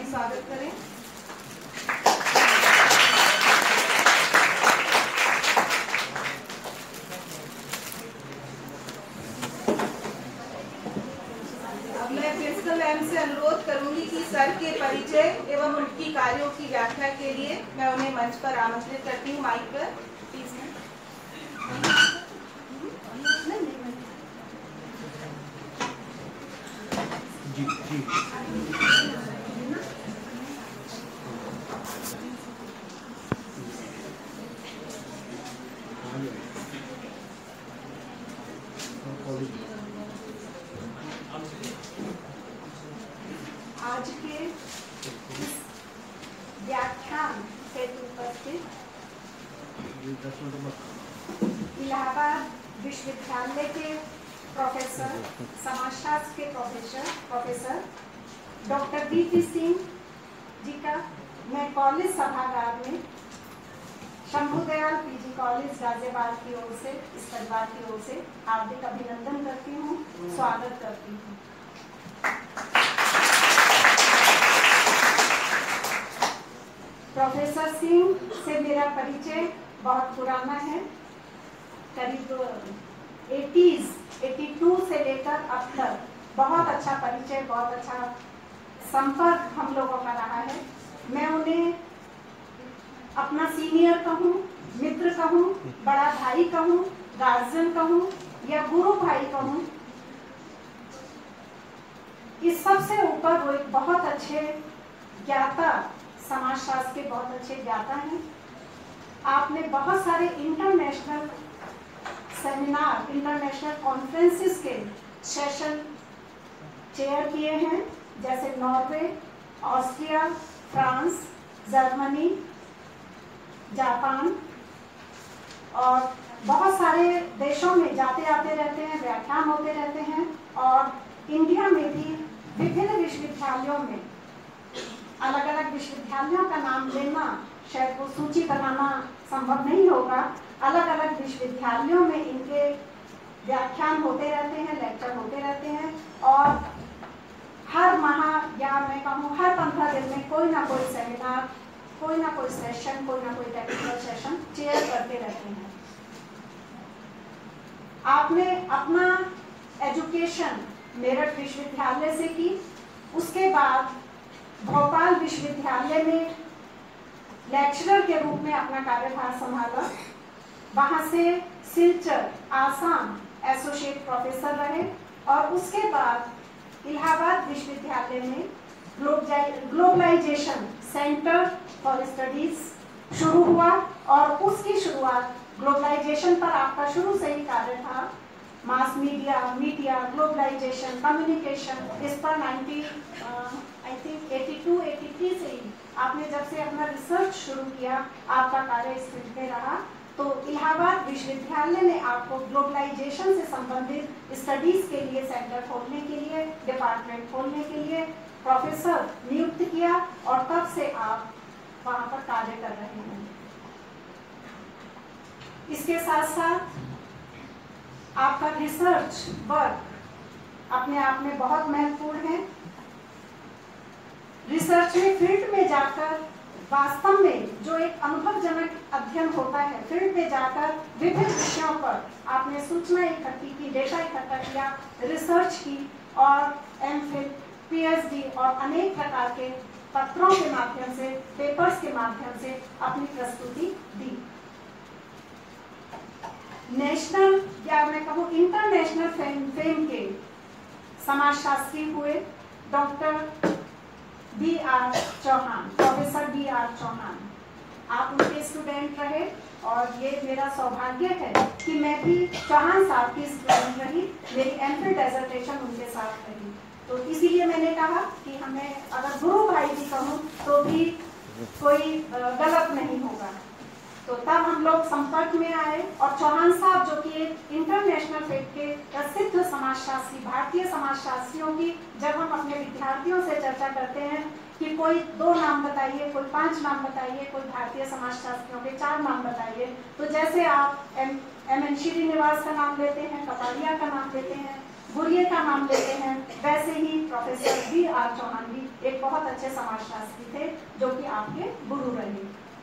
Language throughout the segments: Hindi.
ताली स्वागत करें। अब मैं प्रिंसिपल मैम से अनुरोध करूंगी कि सर के परिचय एवं उनकी कार्यों की व्याख्या के लिए मैं उन्हें मंच पर आमंत्रित करती हूँ। माइक पर प्लीज। आज के व्याख्यान हेतु उपस्थित इलाहाबाद विश्वविद्यालय के प्रोफेसर, समाजशास्त्र के professor doctor B Singh ji का मैं कॉलेज सभागार में शंभुदयाल पीजी कॉलेज गाजियाबाद की ओर से, इस परिवार की ओर से हार्दिक अभिनंदन करती हूँ, स्वागत करती हूँ। प्रोफेसर सिंह से मेरा परिचय बहुत पुराना है, करीब 82 से लेकर अब तक बहुत अच्छा परिचय, बहुत अच्छा संपर्क हम लोगों का रहा है। मैं उन्हें अपना सीनियर कहूँ, मित्र कहूँ, बड़ा भाई कहूँ, गार्जियन कहूँ या गुरु भाई कहूँ, इस सब से ऊपर वो एक बहुत अच्छे ज्ञाता, समाजशास्त्र के बहुत अच्छे ज्ञाता हैं। आपने बहुत सारे इंटरनेशनल सेमिनार, इंटरनेशनल कॉन्फ्रेंसेस के सेशन चेयर किए हैं, जैसे Norway, Austria, France, Germany, Japan और बहुत सारे देशों में जाते आते रहते हैं, व्याख्यान होते रहते हैं। और इंडिया में भी विभिन्न विश्वविद्यालयों में, अलग अलग विश्वविद्यालयों का नाम लेना शायद वो सूची बनाना संभव नहीं होगा। अलग अलग विश्वविद्यालयों में इनके व्याख्यान होते रहते हैं, लेक्चर होते रहते हैं और हर माह या मैं कहूँ हर 15 दिन में कोई ना कोई सेमिनार, कोई ना कोई सेशन, कोई ना कोई टेक्निकल सेशन चेयर करते रहते हैं। आपने अपना एजुकेशन मेरठ विश्वविद्यालय से की, उसके बाद भोपाल विश्वविद्यालय में लेक्चरर के रूप में अपना कार्यभार संभाला। वहां से सिलचर, आसाम एसोसिएट प्रोफेसर रहे और उसके बाद इलाहाबाद विश्वविद्यालय में ग्लोबलाइजेशन सेंटर फॉर स्टडीज शुरू हुआ और उसकी शुरुआत, ग्लोबलाइजेशन पर आपका शुरू से ही कार्य था। मास मीडिया, ग्लोबलाइजेशन, कम्युनिकेशन, इस पर 82-83 से ही आपने जब से अपना रिसर्च शुरू किया, आपका कार्य इस फील्ड में रहा। तो इलाहाबाद विश्वविद्यालय ने आपको ग्लोबलाइजेशन से संबंधित स्टडीज के लिए सेंटर खोलने के लिए, डिपार्टमेंट खोलने के लिए प्रोफेसर नियुक्त किया और तब से आप वहां पर कार्य कर रहे हैं। इसके साथ साथ आपका रिसर्च वर्क अपने आप में बहुत महत्वपूर्ण है। रिसर्च में फील्ड में जाकर वास्तव में जो एक अनुभवजनक अध्ययन होता है, फील्ड में जाकर विभिन्न विषयों पर आपने सूचना इकट्ठी की, डेटा इकट्ठा किया, रिसर्च की और एमफिल, पीएचडी और अनेक प्रकार के पत्रों के माध्यम से, पेपर्स के माध्यम से अपनी प्रस्तुति दी। नेशनल या मैं कहूँ इंटरनेशनल फेम के समाजशास्त्री हुए doctor B.R. Chauhan, professor B.R. Chauhan. आप उनके स्टूडेंट रहे और ये मेरा सौभाग्य है कि मैं भी चौहान साहब की स्टूडेंट रही, मेरी एमफिल डिसर्टेशन उनके साथ रही। तो इसीलिए मैंने कहा कि हमें अगर गुरु भाई भी कहूँ तो भी कोई गलत नहीं होगा। तो तब हम लोग संपर्क में आए और चौहान साहब जो कि एक इंटरनेशनल फील्ड के प्रसिद्ध समाजशास्त्री, भारतीय समाजशास्त्रियों की जब हम अपने विद्यार्थियों से चर्चा करते हैं कि कोई 2 नाम बताइए, कोई 5 नाम बताइए, कोई भारतीय समाजशास्त्रियों के 4 नाम बताइए, तो जैसे आप एम.एन. श्रीनिवास का नाम लेते हैं, कपाड़िया का नाम लेते हैं, गुरिये का नाम लेते हैं, वैसे ही प्रोफेसर B.R. चौहान भी एक बहुत अच्छे समाजशास्त्री थे जो कि आपके गुरु रहे।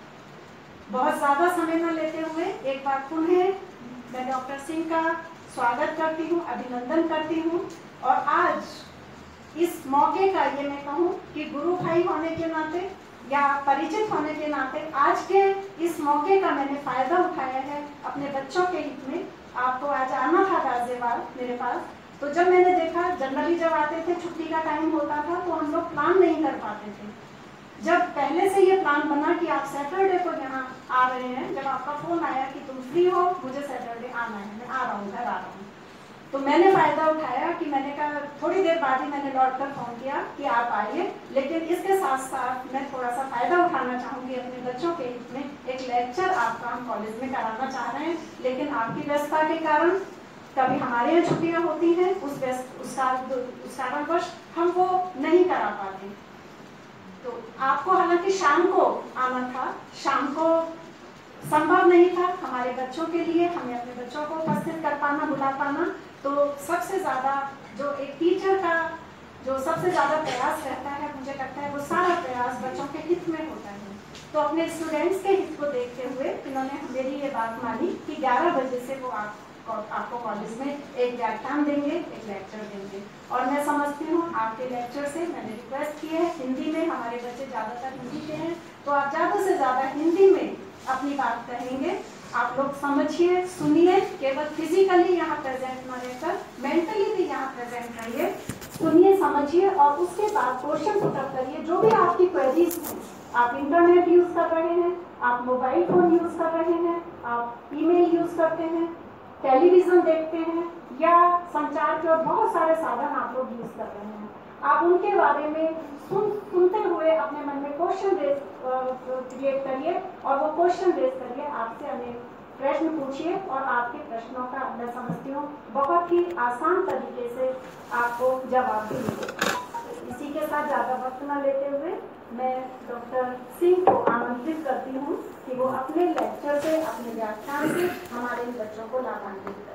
बहुत ज्यादा समय न लेते हुए एक बार पुनः मैं डॉक्टर सिंह का स्वागत करती हूँ, अभिनंदन करती हूँ। और आज इस मौके का ये मैं कहूँ कि गुरु भाई होने के नाते या परिचित होने के नाते आज के इस मौके का मैंने फायदा उठाया है अपने बच्चों के हित में। आपको आज आना था गाजियाबाद मेरे पास, तो जब मैंने देखा, जनरली जब आते थे छुट्टी का टाइम होता था तो हम लोग प्लान नहीं कर पाते थे। जब पहले से ये प्लान बना कि आप सैटरडे को यहाँ आ रहे हैं, जब आपका फोन आया कि तुम फ्री हो, मुझे सैटरडे आना है, मैं आ रहा हूँ, घर आ रहा हूँ, तो मैंने फायदा उठाया कि मैंने कहा, थोड़ी देर बाद ही मैंने लौट कर फोन किया कि आप आइए। लेकिन इसके साथ साथ मैं थोड़ा सा फायदा उठाना चाहूंगी अपने बच्चों के हित में। एक लेक्चर आपका हम कॉलेज में कराना चाह रहे हैं, लेकिन आपकी व्यस्तता के कारण कभी हमारे यहाँ छुट्टियां होती हैं, उस कारणवश हम वो नहीं करा पाते। तो आपको हालांकि शाम को आना था, शाम को संभव नहीं था हमारे बच्चों के लिए, हमें अपने बच्चों को उपस्थित कर पाना, बुला पाना। तो सबसे ज्यादा जो एक टीचर का जो सबसे ज्यादा प्रयास रहता है, मुझे लगता है वो सारा प्रयास बच्चों के हित में होता है। तो अपने स्टूडेंट्स के हित को देखते हुए इन्होंने मेरी ये बात मानी कि 11 बजे से वो आपको कॉलेज में एक व्याख्यान देंगे, एक लेक्चर देंगे। और मैं समझती हूँ आपके लेक्चर से मैंने रिक्वेस्ट की है, हिंदी में हमारे बच्चे ज्यादातर हिंदी के हैं, तो आप ज्यादा से ज्यादा हिंदी में अपनी बात कहेंगे। आप लोग समझिए, सुनिए, केवल फिजिकली यहाँ प्रेजेंट न रहकर मेंटली भी यहाँ प्रेजेंट रहिए, सुनिए, समझिए और उसके बाद क्वेश्चन पुटअप करिए। जो भी आपकी क्वेरीज हैं, आप इंटरनेट यूज कर रहे हैं, आप मोबाइल फोन यूज कर रहे हैं, आप ईमेल यूज करते हैं, टेलीविजन देखते हैं या संचार के और बहुत सारे साधन आप लोग यूज कर रहे हैं, आप उनके बारे में सुनते हुए अपने मन में क्वेश्चन क्रिएट करिए और वो क्वेश्चन रेज करिए, आपसे अनेक प्रश्न पूछिए और आपके प्रश्नों का मैं समझती हूँ बहुत ही आसान तरीके से आपको जवाब भी मिलेगा। इसी के साथ ज्यादा वक्त न लेते हुए मैं डॉक्टर सिंह को आमंत्रित करती हूँ कि वो अपने लेक्चर से, अपने व्याख्यान से हमारे बच्चों को लाभान्वित करें।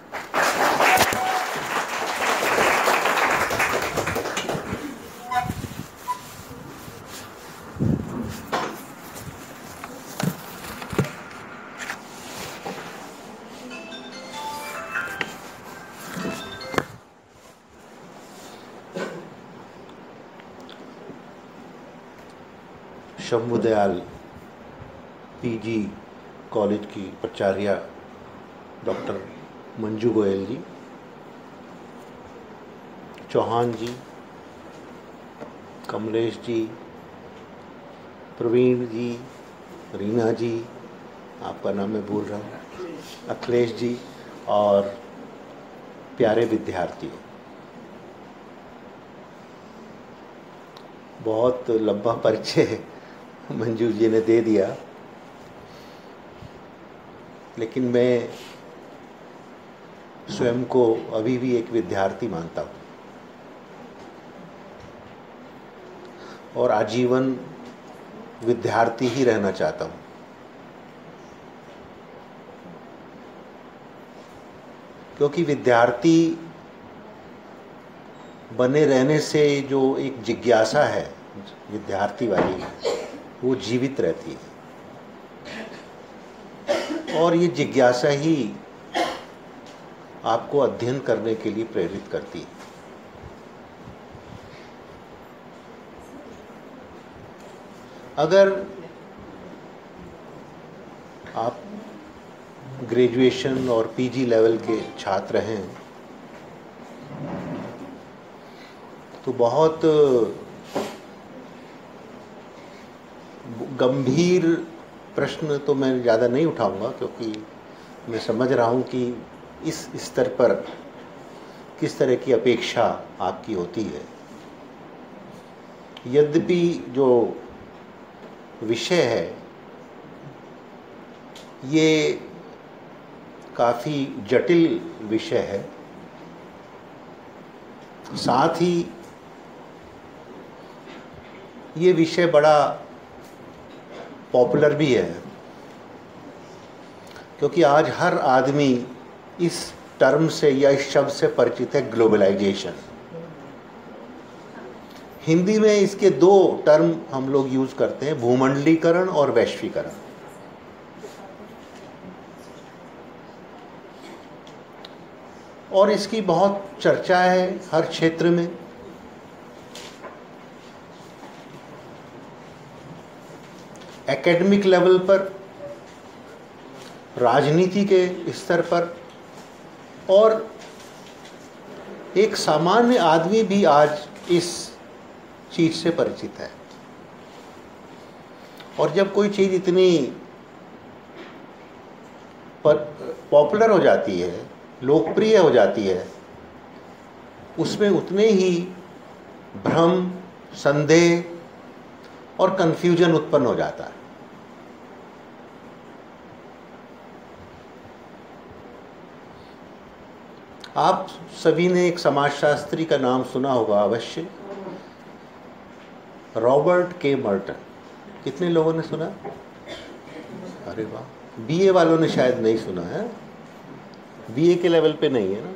शंभुदयाल पीजी कॉलेज की प्राचार्य डॉक्टर मंजू गोयल जी, चौहान जी, कमलेश जी, प्रवीण जी, रीना जी, आपका नाम मैं भूल रहा हूँ, अखिलेश जी और प्यारे विद्यार्थी, बहुत लंबा परिचय मंजू जी ने दे दिया, लेकिन मैं स्वयं को अभी भी एक विद्यार्थी मानता हूँ और आजीवन विद्यार्थी ही रहना चाहता हूँ। क्योंकि विद्यार्थी बने रहने से जो एक जिज्ञासा है विद्यार्थी वाली, वो जीवित रहती है और ये जिज्ञासा ही आपको अध्ययन करने के लिए प्रेरित करती है। अगर आप ग्रेजुएशन और पीजी लेवल के छात्र हैं तो बहुत गंभीर प्रश्न तो मैं ज़्यादा नहीं उठाऊंगा, क्योंकि मैं समझ रहा हूं कि इस स्तर पर किस तरह की अपेक्षा आपकी होती है। यद्यपि जो विषय है ये काफ़ी जटिल विषय है, साथ ही ये विषय बड़ा पॉपुलर भी है, क्योंकि आज हर आदमी इस टर्म से या इस शब्द से परिचित है, ग्लोबलाइजेशन। हिंदी में इसके दो टर्म हम लोग यूज करते हैं, भूमंडलीकरण और वैश्वीकरण। और इसकी बहुत चर्चा है हर क्षेत्र में। एकेडमिक लेवल पर, राजनीति के स्तर पर, और एक सामान्य आदमी भी आज इस चीज से परिचित है। और जब कोई चीज इतनी पॉपुलर हो जाती है, लोकप्रिय हो जाती है, उसमें उतने ही भ्रम, संदेह और कंफ्यूजन उत्पन्न हो जाता है। आप सभी ने एक समाजशास्त्री का नाम सुना होगा अवश्य, रॉबर्ट के मर्टन। कितने लोगों ने सुना? अरे वाह, बीए वालों ने शायद नहीं सुना है, बीए के लेवल पे नहीं है ना।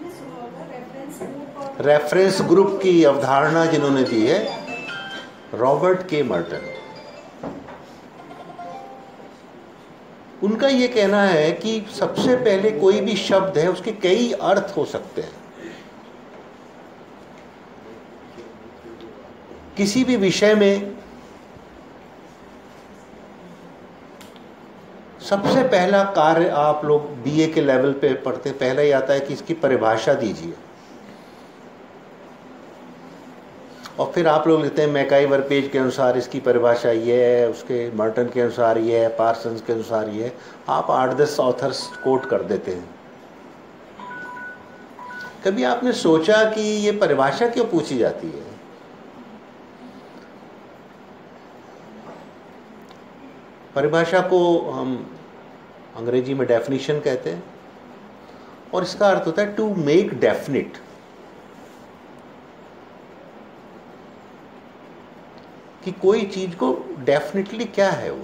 रेफरेंस ग्रुप की अवधारणा जिन्होंने दी है, रॉबर्ट के मर्टन। उनका ये कहना है कि सबसे पहले कोई भी शब्द है उसके कई अर्थ हो सकते हैं। किसी भी विषय में सबसे पहला कार्य, आप लोग बीए के लेवल पे पढ़ते, पहला ही आता है कि इसकी परिभाषा दीजिए। और फिर आप लोग लिखते हैं मैकाइवर पेज के अनुसार इसकी परिभाषा ये है, उसके मर्टन के अनुसार ये है, पार्सन्स के अनुसार ये है। आप 8-10 ऑथर्स कोट कर देते हैं। कभी आपने सोचा कि ये परिभाषा क्यों पूछी जाती है? परिभाषा को हम अंग्रेजी में डेफिनेशन कहते हैं, और इसका अर्थ होता है टू मेक डेफिनिट। कि कोई चीज को डेफिनेटली क्या है, वो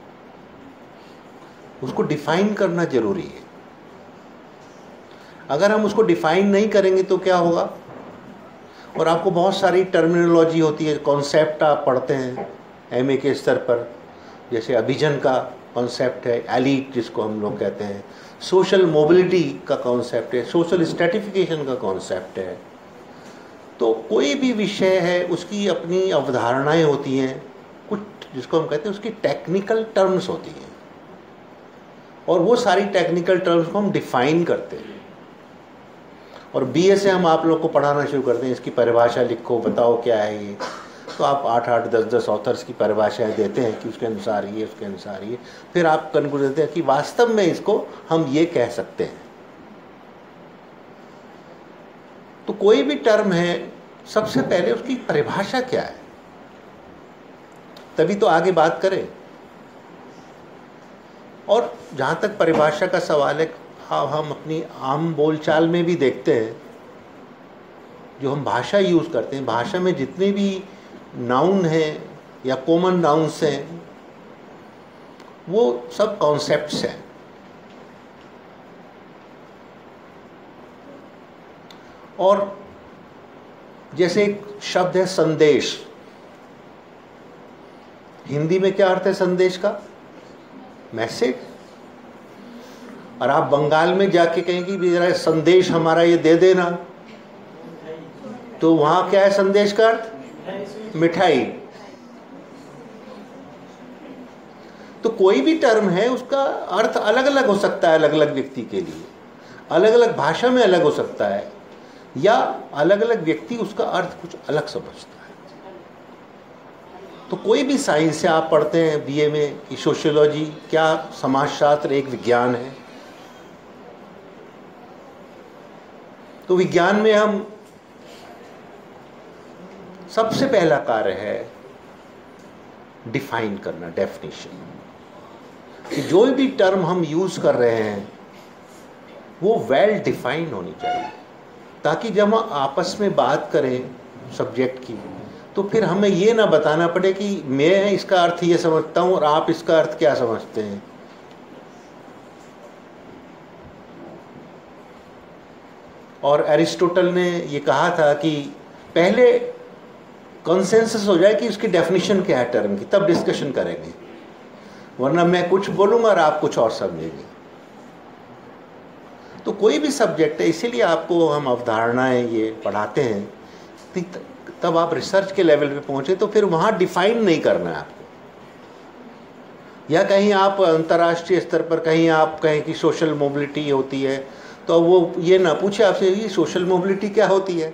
उसको डिफाइन करना जरूरी है। अगर हम उसको डिफाइन नहीं करेंगे तो क्या होगा? और आपको बहुत सारी टर्मिनोलॉजी होती है, कॉन्सेप्ट आप पढ़ते हैं एमए के स्तर पर, जैसे अभिजन का कॉन्सेप्ट है, एलीट जिसको हम लोग कहते हैं, सोशल मोबिलिटी का कॉन्सेप्ट है, सोशल स्ट्रेटिफिकेशन का कॉन्सेप्ट है। तो कोई भी विषय है उसकी अपनी अवधारणाएं होती हैं, कुछ जिसको हम कहते हैं उसकी टेक्निकल टर्म्स होती हैं, और वो सारी टेक्निकल टर्म्स को हम डिफाइन करते हैं। और बीए से हम आप लोग को पढ़ाना शुरू करते हैं, इसकी परिभाषा लिखो, बताओ क्या है ये। तो आप 8-8, 10-10 ऑथर्स की परिभाषाएं देते हैं कि उसके अनुसार ये, उसके अनुसार ये। फिर आप कंक्लूड देते हैं कि वास्तव में इसको हम ये कह सकते हैं। तो कोई भी टर्म है, सबसे पहले उसकी परिभाषा क्या है, तभी तो आगे बात करें। और जहाँ तक परिभाषा का सवाल है, हम अपनी आम बोलचाल में भी देखते हैं, जो हम भाषा यूज़ करते हैं, भाषा में जितने भी नाउन हैं या कॉमन नाउन्स हैं, वो सब कॉन्सेप्ट्स हैं। और जैसे एक शब्द है संदेश, हिंदी में क्या अर्थ है संदेश का? मैसेज। और आप बंगाल में जाके कहेंगे कि जरा संदेश हमारा ये दे देना, तो वहां क्या है संदेश का अर्थ? मिठाई। तो कोई भी टर्म है उसका अर्थ अलग अलग हो सकता है, अलग अलग व्यक्ति के लिए, अलग अलग भाषा में अलग हो सकता है, या अलग अलग व्यक्ति उसका अर्थ कुछ अलग समझता है। तो कोई भी साइंस से आप पढ़ते हैं बीए में कि सोशियोलॉजी क्या, समाजशास्त्र एक विज्ञान है। तो विज्ञान में हम सबसे पहला कार्य है डिफाइन करना, डेफिनेशन। कि जो भी टर्म हम यूज कर रहे हैं वो वेल डिफाइन होनी चाहिए, ताकि जब हम आपस में बात करें सब्जेक्ट की, तो फिर हमें ये ना बताना पड़े कि मैं इसका अर्थ ये समझता हूँ और आप इसका अर्थ क्या समझते हैं। और एरिस्टोटल ने ये कहा था कि पहले कंसेंसस हो जाए कि उसकी डेफिनेशन क्या है टर्म की, तब डिस्कशन करेंगे, वरना मैं कुछ बोलूँगा और आप कुछ और समझेंगे। तो कोई भी सब्जेक्ट है, इसीलिए आपको हम अवधारणाएं ये पढ़ाते हैं, तब आप रिसर्च के लेवल पे पहुँचे तो फिर वहाँ डिफाइन नहीं करना है आपको, या कहीं आप अंतर्राष्ट्रीय स्तर पर कहीं आप कहें कि सोशल मोबिलिटी होती है, तो वो ये ना पूछे आपसे ये सोशल मोबिलिटी क्या होती है,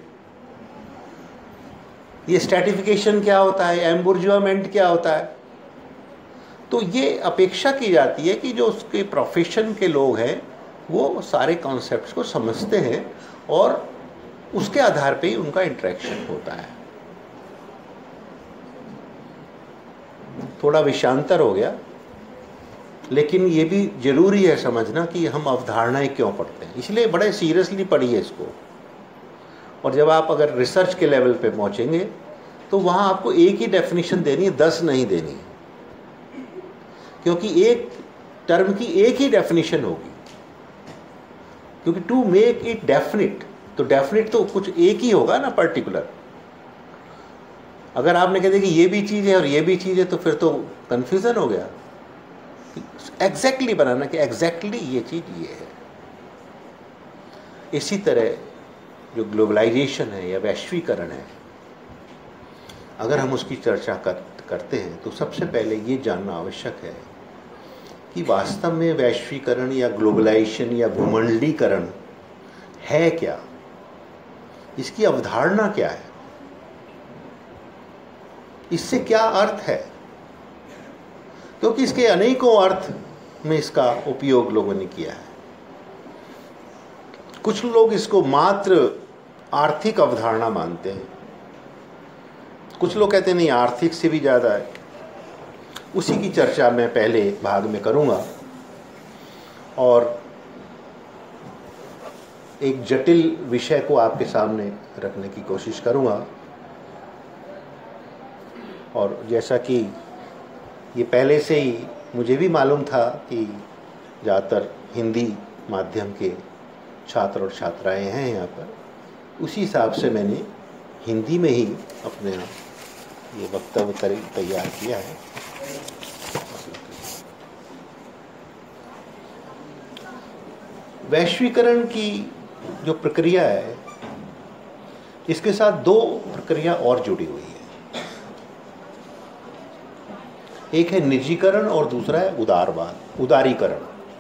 ये स्ट्रैटिफिकेशन क्या होता है, एम्बुर्जुआमेंट क्या होता है। तो ये अपेक्षा की जाती है कि जो उसके प्रोफेशन के लोग हैं वो सारे कॉन्सेप्ट्स को समझते हैं और उसके आधार पे ही उनका इंटरेक्शन होता है। थोड़ा विषयांतर हो गया, लेकिन ये भी जरूरी है समझना कि हम अवधारणाएं क्यों पढ़ते हैं, इसलिए बड़े सीरियसली पढ़िए इसको। और जब आप अगर रिसर्च के लेवल पे पहुंचेंगे तो वहाँ आपको एक ही डेफिनेशन देनी है, 10 नहीं देनी है, क्योंकि एक टर्म की एक ही डेफिनेशन होगी, क्योंकि टू मेक इट डेफिनिट, तो डेफिनिट तो कुछ एक ही होगा ना, पर्टिकुलर। अगर आपने कह दिया कि ये भी चीज़ है और ये भी चीज़ है तो फिर तो कन्फ्यूज़न हो गया। एग्जैक्टली बनाना कि एग्जैक्टली ये चीज़ ये है। इसी तरह जो ग्लोबलाइजेशन है या वैश्वीकरण है, अगर हम उसकी चर्चा करते हैं तो सबसे पहले ये जानना आवश्यक है कि वास्तव में वैश्वीकरण या ग्लोबलाइजेशन या भूमंडलीकरण है क्या, इसकी अवधारणा क्या है, इससे क्या अर्थ है, क्योंकि इसके अनेकों अर्थ में इसका उपयोग लोगों ने किया है। कुछ लोग इसको मात्र आर्थिक अवधारणा मानते हैं, कुछ लोग कहते हैं नहीं आर्थिक से भी ज़्यादा है। उसी की चर्चा मैं पहले भाग में करूँगा और एक जटिल विषय को आपके सामने रखने की कोशिश करूँगा। और जैसा कि ये पहले से ही मुझे भी मालूम था कि ज़्यादातर हिंदी माध्यम के छात्र और छात्राएं हैं यहाँ पर, उसी हिसाब से मैंने हिंदी में ही अपने ये वक्तव्य तैयार किया है। वैश्वीकरण की जो प्रक्रिया है, इसके साथ दो प्रक्रिया और जुड़ी हुई है। एक है निजीकरण और दूसरा है उदारीकरण,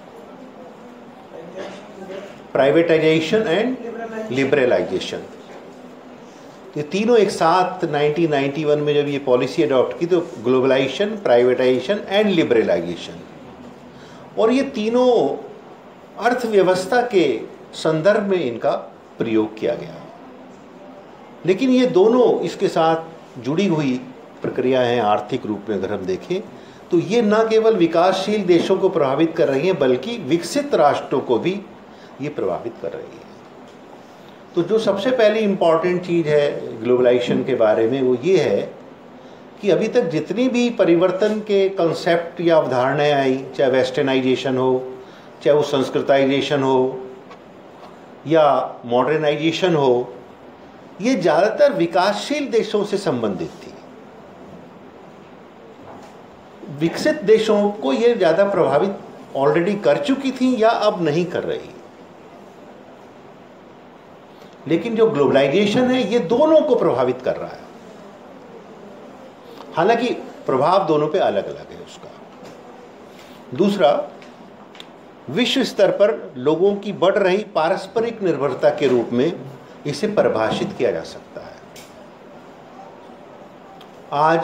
प्राइवेटाइजेशन एंड लिबरलाइजेशन। ये तीनों एक साथ 1991 में जब ये पॉलिसी अडॉप्ट की तो ग्लोबलाइजेशन, प्राइवेटाइजेशन एंड लिबरलाइजेशन, और ये तीनों अर्थव्यवस्था के संदर्भ में इनका प्रयोग किया गया। लेकिन ये दोनों इसके साथ जुड़ी हुई प्रक्रिया हैं। आर्थिक रूप में अगर हम देखें तो ये न केवल विकासशील देशों को प्रभावित कर रही हैं बल्कि विकसित राष्ट्रों को भी ये प्रभावित कर रही है। तो जो सबसे पहली इम्पॉर्टेंट चीज़ है ग्लोबलाइजेशन के बारे में वो ये है कि अभी तक जितनी भी परिवर्तन के कंसेप्ट या अवधारणाएं आई, चाहे वेस्टर्नाइजेशन हो, चाहे वो संस्कृताइजेशन हो या मॉडर्नाइजेशन हो, ये ज़्यादातर विकासशील देशों से संबंधित थी। विकसित देशों को ये ज़्यादा प्रभावित ऑलरेडी कर चुकी थी या अब नहीं कर रही। लेकिन जो ग्लोबलाइजेशन है ये दोनों को प्रभावित कर रहा है, हालांकि प्रभाव दोनों पे अलग अलग है उसका। दूसरा, विश्व स्तर पर लोगों की बढ़ रही पारस्परिक निर्भरता के रूप में इसे परिभाषित किया जा सकता है। आज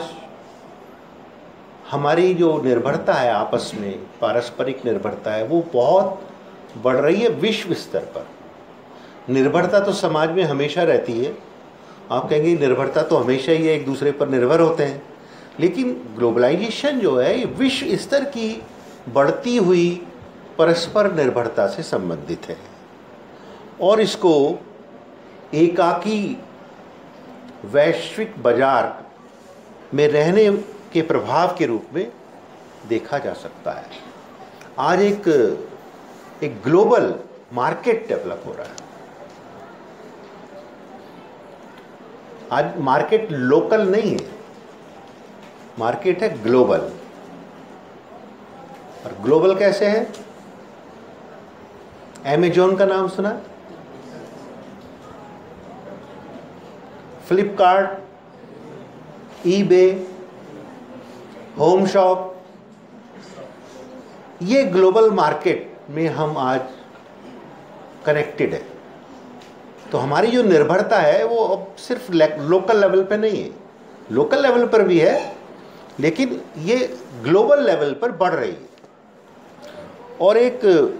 हमारी जो निर्भरता है आपस में, पारस्परिक निर्भरता है, वो बहुत बढ़ रही है विश्व स्तर पर। निर्भरता तो समाज में हमेशा रहती है, आप कहेंगे निर्भरता तो हमेशा ही है, एक दूसरे पर निर्भर होते हैं, लेकिन ग्लोबलाइजेशन जो है ये विश्व स्तर की बढ़ती हुई परस्पर निर्भरता से संबंधित है और इसको एकाकी वैश्विक बाजार में रहने के प्रभाव के रूप में देखा जा सकता है। आज एक ग्लोबल मार्केट डेवलप हो रहा है आज मार्केट लोकल नहीं है, मार्केट है ग्लोबल। और ग्लोबल कैसे है? अमेजॉन का नाम सुना, फ्लिपकार्ट, ईबे, होम शॉप, ये ग्लोबल मार्केट में हम आज कनेक्टेड है। तो हमारी जो निर्भरता है वो अब सिर्फ लोकल लेवल पे नहीं है, लोकल लेवल पर भी है, लेकिन ये ग्लोबल लेवल पर बढ़ रही है। और एक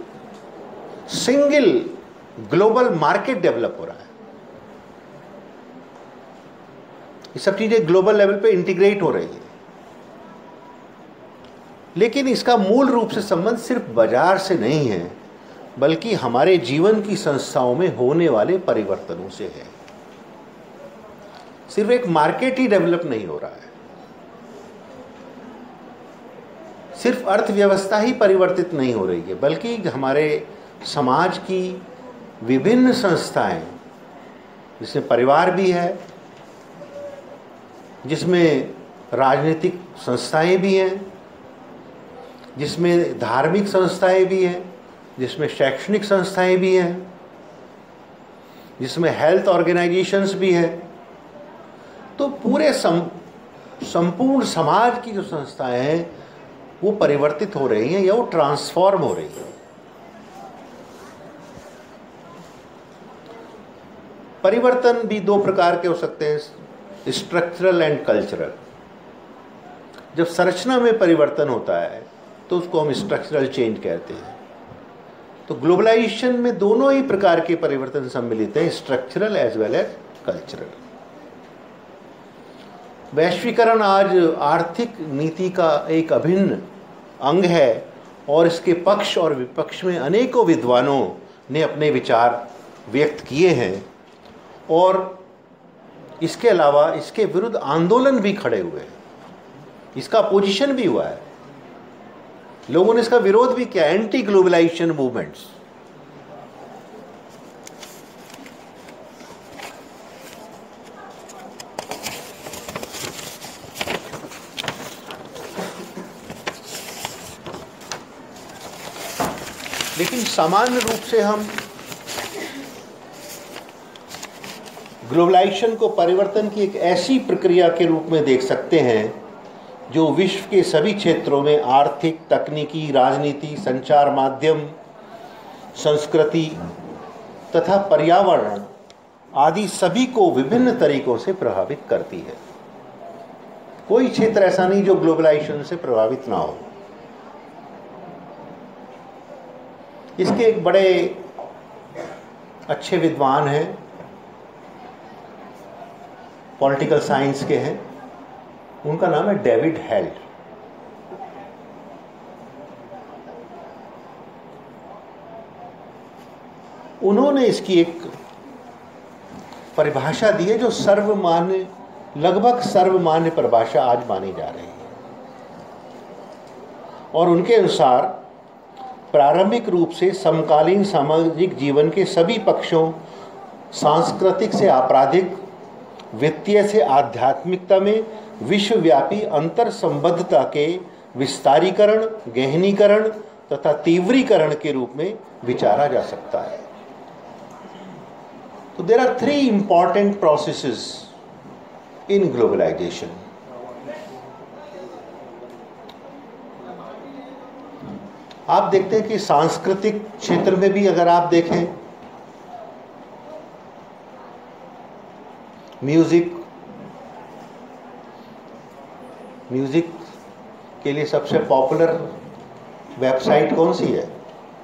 सिंगल ग्लोबल मार्केट डेवलप हो रहा है। ये सब चीजें ग्लोबल लेवल पे इंटीग्रेट हो रही है। लेकिन इसका मूल रूप से संबंध सिर्फ बाजार से नहीं है, बल्कि हमारे जीवन की संस्थाओं में होने वाले परिवर्तनों से है। सिर्फ एक मार्केट ही डेवलप नहीं हो रहा है, सिर्फ अर्थव्यवस्था ही परिवर्तित नहीं हो रही है, बल्कि हमारे समाज की विभिन्न संस्थाएं, जिसमें परिवार भी है, जिसमें राजनीतिक संस्थाएं भी हैं, जिसमें धार्मिक संस्थाएं भी हैं, जिसमें शैक्षणिक संस्थाएं भी हैं, जिसमें हेल्थ ऑर्गेनाइजेशंस भी हैं। तो पूरे संपूर्ण समाज की जो संस्थाएं हैं वो परिवर्तित हो रही हैं या वो ट्रांसफॉर्म हो रही हैं। परिवर्तन भी दो प्रकार के हो सकते हैं, स्ट्रक्चरल एंड कल्चरल। जब संरचना में परिवर्तन होता है तो उसको हम स्ट्रक्चरल चेंज कहते हैं। तो ग्लोबलाइजेशन में दोनों ही प्रकार के परिवर्तन सम्मिलित हैं, structural as well as cultural. वैश्वीकरण आज आर्थिक नीति का एक अभिन्न अंग है और इसके पक्ष और विपक्ष में अनेकों विद्वानों ने अपने विचार व्यक्त किए हैं और इसके अलावा इसके विरुद्ध आंदोलन भी खड़े हुए हैं, इसका अपोजिशन भी हुआ है, लोगों ने इसका विरोध भी किया, एंटी ग्लोबलाइजेशन मूवमेंट्स। लेकिन सामान्य रूप से हम ग्लोबलाइजेशन को परिवर्तन की एक ऐसी प्रक्रिया के रूप में देख सकते हैं जो विश्व के सभी क्षेत्रों में आर्थिक, तकनीकी, राजनीति, संचार माध्यम, संस्कृति तथा पर्यावरण आदि सभी को विभिन्न तरीकों से प्रभावित करती है। कोई क्षेत्र ऐसा नहीं जो ग्लोबलाइजेशन से प्रभावित ना हो। इसके एक बड़े अच्छे विद्वान हैं, पॉलिटिकल साइंस के हैं, उनका नाम है डेविड हेल्ड। उन्होंने इसकी एक परिभाषा दी है जो सर्वमान्य, लगभग सर्वमान्य परिभाषा आज मानी जा रही है। और उनके अनुसार प्रारंभिक रूप से समकालीन सामाजिक जीवन के सभी पक्षों, सांस्कृतिक से आपराधिक, वित्तीय से आध्यात्मिकता में विश्वव्यापी अंतर संबद्धता के विस्तारीकरण, गहनीकरण तथा तीव्रीकरण के रूप में विचारा जा सकता है। तो there are 3 important processes in globalization. आप देखते हैं कि सांस्कृतिक क्षेत्र में भी अगर आप देखें, म्यूजिक के लिए सबसे पॉपुलर वेबसाइट कौन सी है?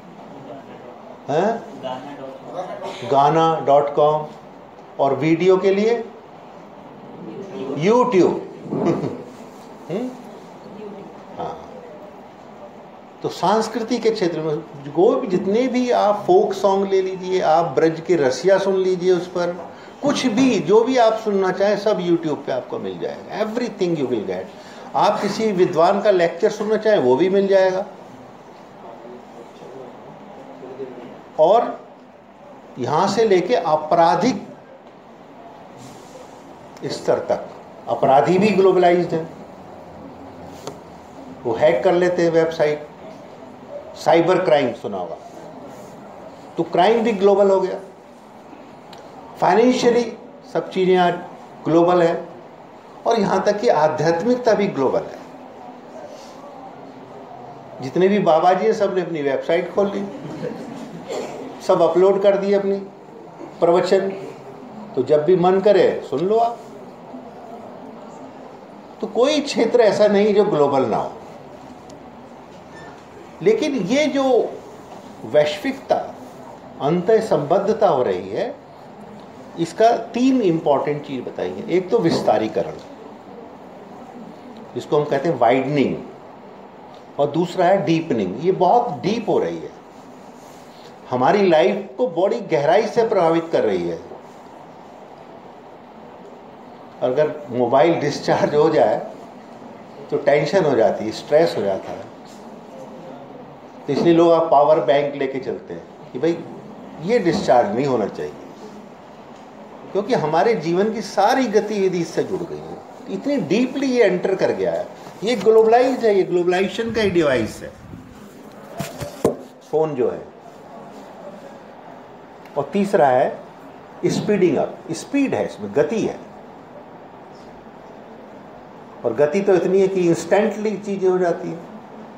गाना.com। और वीडियो के लिए यूट्यूब। हाँ, तो संस्कृति के क्षेत्र में जितने भी आप फोक सॉन्ग ले लीजिए, आप ब्रज के रसिया सुन लीजिए, उस पर कुछ भी जो भी आप सुनना चाहें सब यूट्यूब पे आपको मिल जाएगा। Everything you will get. आप किसी विद्वान का लेक्चर सुनना चाहें वो भी मिल जाएगा। और यहां से लेके आपराधिक स्तर तक। अपराधी भी ग्लोबलाइज्ड हैं, वो हैक कर लेते हैं वेबसाइट। साइबर क्राइम सुना होगा, तो क्राइम भी ग्लोबल हो गया। फाइनेंशियली सब चीज़ें आज ग्लोबल है, और यहाँ तक कि आध्यात्मिकता भी ग्लोबल है। जितने भी बाबा जी हैं सब ने अपनी वेबसाइट खोल ली, सब अपलोड कर दिए अपनी प्रवचन, तो जब भी मन करे सुन लो आप। तो कोई क्षेत्र ऐसा नहीं जो ग्लोबल ना हो। लेकिन ये जो वैश्विकता, अंतः संबद्धता हो रही है, इसका 3 इंपॉर्टेंट चीज बताई है। एक तो विस्तारीकरण, जिसको हम कहते हैं वाइडनिंग, और दूसरा है डीपनिंग। ये बहुत डीप हो रही है, हमारी लाइफ को बड़ी गहराई से प्रभावित कर रही है। अगर मोबाइल डिस्चार्ज हो जाए तो टेंशन हो जाती है, स्ट्रेस हो जाता है। तो इसलिए लोग आप पावर बैंक लेके चलते हैं कि भाई ये डिस्चार्ज नहीं होना चाहिए, क्योंकि हमारे जीवन की सारी गतिविधि इससे जुड़ गई है, इतनी डीपली ये एंटर कर गया है। ये ग्लोबलाइज है, ये ग्लोबलाइजेशन का ही डिवाइस है फोन जो है। और तीसरा है स्पीडिंग अप, स्पीड है इसमें, गति है। और गति तो इतनी है कि इंस्टेंटली चीजें हो जाती हैं,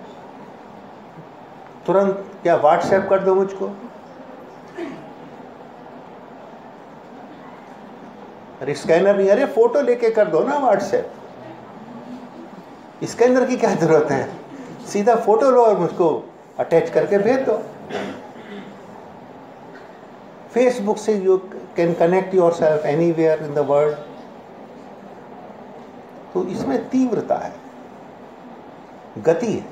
तुरंत। क्या व्हाट्सएप कर दो मुझको, अरे स्कैनर नहीं, अरे फोटो लेके कर दो ना व्हाट्सएप, स्कैनर की क्या जरूरत है, सीधा फोटो लो और मुझको अटैच करके भेज दो। फेसबुक से you can connect yourself anywhere in the world. तो इसमें तीव्रता है, गति है।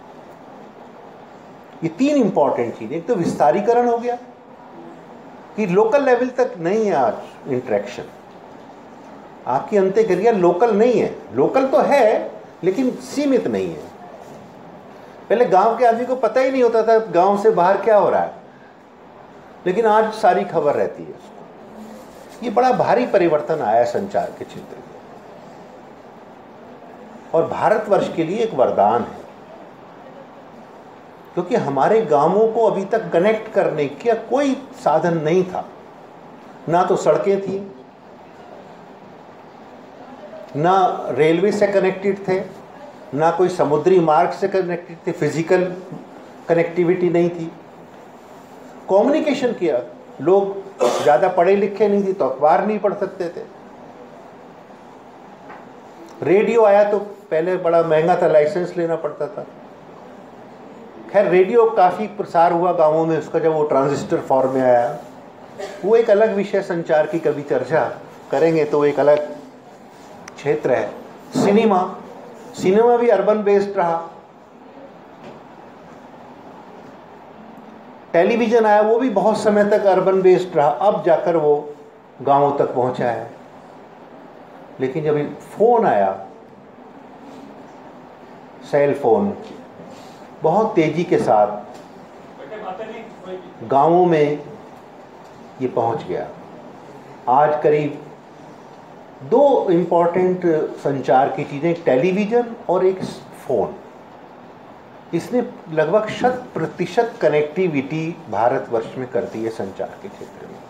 ये 3 इंपॉर्टेंट चीजें। एक तो विस्तारीकरण हो गया कि लोकल लेवल तक नहीं है आज इंटरेक्शन, आपकी अंतःक्रिया लोकल नहीं है। लोकल तो है लेकिन सीमित नहीं है। पहले गांव के आदमी को पता ही नहीं होता था गांव से बाहर क्या हो रहा है, लेकिन आज सारी खबर रहती है उसको। ये बड़ा भारी परिवर्तन आया संचार के क्षेत्र में, और भारतवर्ष के लिए एक वरदान है, क्योंकि हमारे गांवों को अभी तक कनेक्ट करने का कोई साधन नहीं था। ना तो सड़कें थी, ना रेलवे से कनेक्टेड थे, ना कोई समुद्री मार्ग से कनेक्टेड थे, फिजिकल कनेक्टिविटी नहीं थी। कम्युनिकेशन किया, लोग ज़्यादा पढ़े लिखे नहीं थे तो अखबार नहीं पढ़ सकते थे। रेडियो आया तो पहले बड़ा महंगा था, लाइसेंस लेना पड़ता था। खैर रेडियो काफ़ी प्रसार हुआ गांवों में उसका, जब वो ट्रांजिस्टर फॉर्म में आया। वो एक अलग विषय, संचार की कभी चर्चा करेंगे तो एक अलग क्षेत्र है। सिनेमा भी अर्बन बेस्ड रहा। टेलीविजन आया, वो भी बहुत समय तक अर्बन बेस्ड रहा, अब जाकर वो गांवों तक पहुंचा है। लेकिन जब फोन आया, सेल फोन, बहुत तेजी के साथ गांवों में ये पहुंच गया। आज करीब 2 इंपॉर्टेंट संचार की चीजें, एक टेलीविजन और एक फोन, इसने लगभग 100% कनेक्टिविटी भारतवर्ष में कर दी है संचार के क्षेत्र में।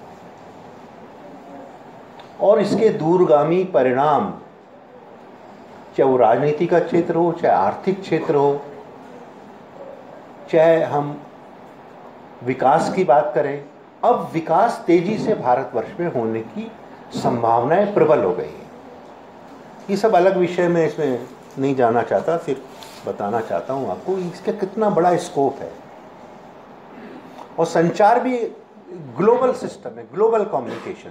और इसके दूरगामी परिणाम, चाहे वो राजनीति का क्षेत्र हो, चाहे आर्थिक क्षेत्र हो, चाहे हम विकास की बात करें, अब विकास तेजी से भारतवर्ष में होने की संभावनाएं प्रबल हो गई हैं। ये सब अलग विषय में इसमें नहीं जाना चाहता, सिर्फ बताना चाहता हूं आपको इसका कितना बड़ा स्कोप है। और संचार भी ग्लोबल सिस्टम है, ग्लोबल कम्युनिकेशन।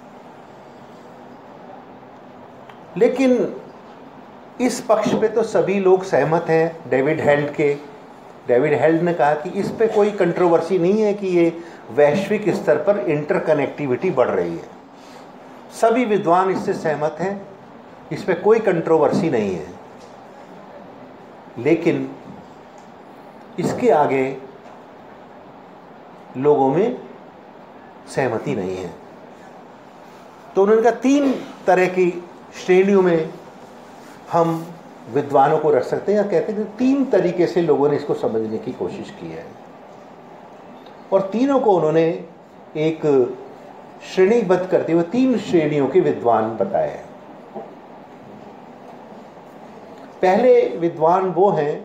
लेकिन इस पक्ष पे तो सभी लोग सहमत हैं। डेविड हेल्ड ने कहा कि इस पे कोई कंट्रोवर्सी नहीं है कि ये वैश्विक स्तर पर इंटरकनेक्टिविटी बढ़ रही है। सभी विद्वान इससे सहमत हैं, इस पे कोई कंट्रोवर्सी नहीं है। लेकिन इसके आगे लोगों में सहमति नहीं है। तो उन्होंने कहा 3 तरह की श्रेणियों में हम विद्वानों को रख सकते हैं, या कहते हैं कि 3 तरीके से लोगों ने इसको समझने की कोशिश की है और तीनों को उन्होंने एक श्रेणीबद्ध करते हुए 3 श्रेणियों के विद्वान बताए हैं। पहले विद्वान वो हैं,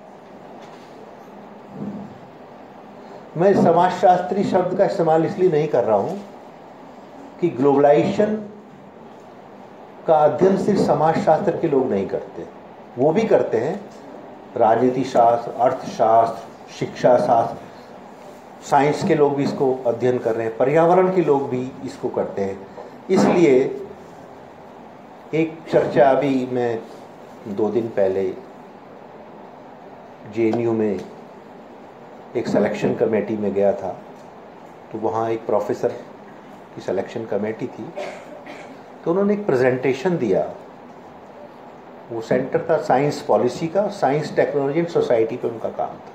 मैं समाजशास्त्री शब्द का इस्तेमाल इसलिए नहीं कर रहा हूं कि ग्लोबलाइजेशन का अध्ययन सिर्फ समाजशास्त्र के लोग नहीं करते, वो भी करते हैं। राजनीति शास्त्र, अर्थशास्त्र, शिक्षा शास्त्र, साइंस के लोग भी इसको अध्ययन कर रहे हैं, पर्यावरण के लोग भी इसको करते हैं। इसलिए एक चर्चा अभी मैं 2 दिन पहले JNU में एक सिलेक्शन कमेटी में गया था, तो वहाँ एक प्रोफेसर की सिलेक्शन कमेटी थी, तो उन्होंने एक प्रेजेंटेशन दिया। वो सेंटर था साइंस पॉलिसी का, साइंस टेक्नोलॉजी एंड सोसाइटी पे उनका काम था।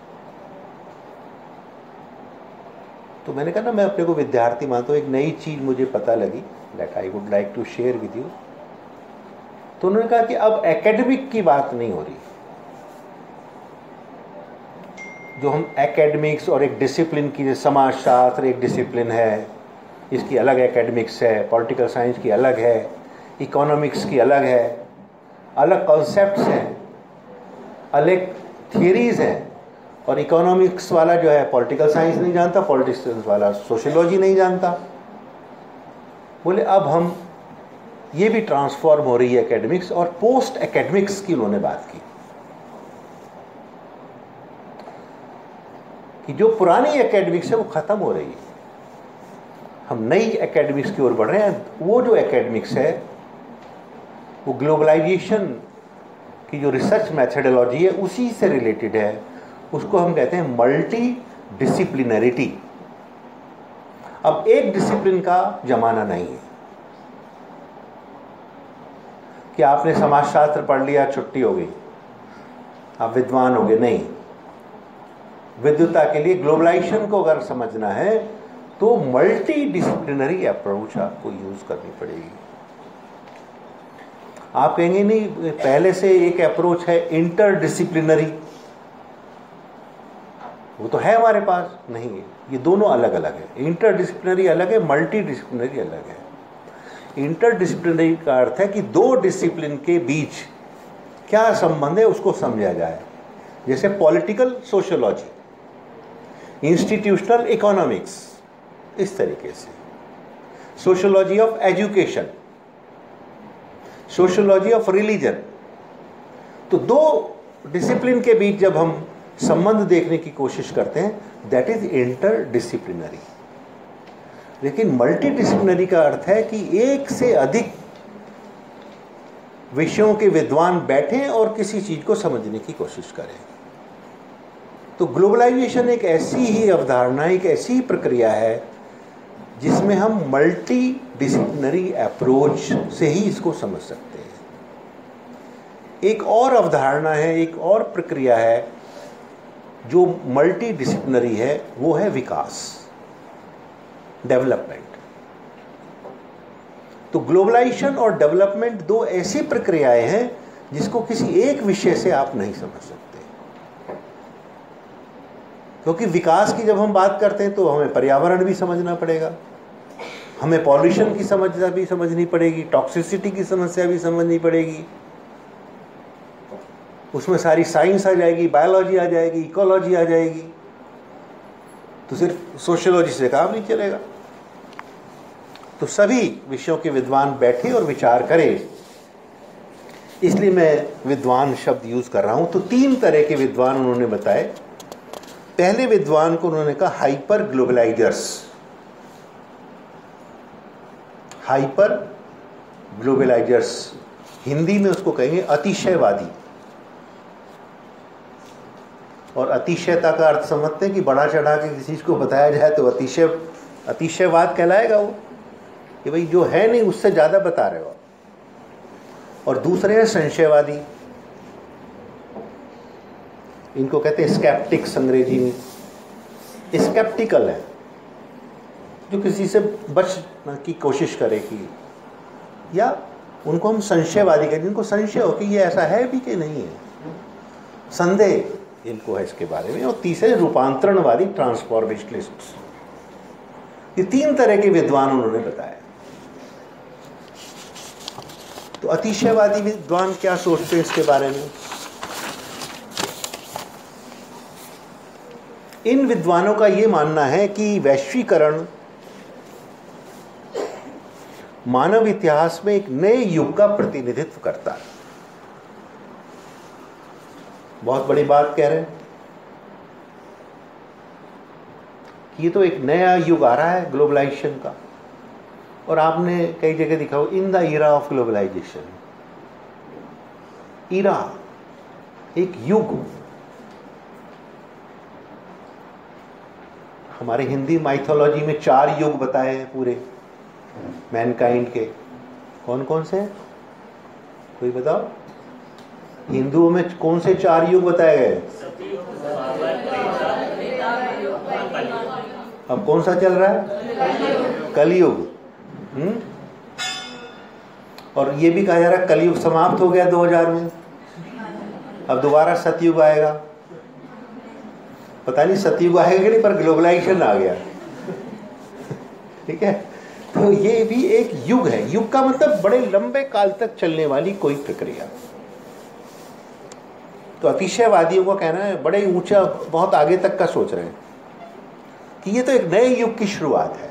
तो मैंने कहा ना, मैं अपने को विद्यार्थी मानता हूँ, एक नई चीज़ मुझे पता लगी that I would like to share with you. तो उन्होंने कहा कि अब एकेडमिक की बात नहीं हो रही, जो हम एकेडमिक्स और एक डिसिप्लिन की, समाजशास्त्र एक डिसिप्लिन है, इसकी अलग एकेडमिक्स है, पॉलिटिकल साइंस की अलग है, इकोनॉमिक्स की अलग है, अलग कॉन्सेप्ट्स हैं, अलग थियरीज हैं। और इकोनॉमिक्स वाला जो है पॉलिटिकल साइंस नहीं जानता, पॉलिटिक्स वाला सोशियोलॉजी नहीं जानता। बोले अब हम ये भी ट्रांसफॉर्म हो रही है एकेडमिक्स, और पोस्ट एकेडमिक्स की उन्होंने बात की कि जो पुरानी एकेडमिक्स है वो खत्म हो रही है, हम नई एकेडमिक्स की ओर बढ़ रहे हैं। वो जो एकेडमिक्स है वो ग्लोबलाइजेशन की जो रिसर्च मैथडोलॉजी है उसी से रिलेटेड है, उसको हम कहते हैं मल्टी डिसिप्लिनरिटी। अब एक डिसिप्लिन का जमाना नहीं है कि आपने समाजशास्त्र पढ़ लिया छुट्टी हो गई, आप विद्वान हो गए, नहीं। विद्वता के लिए ग्लोबलाइजेशन को अगर समझना है तो मल्टी डिसिप्लिनरी अप्रोच आपको यूज करनी पड़ेगी। आप कहेंगे नहीं, पहले से एक अप्रोच है इंटरडिसिप्लिनरी, वो तो है हमारे पास, नहीं है। ये दोनों अलग अलग है, इंटरडिसिप्लिनरी अलग है, मल्टी डिसिप्लिनरी अलग है। इंटरडिसिप्लिनरी का अर्थ है कि 2 डिसिप्लिन के बीच क्या संबंध है उसको समझा जाए, जैसे पॉलिटिकल सोशियोलॉजी, इंस्टीट्यूशनल इकोनॉमिक्स, इस तरीके से sociology of education, sociology of religion. तो 2 डिसिप्लिन के बीच जब हम संबंध देखने की कोशिश करते हैं, दैट इज इंटरडिसिप्लिनरी। लेकिन मल्टी डिसिप्लिनरी का अर्थ है कि एक से अधिक विषयों के विद्वान बैठें और किसी चीज को समझने की कोशिश करें। तो ग्लोबलाइजेशन एक ऐसी ही अवधारणा, एक ऐसी ही प्रक्रिया है जिसमें हम मल्टी डिसिप्लिनरी अप्रोच से ही इसको समझ सकते हैं। एक और अवधारणा है, एक और प्रक्रिया है जो मल्टी डिसिप्लिनरी है, वो है विकास, डेवलपमेंट। तो ग्लोबलाइजेशन और डेवलपमेंट 2 ऐसी प्रक्रियाएं हैं जिसको किसी एक विषय से आप नहीं समझ सकते। क्योंकि विकास की जब हम बात करते हैं तो हमें पर्यावरण भी समझना पड़ेगा, हमें पॉल्यूशन की समस्या भी समझनी पड़ेगी, टॉक्सिसिटी की समस्या भी समझनी पड़ेगी, उसमें सारी साइंस आ जाएगी, बायोलॉजी आ जाएगी, इकोलॉजी आ जाएगी। तो सिर्फ सोशियोलॉजी से काम नहीं चलेगा। तो सभी विषयों के विद्वान बैठे और विचार करें, इसलिए मैं विद्वान शब्द यूज कर रहा हूं। तो 3 तरह के विद्वान उन्होंने बताए। पहले विद्वान को उन्होंने कहा hyper globalizers. Hyper globalizers, Hindi में उसको कहेंगे अतिशयवादी। और अतिशयता का अर्थ समझते हैं कि बड़ा चढ़ा के किसी चीज को बताया जाए तो अतिशयवाद कहलाएगा वो, कि भाई जो है नहीं उससे ज्यादा बता रहे हो। और दूसरे हैं संशयवादी, इनको कहते हैं स्केप्टिक्स अंग्रेजी में। स्केप्टिकल है, जो किसी से बचने की कोशिश करे कि या उनको हम संशयवादी कहते हैं, जिनको संशय हो कि ये ऐसा है भी कि नहीं है, संदेह इनको है इसके बारे में। और तीसरे रूपांतरणवादी, ट्रांसफॉर्मेशनिस्ट। ये 3 तरह के विद्वान उन्होंने बताया। तो अतिशयवादी विद्वान क्या सोचते हैं इसके बारे में? इन विद्वानों का ये मानना है कि वैश्वीकरण मानव इतिहास में एक नए युग का प्रतिनिधित्व करता है। बहुत बड़ी बात कह रहे हैं कि ये तो एक नया युग आ रहा है ग्लोबलाइजेशन का। और आपने कई जगह दिखा हो, in the era of globalization. Era, एक युग। हमारे हिंदी माइथोलॉजी में 4 युग बताए हैं पूरे मैनकाइंड के। कौन कौन से? कोई बताओ। हिंदुओं में कौन से 4 युग बताए गए? अब कौन सा चल रहा है? कलयुग। और ये भी कहा जा रहा है कलयुग समाप्त हो गया 2000 में, अब दोबारा सतयुग आएगा। पता नहीं सतयुग आएगा कि नहीं, पर ग्लोबलाइजेशन आ गया। ठीक है, तो ये भी एक युग है। युग का मतलब बड़े लंबे काल तक चलने वाली कोई प्रक्रिया। तो अतिशयवादियों का कहना है, बड़े ऊंचा, बहुत आगे तक का सोच रहे हैं कि ये तो एक नए युग की शुरुआत है।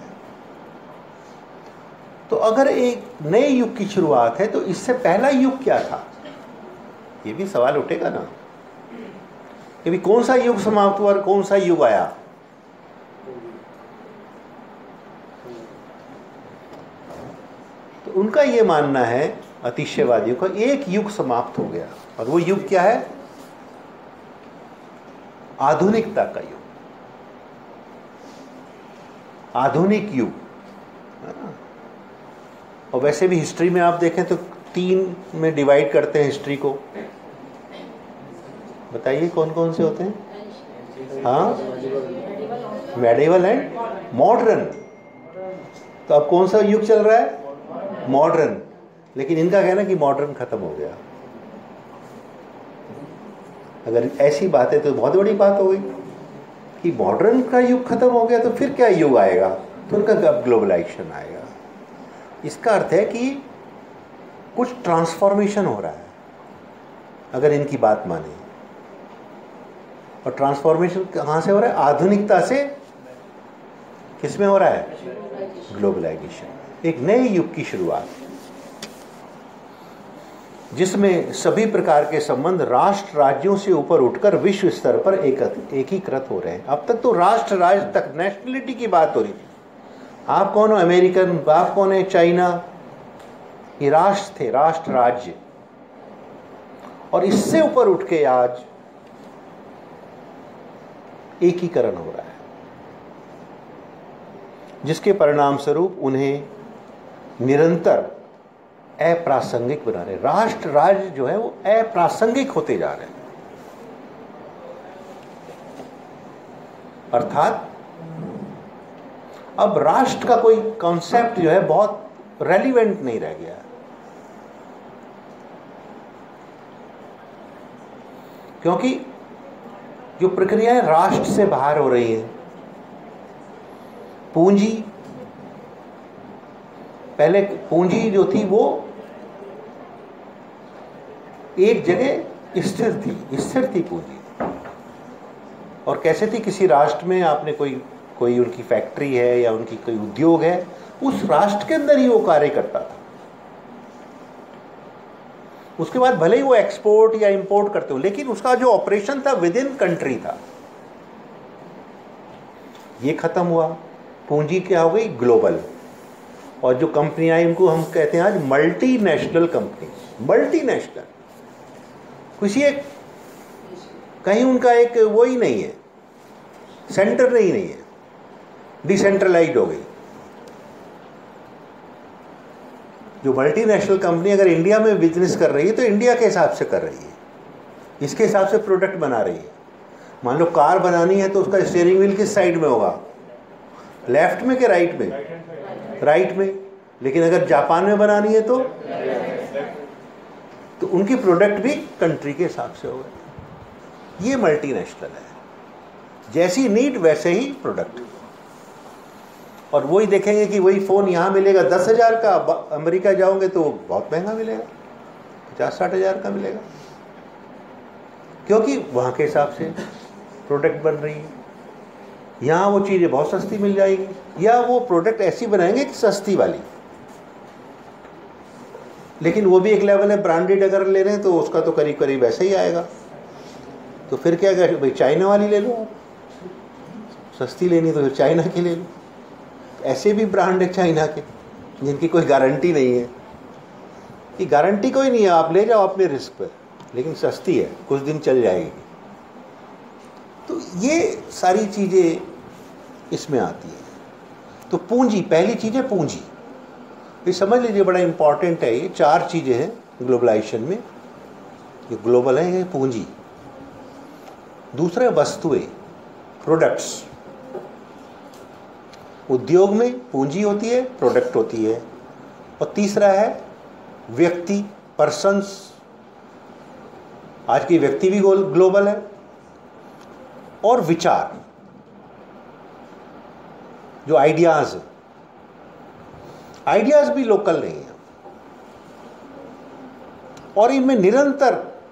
तो अगर एक नए युग की शुरुआत है तो इससे पहला युग क्या था? ये भी सवाल उठेगा ना कि भी कौन सा युग समाप्त हुआ और कौन सा युग आया। तो उनका ये मानना है अतिशयवादियों का, एक युग समाप्त हो गया। और वो युग क्या है? आधुनिकता का युग, आधुनिक युग। और वैसे भी हिस्ट्री में आप देखें तो 3 में डिवाइड करते हैं हिस्ट्री को। बताइए कौन कौन से होते हैं? हाँ, मेडिवल एंड मॉडर्न। तो अब कौन सा युग चल रहा है? मॉडर्न। लेकिन इनका कहना है कि मॉडर्न खत्म हो गया। अगर ऐसी बात है तो बहुत बड़ी बात हो गई कि मॉडर्न का युग खत्म हो गया, तो फिर क्या युग आएगा? तो उनका कब ग्लोबलाइजेशन आएगा। इसका अर्थ है कि कुछ ट्रांसफॉर्मेशन हो रहा है, अगर इनकी बात माने। और ट्रांसफॉर्मेशन कहाँ से हो रहा है? आधुनिकता से किस में हो रहा है? ग्लोबलाइजेशन। एक नए युग की शुरुआत जिसमें सभी प्रकार के संबंध राष्ट्र राज्यों से ऊपर उठकर विश्व स्तर पर एकीकृत हो रहे हैं। अब तक तो राष्ट्र राज्य तक, नेशनलिटी की बात हो रही थी। आप कौन हो? अमेरिकन। आप कौन है? चाइना। ये राष्ट्र थे, राष्ट्र राज्य। और इससे ऊपर उठ के आज एकीकरण हो रहा है, जिसके परिणाम स्वरूप उन्हें निरंतर अप्रासंगिक बना रहे। राष्ट्र राज्य जो है वो अप्रासंगिक होते जा रहे हैं। अर्थात अब राष्ट्र का कोई कॉन्सेप्ट जो है बहुत रेलिवेंट नहीं रह गया। क्योंकि जो प्रक्रियाएं राष्ट्र से बाहर हो रही हैं, पूंजी, पहले पूंजी जो थी वो एक जगह स्थिर थी पूंजी। और कैसे थी? किसी राष्ट्र में आपने कोई उनकी फैक्ट्री है या उनकी कोई उद्योग है, उस राष्ट्र के अंदर ही वो कार्य करता था। उसके बाद भले ही वो एक्सपोर्ट या इंपोर्ट करते हो, लेकिन उसका जो ऑपरेशन था विद इन कंट्री था। ये खत्म हुआ। पूंजी क्या हो गई? ग्लोबल। और जो कंपनियां आई उनको हम कहते हैं आज मल्टीनेशनल कंपनी। मल्टीनेशनल, किसी एक कहीं उनका एक वो ही नहीं है, सेंटर नहीं है, डिसेंट्रलाइज्ड हो गई। जो मल्टीनेशनल कंपनी अगर इंडिया में बिजनेस कर रही है तो इंडिया के हिसाब से कर रही है, इसके हिसाब से प्रोडक्ट बना रही है। मान लो कार बनानी है तो उसका स्टीयरिंग व्हील किस साइड में होगा? लेफ्ट में कि राइट में? राइट में। लेकिन अगर जापान में बनानी है तो उनकी प्रोडक्ट भी कंट्री के हिसाब से होगा। ये मल्टीनेशनल है, जैसी नीड वैसे ही प्रोडक्ट। और वही देखेंगे कि वही फ़ोन यहाँ मिलेगा 10,000 का, अमेरिका जाओगे तो बहुत महंगा मिलेगा, 50-60 हज़ार का मिलेगा, क्योंकि वहाँ के हिसाब से प्रोडक्ट बन रही है। यहाँ वो चीज़ें बहुत सस्ती मिल जाएगी, या वो प्रोडक्ट ऐसी बनाएंगे कि सस्ती वाली, लेकिन वो भी एक लेवल है। ब्रांडेड अगर ले रहे हैं तो उसका तो करीब करीब ऐसा ही आएगा। तो फिर क्या करें भाई, चाइना वाली ले लो आप, सस्ती लेनी तो फिर चाइना की ले लो। ऐसे भी ब्रांड है चाइना के जिनकी कोई गारंटी नहीं है, कि गारंटी कोई नहीं है, आप ले जाओ अपने रिस्क पर, लेकिन सस्ती है, कुछ दिन चल जाएगी। तो ये सारी चीज़ें इसमें आती है। तो पूंजी, पहली चीज़ है पूंजी, ये समझ लीजिए बड़ा इंपॉर्टेंट है। ये 4 चीज़ें हैं ग्लोबलाइजेशन में, ये ग्लोबल है, ये पूंजी। दूसरा है वस्तुएं, प्रोडक्ट्स। उद्योग में पूंजी होती है, प्रोडक्ट होती है। और तीसरा है व्यक्ति, पर्सन्स। आज की व्यक्ति भी ग्लोबल है। और विचार, जो आइडियाज भी लोकल नहीं है। और इनमें निरंतर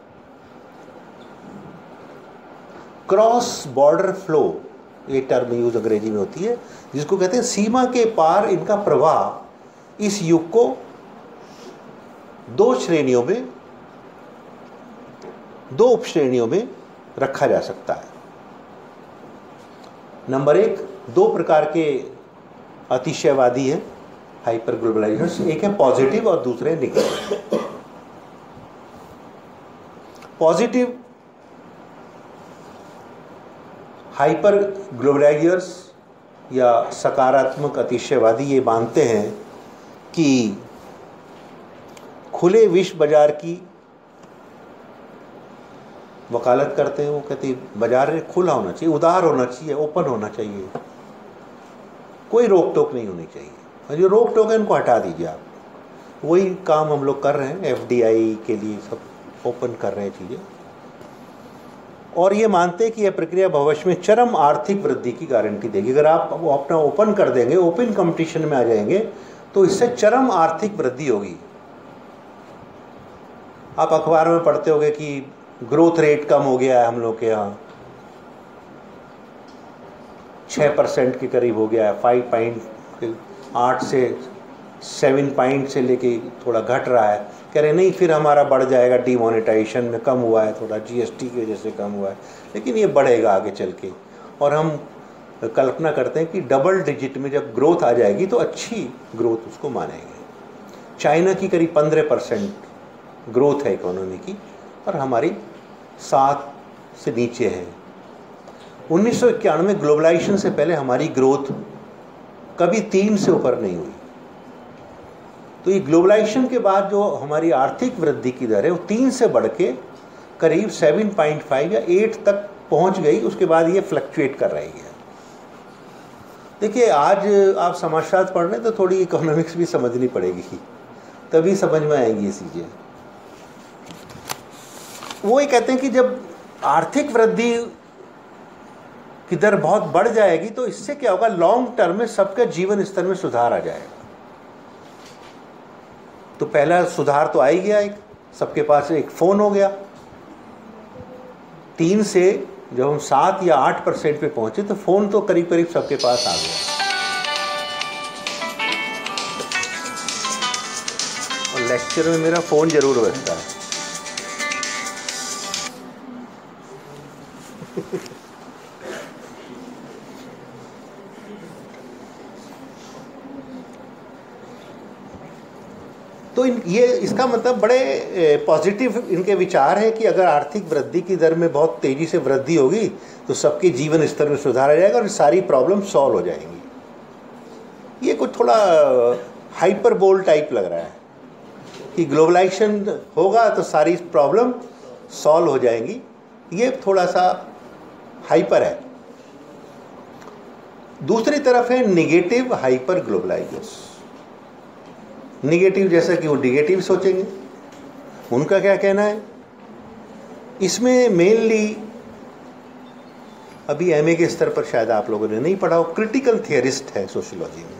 क्रॉस बॉर्डर फ्लो, ये टर्म यूज अंग्रेजी में होती है, जिसको कहते हैं सीमा के पार इनका प्रवाह। इस युग को 2 श्रेणियों में, 2 उपश्रेणियों में रखा जा सकता है। नंबर 1, 2 प्रकार के अतिशयवादी हैं हाइपर ग्लोबलाइजेशन, एक है पॉजिटिव और दूसरे नेगेटिव। पॉजिटिव हाइपर ग्लोबलाइजर्स या सकारात्मक अतिशयवादी ये मानते हैं कि खुले विश्व बाजार की वकालत करते हैं। वो कहते हैं बाजार खुला होना चाहिए, उदार होना चाहिए, ओपन होना चाहिए, कोई रोक टोक नहीं होनी चाहिए। और जो रोक टोक है उनको हटा दीजिए आप। वही काम हम लोग कर रहे हैं, एफडीआई के लिए सब ओपन कर रहे हैं चीज़ें। और ये मानते हैं कि यह प्रक्रिया भविष्य में चरम आर्थिक वृद्धि की गारंटी देगी। अगर आप वो अपना ओपन कर देंगे, ओपन कंपटीशन में आ जाएंगे, तो इससे चरम आर्थिक वृद्धि होगी। आप अखबार में पढ़ते होंगे कि ग्रोथ रेट कम हो गया है हम लोग के यहाँ, 6% के करीब हो गया है, 5.8 से 7 से लेके थोड़ा घट रहा है। कह रहे नहीं, फिर हमारा बढ़ जाएगा, डिमोनेटाइजेशन में कम हुआ है, थोड़ा जीएसटी की वजह से कम हुआ है, लेकिन ये बढ़ेगा आगे चल के। और हम कल्पना करते हैं कि डबल डिजिट में जब ग्रोथ आ जाएगी तो अच्छी ग्रोथ उसको मानेंगे। चाइना की करीब 15% ग्रोथ है इकोनॉमी की, और हमारी 7 से नीचे है। 1991 में ग्लोबलाइजेशन से पहले हमारी ग्रोथ कभी 3 से ऊपर नहीं हुई। तो ये ग्लोबलाइजेशन के बाद जो हमारी आर्थिक वृद्धि की दर है वो 3 से बढ़ के करीब 7.5 या 8 तक पहुंच गई। उसके बाद ये फ्लक्चुएट कर रही है। देखिए, आज आप समाजशास्त्र पढ़ रहे हैं तो थोड़ी इकोनॉमिक्स भी समझनी पड़ेगी, तभी समझ में आएंगी ये चीज़ें। वो ये कहते हैं कि जब आर्थिक वृद्धि की दर बहुत बढ़ जाएगी तो इससे क्या होगा, लॉन्ग टर्म में सबके जीवन स्तर में सुधार आ जाएगा। तो पहला सुधार तो आ ही गया, एक सबके पास एक फ़ोन हो गया। 3 से जब हम 7 या 8% पे पहुंचे तो फ़ोन तो करीब करीब सबके पास आ गया। और लेक्चर में मेरा फ़ोन जरूर बजता है। तो ये इसका मतलब बड़े पॉजिटिव इनके विचार हैं कि अगर आर्थिक वृद्धि की दर में बहुत तेज़ी से वृद्धि होगी तो सबके जीवन स्तर में सुधार आ जाएगा और सारी प्रॉब्लम सॉल्व हो जाएंगी। ये कुछ थोड़ा हाइपर बोल टाइप लग रहा है कि ग्लोबलाइजेशन होगा तो सारी प्रॉब्लम सॉल्व हो जाएंगी। ये थोड़ा सा हाइपर है। दूसरी तरफ है नेगेटिव हाइपर ग्लोबलाइजेशन। निगेटिव जैसा कि वो निगेटिव सोचेंगे। उनका क्या कहना है इसमें? मेनली अभी एमए के स्तर पर शायद आप लोगों ने नहीं पढ़ा हो, क्रिटिकल थियरिस्ट है सोशियोलॉजी में।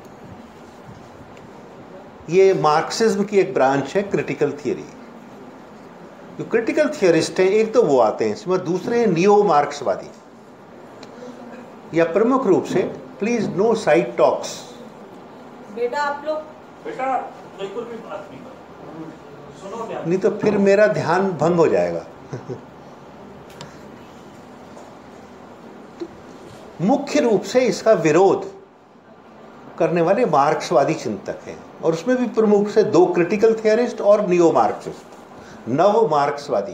ये मार्क्सिज्म की एक ब्रांच है, क्रिटिकल थियरी। जो क्रिटिकल थियरिस्ट हैं एक तो वो आते हैं इसमें, दूसरे हैं नियो मार्क्सवादी, या प्रमुख रूप से, प्लीज नो साइड टॉक्स। बेटा आप लोग बेटा बिल्कुल भी बात नहीं करो, सुनो क्या? नहीं तो फिर मेरा ध्यान भंग हो जाएगा। मुख्य रूप से इसका विरोध करने वाले मार्क्सवादी चिंतक हैं, और उसमें भी प्रमुख से दो, क्रिटिकल थियरिस्ट और नियो मार्क्सिस्ट, नव मार्क्सवादी।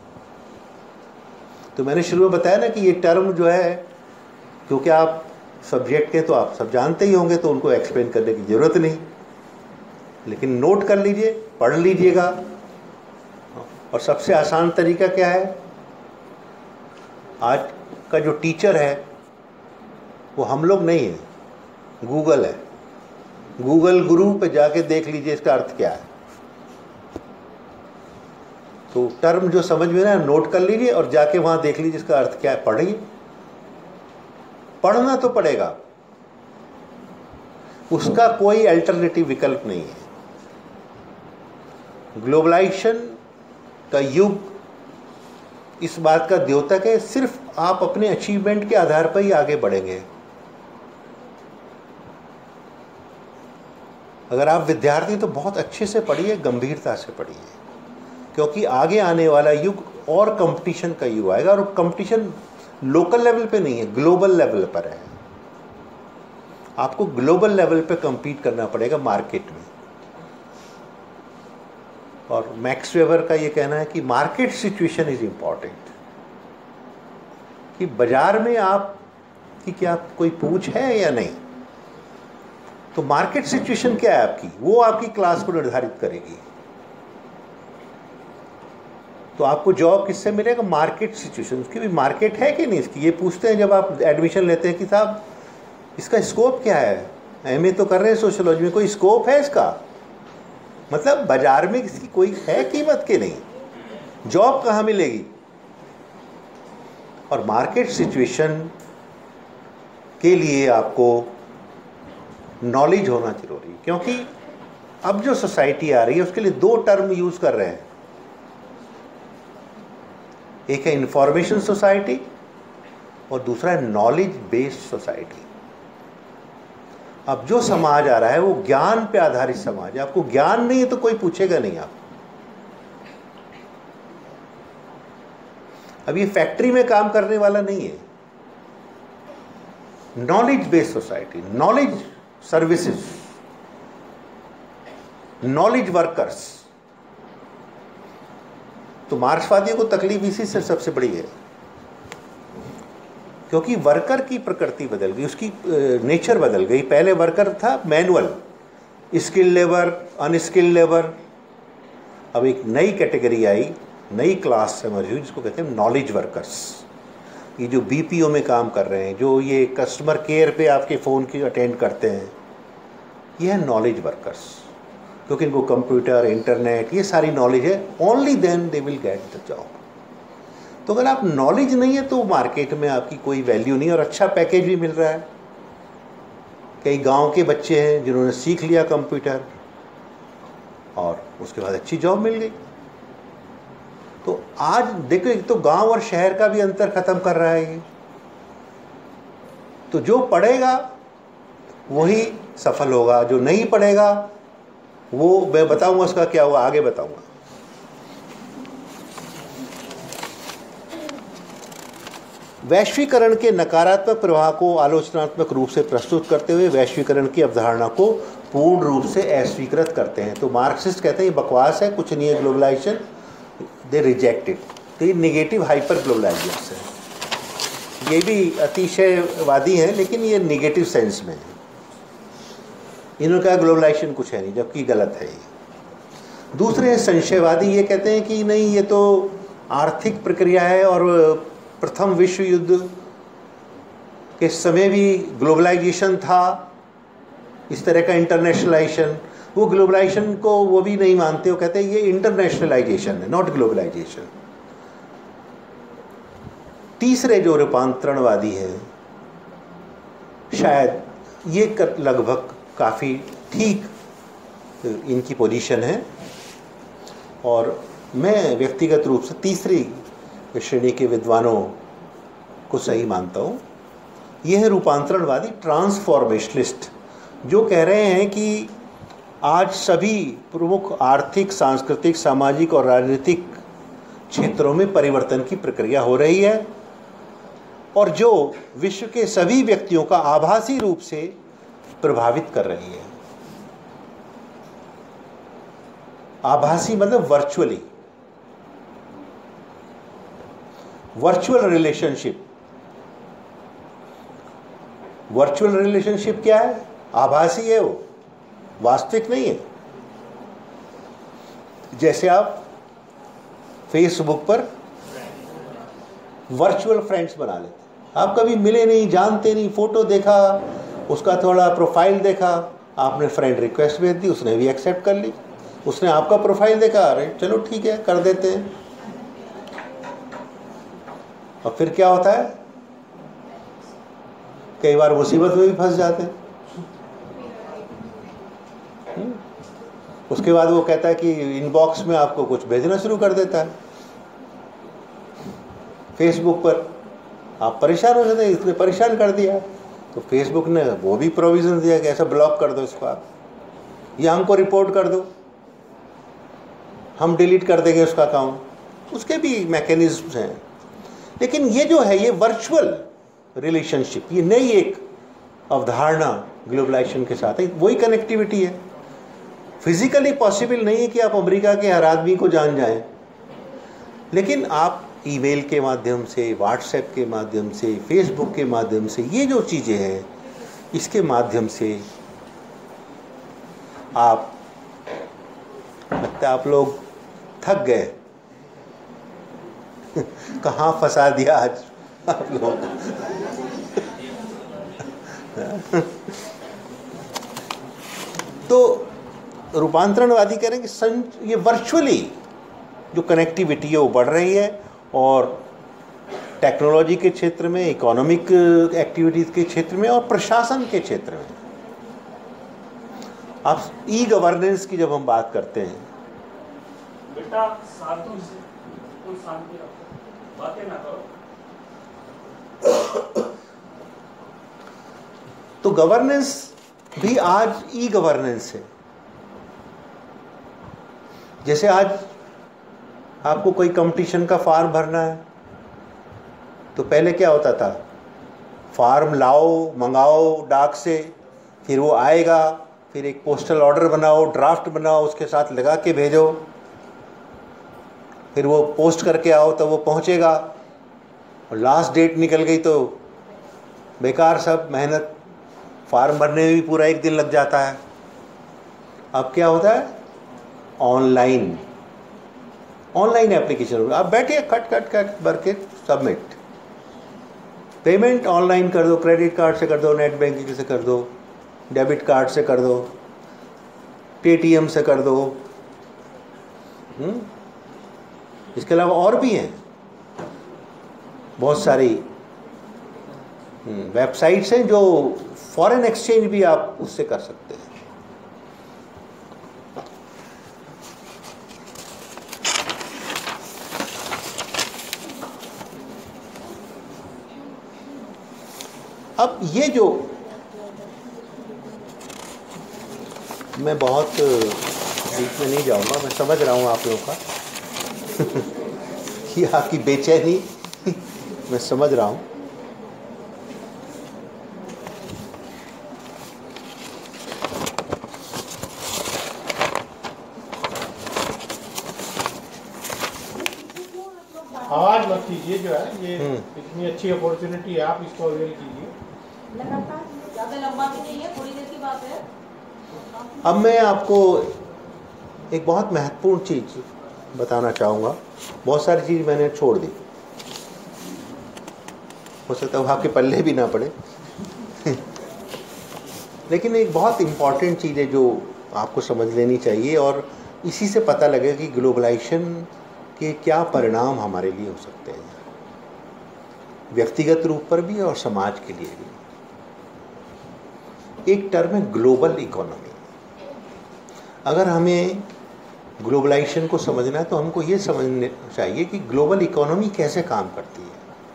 तो मैंने शुरू में बताया ना कि ये टर्म जो है, क्योंकि आप सब्जेक्ट के तो आप सब जानते ही होंगे, तो उनको एक्सप्लेन करने की जरूरत नहीं, लेकिन नोट कर लीजिए, पढ़ लीजिएगा। और सबसे आसान तरीका क्या है? आज का जो टीचर है वो हम लोग नहीं है, गूगल है। गूगल गुरु पे जाके देख लीजिए इसका अर्थ क्या है। तो टर्म जो समझ में ना, नोट कर लीजिए और जाके वहां देख लीजिए इसका अर्थ क्या है, पढ़िए। पढ़ना तो पड़ेगा, उसका कोई अल्टरनेटिव विकल्प नहीं है। ग्लोबलाइजेशन का युग इस बात का द्योतक है, सिर्फ आप अपने अचीवमेंट के आधार पर ही आगे बढ़ेंगे। अगर आप विद्यार्थी तो बहुत अच्छे से पढ़िए, गंभीरता से पढ़िए, क्योंकि आगे आने वाला युग और कंपटीशन का युग आएगा, और कंपटीशन लोकल लेवल पे नहीं है, ग्लोबल लेवल पर है। आपको ग्लोबल लेवल पे compete करना पड़ेगा मार्केट में। और मैक्स वेबर का ये कहना है कि मार्केट सिचुएशन इज इंपॉर्टेंट, कि बाजार में आप की क्या कोई पूछ है या नहीं। तो मार्केट सिचुएशन क्या है आपकी, वो आपकी क्लास को निर्धारित करेगी। तो आपको जॉब किससे मिलेगा? Market situation. उसकी भी मार्केट है कि नहीं इसकी, ये पूछते हैं जब आप एडमिशन लेते हैं कि साहब इसका स्कोप क्या है, एमए तो कर रहे हैं सोशियोलॉजी में, कोई स्कोप है इसका? मतलब बाजार में इसकी कोई है कीमत के नहीं, जॉब कहाँ मिलेगी? और मार्केट सिचुएशन के लिए आपको नॉलेज होना जरूरी, क्योंकि अब जो सोसाइटी आ रही है उसके लिए दो टर्म यूज कर रहे हैं। एक है इंफॉर्मेशन सोसाइटी और दूसरा है नॉलेज बेस्ड सोसाइटी। अब जो समाज आ रहा है वो ज्ञान पे आधारित समाज है। आपको ज्ञान नहीं है तो कोई पूछेगा नहीं आप। अब ये फैक्ट्री में काम करने वाला नहीं है, knowledge based society, knowledge services, knowledge workers. तो मार्क्सवादियों को तकलीफ इसी से सबसे बड़ी है, क्योंकि वर्कर की प्रकृति बदल गई, उसकी नेचर बदल गई। पहले वर्कर था manual, skill labour, unskilled labour. अब एक नई कैटेगरी आई, नई क्लास समझ हुई, जिसको कहते हैं नॉलेज वर्कर्स। ये जो बीपीओ में काम कर रहे हैं, जो ये कस्टमर केयर पे आपके फ़ोन की अटेंड करते हैं, ये है नॉलेज वर्कर्स, क्योंकि इनको कंप्यूटर, इंटरनेट, ये सारी नॉलेज है। Only then they will get the job. तो अगर आप नॉलेज नहीं है तो मार्केट में आपकी कोई वैल्यू नहीं, और अच्छा पैकेज भी मिल रहा है। कई गांव के बच्चे हैं जिन्होंने सीख लिया कंप्यूटर और उसके बाद अच्छी जॉब मिल गई। तो आज देखो, एक तो गांव और शहर का भी अंतर खत्म कर रहा है ये। तो जो पढ़ेगा वही सफल होगा, जो नहीं पढ़ेगा वो मैं बताऊंगा उसका क्या हुआ, आगे बताऊंगा। वैश्वीकरण के नकारात्मक प्रभाव को आलोचनात्मक रूप से प्रस्तुत करते हुए वैश्वीकरण की अवधारणा को पूर्ण रूप से अस्वीकृत करते हैं। तो मार्क्सिस्ट कहते हैं ये बकवास है, कुछ नहीं है ग्लोबलाइजेशन, दे रिजेक्ट इट। तो ये निगेटिव हाइपर ग्लोबलाइजेशन है। ये भी अतिशयवादी हैं, लेकिन ये निगेटिव सेंस में है। इन्होंने कहा ग्लोबलाइजेशन कुछ है नहीं, जबकि गलत है ये। दूसरे संशयवादी ये कहते हैं कि नहीं, ये तो आर्थिक प्रक्रिया है, और प्रथम विश्व युद्ध के समय भी ग्लोबलाइजेशन था, इस तरह का इंटरनेशनलाइजेशन। वो ग्लोबलाइजेशन को वो भी नहीं मानते, वो कहते हैं ये इंटरनेशनलाइजेशन है, नॉट ग्लोबलाइजेशन। तीसरे जो रूपांतरणवादी है, शायद ये लगभग काफ़ी ठीक इनकी पोजीशन है, और मैं व्यक्तिगत रूप से तीसरी श्रेणी के विद्वानों को सही मानता हूँ। ये है रूपांतरणवादी, ट्रांसफॉर्मेशनिस्ट, जो कह रहे हैं कि आज सभी प्रमुख आर्थिक, सांस्कृतिक, सामाजिक और राजनीतिक क्षेत्रों में परिवर्तन की प्रक्रिया हो रही है, और जो विश्व के सभी व्यक्तियों का आभासी रूप से प्रभावित कर रही है। आभासी मतलब virtually, virtual relationship. Virtual relationship क्या है? आभासी है, वो वास्तविक नहीं है। जैसे आप फेसबुक पर वर्चुअल फ्रेंड्स बना लेते, आप कभी मिले नहीं, जानते नहीं, फोटो देखा, उसका थोड़ा प्रोफाइल देखा, आपने फ्रेंड रिक्वेस्ट भेज दी, उसने भी एक्सेप्ट कर ली, उसने आपका प्रोफाइल देखा, अरे चलो ठीक है कर देते हैं। और फिर क्या होता है, कई बार मुसीबत में भी फंस जाते हैं। उसके बाद वो कहता है कि इनबॉक्स में आपको कुछ भेजना शुरू कर देता है। फेसबुक पर आप परेशान हो जाते हैं, इसने परेशान कर दिया, तो फेसबुक ने वो भी प्रोविजन दिया कि ऐसा ब्लॉक कर दो इसको आप, या हमको रिपोर्ट कर दो, हम डिलीट कर देंगे उसका अकाउंट। उसके भी मैकेनिज्म्स हैं। लेकिन ये जो है, ये वर्चुअल रिलेशनशिप, ये नई एक अवधारणा ग्लोबलाइजेशन के साथ है। वही कनेक्टिविटी है। फिजिकली पॉसिबल नहीं है कि आप अमेरिका के हर आदमी को जान जाएं, लेकिन आप ईमेल के माध्यम से, व्हाट्सएप के माध्यम से, फेसबुक के माध्यम से, ये जो चीज़ें हैं, इसके माध्यम से आप, लगता है आप लोग थक गए। कहाँ फंसा दिया आज आप लोग। तो रूपांतरणवादी कह रहे हैं कि ये वर्चुअली जो कनेक्टिविटी है वो बढ़ रही है, और टेक्नोलॉजी के क्षेत्र में, इकोनॉमिक एक्टिविटीज़ के क्षेत्र में, और प्रशासन के क्षेत्र में। आप ई गवर्नेंस की जब हम बात करते हैं, बेटा साधु से तो शांति रखो, बातें ना करो। तो गवर्नेंस भी आज ई गवर्नेंस है। जैसे आज आपको कोई कंपटीशन का फॉर्म भरना है, तो पहले क्या होता था, फॉर्म लाओ, मंगाओ डाक से, फिर वो आएगा, फिर एक पोस्टल ऑर्डर बनाओ, ड्राफ्ट बनाओ, उसके साथ लगा के भेजो, फिर वो पोस्ट करके आओ तो वो पहुंचेगा, और लास्ट डेट निकल गई तो बेकार सब मेहनत, फॉर्म भरने में भी पूरा एक दिन लग जाता है। अब क्या होता है, ऑनलाइन एप्लीकेशन, आप बैठिए, खट भर के सबमिट, पेमेंट ऑनलाइन कर दो, क्रेडिट कार्ड से कर दो, नेट बैंकिंग से कर दो, डेबिट कार्ड से कर दो, पेटीएम से कर दो। इसके अलावा और भी हैं बहुत सारी वेबसाइट्स हैं जो फॉरेन एक्सचेंज भी आप उससे कर सकते हैं। अब ये जो, मैं बहुत बीच में नहीं जाऊंगा, मैं समझ रहा हूँ आप लोगों का कि आपकी बेचैनी मैं समझ रहा हूँ। आवाज मत कीजिए, जो है ये इतनी अच्छी अपॉर्चुनिटी है, आप इसको अवेल कीजिए। ज्यादा लंबा भी नहीं है, थोड़ी देर की बात है। अब मैं आपको एक बहुत महत्वपूर्ण चीज़ बताना चाहूँगा। बहुत सारी चीज़ मैंने छोड़ दी, हो सकता है वो आपके पल्ले भी ना पड़े लेकिन एक बहुत इम्पॉर्टेंट चीज़ है जो आपको समझ लेनी चाहिए और इसी से पता लगेगा कि ग्लोबलाइजेशन के क्या परिणाम हमारे लिए हो सकते हैं, व्यक्तिगत रूप पर भी और समाज के लिए भी। एक टर्म है ग्लोबल इकोनॉमी। अगर हमें ग्लोबलाइजेशन को समझना है तो हमको ये समझना चाहिए कि ग्लोबल इकोनॉमी कैसे काम करती है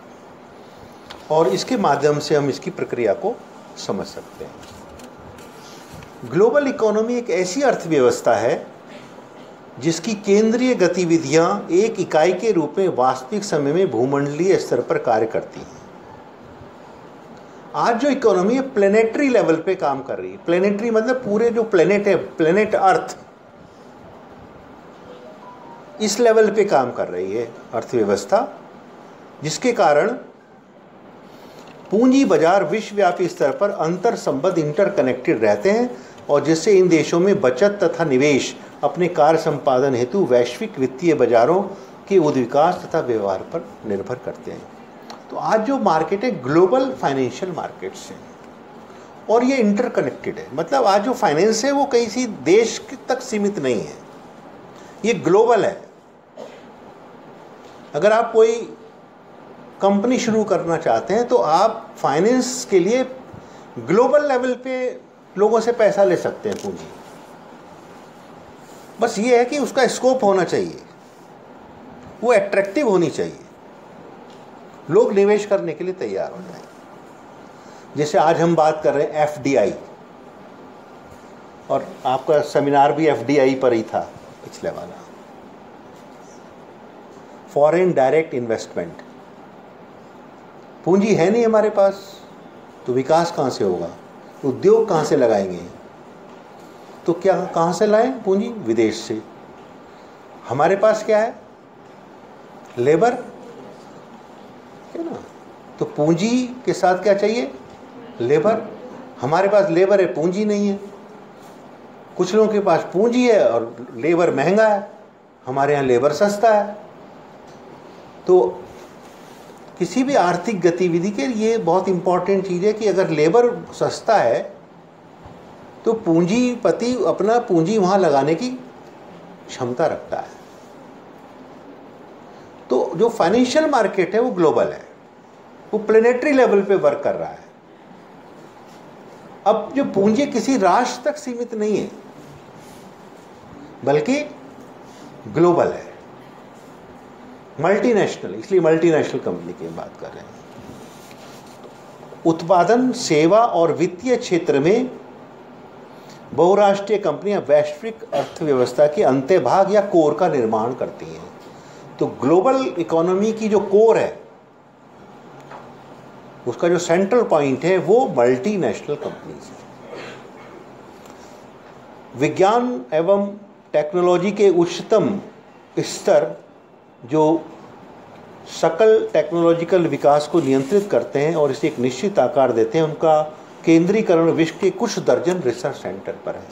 और इसके माध्यम से हम इसकी प्रक्रिया को समझ सकते हैं। ग्लोबल इकोनॉमी एक ऐसी अर्थव्यवस्था है जिसकी केंद्रीय गतिविधियां एक इकाई के रूप में वास्तविक समय में भूमंडलीय स्तर पर कार्य करती हैं। आज जो इकोनॉमी है प्लेनेटरी लेवल पे काम कर रही है। प्लेनेटरी मतलब पूरे जो प्लेनेट है, प्लेनेट अर्थ, इस लेवल पे काम कर रही है अर्थव्यवस्था, जिसके कारण पूंजी बाजार विश्वव्यापी स्तर पर अंतर संबद्ध इंटरकनेक्टेड रहते हैं और जिससे इन देशों में बचत तथा निवेश अपने कार्य संपादन हेतु वैश्विक वित्तीय बाजारों के उद्विकास तथा व्यवहार पर निर्भर करते हैं। तो आज जो मार्केट है ग्लोबल फाइनेंशियल मार्केट्स हैं और ये इंटरकनेक्टेड है। मतलब आज जो फाइनेंस है वो किसी देश तक सीमित नहीं है, ये ग्लोबल है। अगर आप कोई कंपनी शुरू करना चाहते हैं तो आप फाइनेंस के लिए ग्लोबल लेवल पे लोगों से पैसा ले सकते हैं, पूंजी। बस ये है कि उसका स्कोप होना चाहिए, वो एट्रैक्टिव होनी चाहिए, लोग निवेश करने के लिए तैयार हो जाए। जैसे आज हम बात कर रहे हैं एफडीआई, और आपका सेमिनार भी एफडीआई पर ही था पिछले वाला, फॉरेन डायरेक्ट इन्वेस्टमेंट। पूंजी है नहीं हमारे पास तो विकास कहाँ से होगा, उद्योग कहाँ से लगाएंगे, तो क्या कहाँ से लाएं पूंजी? विदेश से। हमारे पास क्या है? लेबर है ना, तो पूंजी के साथ क्या चाहिए? लेबर। हमारे पास लेबर है, पूंजी नहीं है। कुछ लोगों के पास पूंजी है और लेबर महंगा है, हमारे यहाँ लेबर सस्ता है। तो किसी भी आर्थिक गतिविधि के लिए बहुत इंपॉर्टेंट चीज़ है कि अगर लेबर सस्ता है तो पूंजीपति अपना पूंजी वहाँ लगाने की क्षमता रखता है। तो जो फाइनेंशियल मार्केट है वो ग्लोबल है, वो प्लेनेटरी लेवल पे वर्क कर रहा है। अब जो पूंजी किसी राष्ट्र तक सीमित नहीं है बल्कि ग्लोबल है, मल्टीनेशनल, इसलिए मल्टीनेशनल कंपनी की बात कर रहे हैं। उत्पादन, सेवा और वित्तीय क्षेत्र में बहुराष्ट्रीय कंपनियां वैश्विक अर्थव्यवस्था के अंतःभाग या कोर का निर्माण करती हैं। तो ग्लोबल इकोनॉमी की जो कोर है, उसका जो सेंट्रल पॉइंट है वो मल्टीनेशनल कंपनीज है। विज्ञान एवं टेक्नोलॉजी के उच्चतम स्तर जो सकल टेक्नोलॉजिकल विकास को नियंत्रित करते हैं और इसे एक निश्चित आकार देते हैं, उनका केंद्रीकरण विश्व के कुछ दर्जन रिसर्च सेंटर पर है।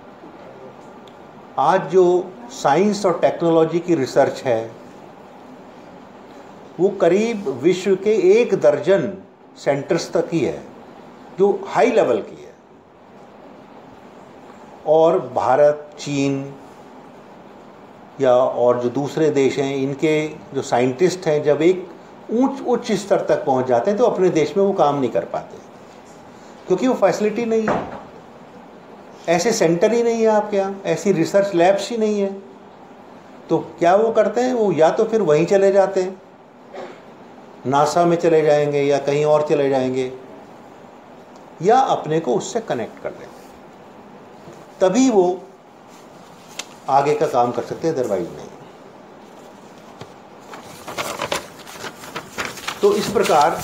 आज जो साइंस और टेक्नोलॉजी की रिसर्च है वो करीब विश्व के 1 दर्जन सेंटर्स तक ही है जो हाई लेवल की है। और भारत, चीन या और जो दूसरे देश हैं, इनके जो साइंटिस्ट हैं जब एक उच्च स्तर तक पहुंच जाते हैं तो अपने देश में वो काम नहीं कर पाते क्योंकि वो फैसिलिटी नहीं है, ऐसे सेंटर ही नहीं है आपके यहाँ, ऐसी रिसर्च लैब्स ही नहीं है। तो क्या वो करते हैं, वो या तो फिर वहीं चले जाते हैं, नासा में चले जाएंगे या कहीं और चले जाएंगे, या अपने को उससे कनेक्ट कर लेंगे, तभी वो आगे का काम कर सकते हैं, अदरवाइज नहीं। तो इस प्रकार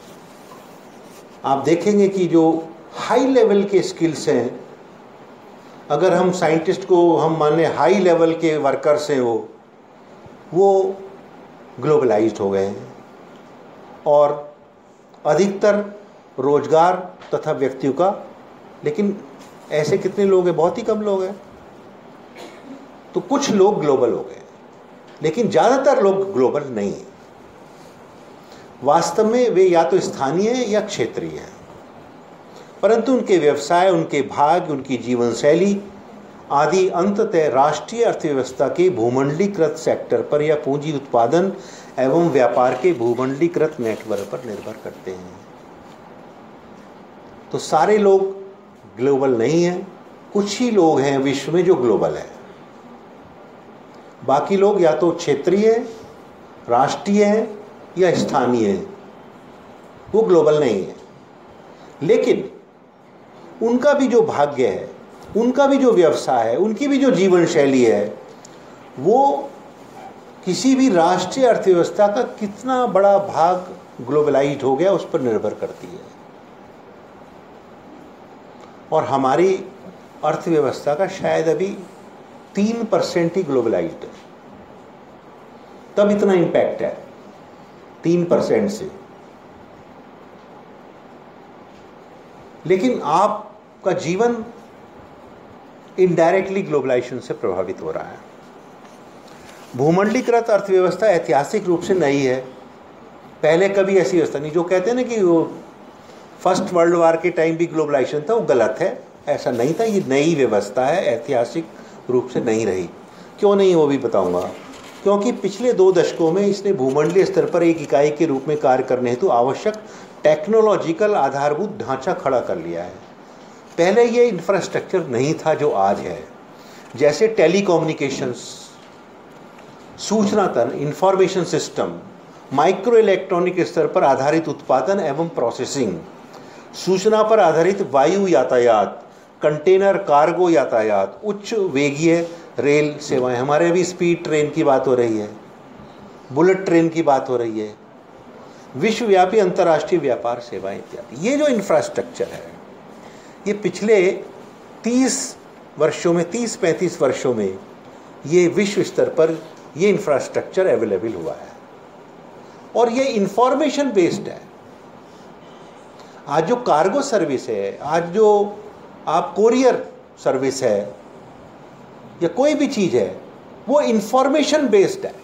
आप देखेंगे कि जो हाई लेवल के स्किल्स हैं, अगर हम साइंटिस्ट को हम मान लें हाई लेवल के वर्कर्स हैं, वो ग्लोबलाइज्ड हो गए हैं और अधिकतर रोजगार तथा व्यक्तियों का, लेकिन ऐसे कितने लोग हैं? बहुत ही कम लोग हैं। तो कुछ लोग ग्लोबल हो गए लेकिन ज़्यादातर लोग ग्लोबल नहीं हैं। वास्तव में वे या तो स्थानीय हैं या क्षेत्रीय हैं, परंतु उनके व्यवसाय, उनके भाग्य, उनकी जीवन शैली आदि अंततः राष्ट्रीय अर्थव्यवस्था के भूमंडलीकृत सेक्टर पर या पूंजी उत्पादन एवं व्यापार के भूमंडलीकृत नेटवर्क पर निर्भर करते हैं। तो सारे लोग ग्लोबल नहीं हैं, कुछ ही लोग हैं विश्व में जो ग्लोबल है। बाकी लोग या तो क्षेत्रीय, राष्ट्रीय है या स्थानीय है, वो ग्लोबल नहीं है। लेकिन उनका भी जो भाग्य है, उनका भी जो व्यवसाय है, उनकी भी जो जीवन शैली है, वो किसी भी राष्ट्रीय अर्थव्यवस्था का कितना बड़ा भाग ग्लोबलाइज्ड हो गया उस पर निर्भर करती है। और हमारी अर्थव्यवस्था का शायद अभी 3% ही ग्लोबलाइज्ड है, तब इतना इम्पैक्ट है 3% से। लेकिन आपका जीवन इनडायरेक्टली ग्लोबलाइजेशन से प्रभावित हो रहा है। भूमंडलीकृत अर्थव्यवस्था ऐतिहासिक रूप से नई है, पहले कभी ऐसी व्यवस्था नहीं। जो कहते हैं ना कि वो फर्स्ट वर्ल्ड वार के टाइम भी ग्लोबलाइजेशन था, वो गलत है, ऐसा नहीं था। ये नई व्यवस्था है, ऐतिहासिक रूप से नहीं रही। क्यों नहीं, वो भी बताऊंगा। क्योंकि पिछले 2 दशकों में इसने भूमंडलीय स्तर पर एक इकाई के रूप में कार्य करने हेतु आवश्यक टेक्नोलॉजिकल आधारभूत ढांचा खड़ा कर लिया है। पहले ये इंफ्रास्ट्रक्चर नहीं था जो आज है, जैसे टेलीकम्युनिकेशंस, सूचना तंत्र, इंफॉर्मेशन सिस्टम, माइक्रो इलेक्ट्रॉनिक स्तर पर आधारित उत्पादन एवं प्रोसेसिंग, सूचना पर आधारित वायु यातायात, कंटेनर कार्गो यातायात, उच्च वेगीय रेल सेवाएं, हमारे भी स्पीड ट्रेन की बात हो रही है, बुलेट ट्रेन की बात हो रही है, विश्वव्यापी अंतर्राष्ट्रीय व्यापार सेवाएं इत्यादि। ये जो इंफ्रास्ट्रक्चर है, ये पिछले 30 वर्षों में, 30-35 वर्षों में ये विश्व स्तर पर ये इंफ्रास्ट्रक्चर अवेलेबल हुआ है और ये इंफॉर्मेशन बेस्ड है। आज जो कार्गो सर्विस है, आज जो आप कोरियर सर्विस है या कोई भी चीज है, वो इंफॉर्मेशन बेस्ड है।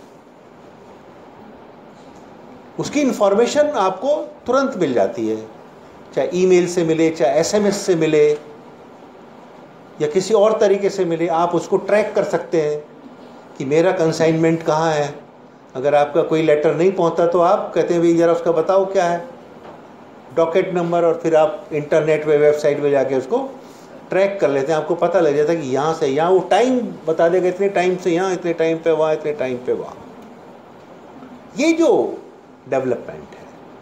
उसकी इंफॉर्मेशन आपको तुरंत मिल जाती है, चाहे ईमेल से मिले, चाहे एसएमएस से मिले या किसी और तरीके से मिले। आप उसको ट्रैक कर सकते हैं कि मेरा कंसाइनमेंट कहाँ है। अगर आपका कोई लेटर नहीं पहुंचता तो आप कहते हैं भाई जरा उसका बताओ क्या है, डॉकेट नंबर, और फिर आप इंटरनेट पे, वेबसाइट पे जाके उसको ट्रैक कर लेते हैं। आपको पता लग जाता है कि यहाँ से यहाँ, वो टाइम बता देगा, इतने टाइम से यहाँ, इतने टाइम पे वहाँ, इतने टाइम पे वहाँ। ये जो डेवलपमेंट है,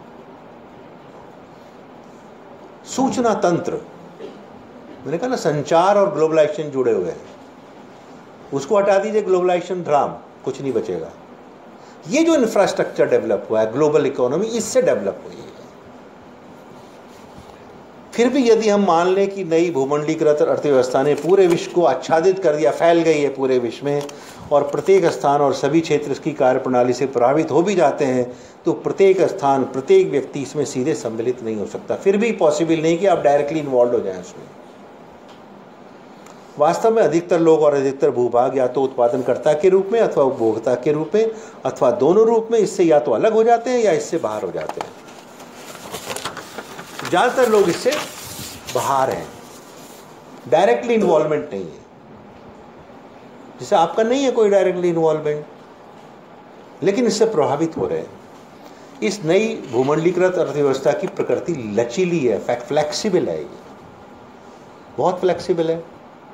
सूचना तंत्र, मैंने कहा ना संचार और ग्लोबलाइजेशन जुड़े हुए हैं, उसको हटा दीजिए, ग्लोबलाइजेशन ड्राम, कुछ नहीं बचेगा। ये जो इंफ्रास्ट्रक्चर डेवलप हुआ है, ग्लोबल इकोनॉमी इससे डेवलप हुई है। फिर भी यदि हम मान लें कि नई भूमंडलीकृत अर्थव्यवस्था ने पूरे विश्व को आच्छादित कर दिया, फैल गई है पूरे विश्व में, और प्रत्येक स्थान और सभी क्षेत्र इसकी कार्यप्रणाली से प्रभावित हो भी जाते हैं, तो प्रत्येक स्थान, प्रत्येक व्यक्ति इसमें सीधे सम्मिलित नहीं हो सकता। फिर भी पॉसिबल नहीं कि आप डायरेक्टली इन्वॉल्व हो जाएं उसमें। वास्तव में अधिकतर लोग और अधिकतर भूभाग या तो उत्पादनकर्ता के रूप में अथवा उपभोक्ता के रूप में अथवा दोनों रूप में इससे या तो अलग हो जाते हैं या इससे बाहर हो जाते हैं। ज़्यादातर लोग इससे बाहर हैं, डायरेक्टली इन्वॉल्वमेंट नहीं है। जैसे आपका नहीं है कोई डायरेक्टली इन्वॉल्वमेंट, लेकिन इससे प्रभावित हो रहे हैं। इस नई भूमंडलीकृत अर्थव्यवस्था की प्रकृति लचीली है, फ्लेक्सिबल है, ये बहुत फ्लेक्सिबल है।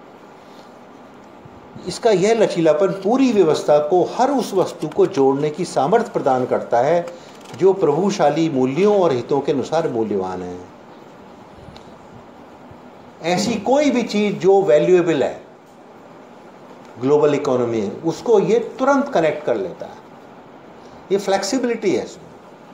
इसका यह लचीलापन पूरी व्यवस्था को हर उस वस्तु को जोड़ने की सामर्थ्य प्रदान करता है जो प्रभुशाली मूल्यों और हितों के अनुसार मूल्यवान है। ऐसी कोई भी चीज जो वैल्यूएबल है ग्लोबल इकोनॉमी है, उसको ये तुरंत कनेक्ट कर लेता है। ये फ्लेक्सिबिलिटी है इसमें।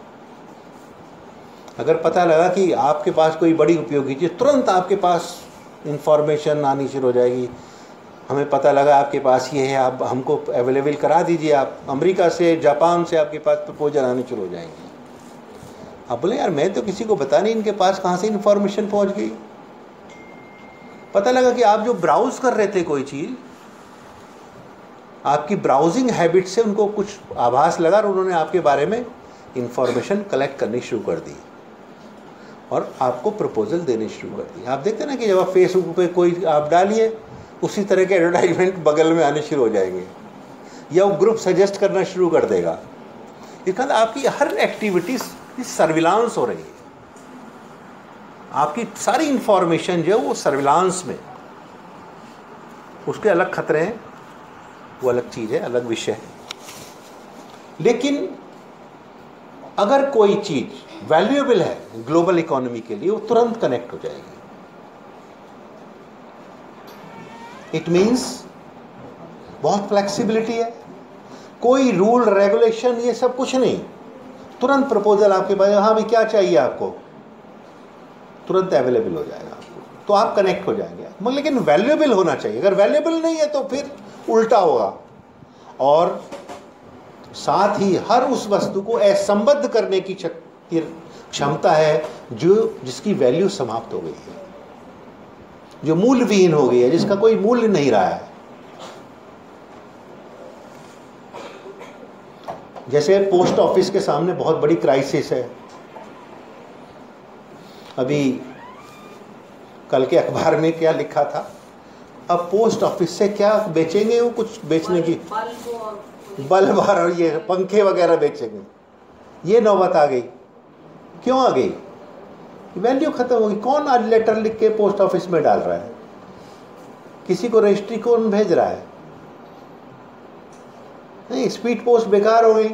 अगर पता लगा कि आपके पास कोई बड़ी उपयोगी चीज, तुरंत आपके पास इंफॉर्मेशन आनी शुरू हो जाएगी। हमें पता लगा आपके पास ये है, आप हमको अवेलेबल करा दीजिए। आप अमेरिका से, जापान से आपके पास प्रपोजल आने शुरू हो जाएंगे। आप बोले यार मैं तो किसी को बता नहीं, इनके पास कहाँ से इंफॉर्मेशन पहुँच गई। पता लगा कि आप जो ब्राउज कर रहे थे कोई चीज़, आपकी ब्राउजिंग हैबिट से उनको कुछ आभास लगा और उन्होंने आपके बारे में इंफॉर्मेशन कलेक्ट करनी शुरू कर दी और आपको प्रपोजल देने शुरू कर दी। आप देखते ना कि जब आप फेसबुक पे कोई आप डालिए, उसी तरह के एडवर्टाइजमेंट बगल में आने शुरू हो जाएंगे, या वो ग्रुप सजेस्ट करना शुरू कर देगा। इसका आपकी हर एक्टिविटी सर्विलांस हो रही है, आपकी सारी इंफॉर्मेशन जो है वो सर्विलांस में। उसके अलग खतरे हैं, वो अलग चीज़ है, अलग विषय है। लेकिन अगर कोई चीज़ वैल्यूएबल है ग्लोबल इकोनॉमी के लिए, वो तुरंत कनेक्ट हो जाएगी। इट मीन्स बहुत फ्लेक्सिबिलिटी है, कोई रूल रेगुलेशन ये सब कुछ नहीं, तुरंत प्रपोजल आपके पास, हाँ भाई क्या चाहिए आपको, तुरंत अवेलेबल हो जाएगा आपको, तो आप कनेक्ट हो जाएंगे। मगर लेकिन वैल्यूएबल होना चाहिए, अगर वैल्यूएबल नहीं है तो फिर उल्टा होगा। और साथ ही हर उस वस्तु को असंबद्ध करने की क्षमता है जिसकी वैल्यू समाप्त हो गई है, जो मूल्यविहीन हो गई है, जिसका कोई मूल्य नहीं रहा है। जैसे पोस्ट ऑफिस के सामने बहुत बड़ी क्राइसिस है। अभी कल के अखबार में क्या लिखा था, अब पोस्ट ऑफिस से क्या बेचेंगे, वो कुछ बेचने की बल्ब और ये पंखे वगैरह बेचेंगे। ये नौबत आ गई। क्यों आ गई? वैल्यू खत्म हो गई। कौन आज लेटर लिख के पोस्ट ऑफिस में डाल रहा है? किसी को रजिस्ट्री कौन भेज रहा है? नहीं, स्पीड पोस्ट बेकार हो गई।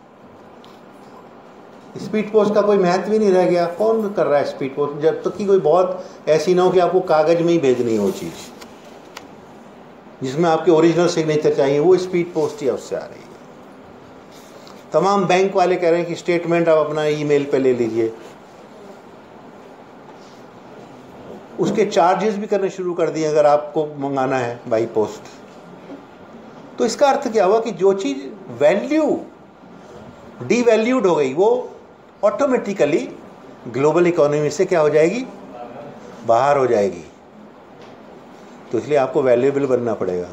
स्पीड पोस्ट का कोई महत्व ही नहीं रह गया। कौन कर रहा है स्पीड पोस्ट? जब तक कि कोई बहुत ऐसी ना हो कि आपको कागज में ही भेजनी हो चीज़, जिसमें आपके ओरिजिनल सिग्नेचर चाहिए, वो स्पीड पोस्ट ही उससे आ रही है। तमाम बैंक वाले कह रहे हैं कि स्टेटमेंट आप अपना ईमेल पे ले लीजिए। उसके चार्जेस भी करने शुरू कर दिए अगर आपको मंगाना है बाई पोस्ट। तो इसका अर्थ क्या हुआ कि जो चीज़ वैल्यू डीवैल्यूड हो गई, वो ऑटोमेटिकली ग्लोबल इकोनॉमी से क्या हो जाएगी? बाहर हो जाएगी। तो इसलिए आपको वैल्यूएबल बनना पड़ेगा।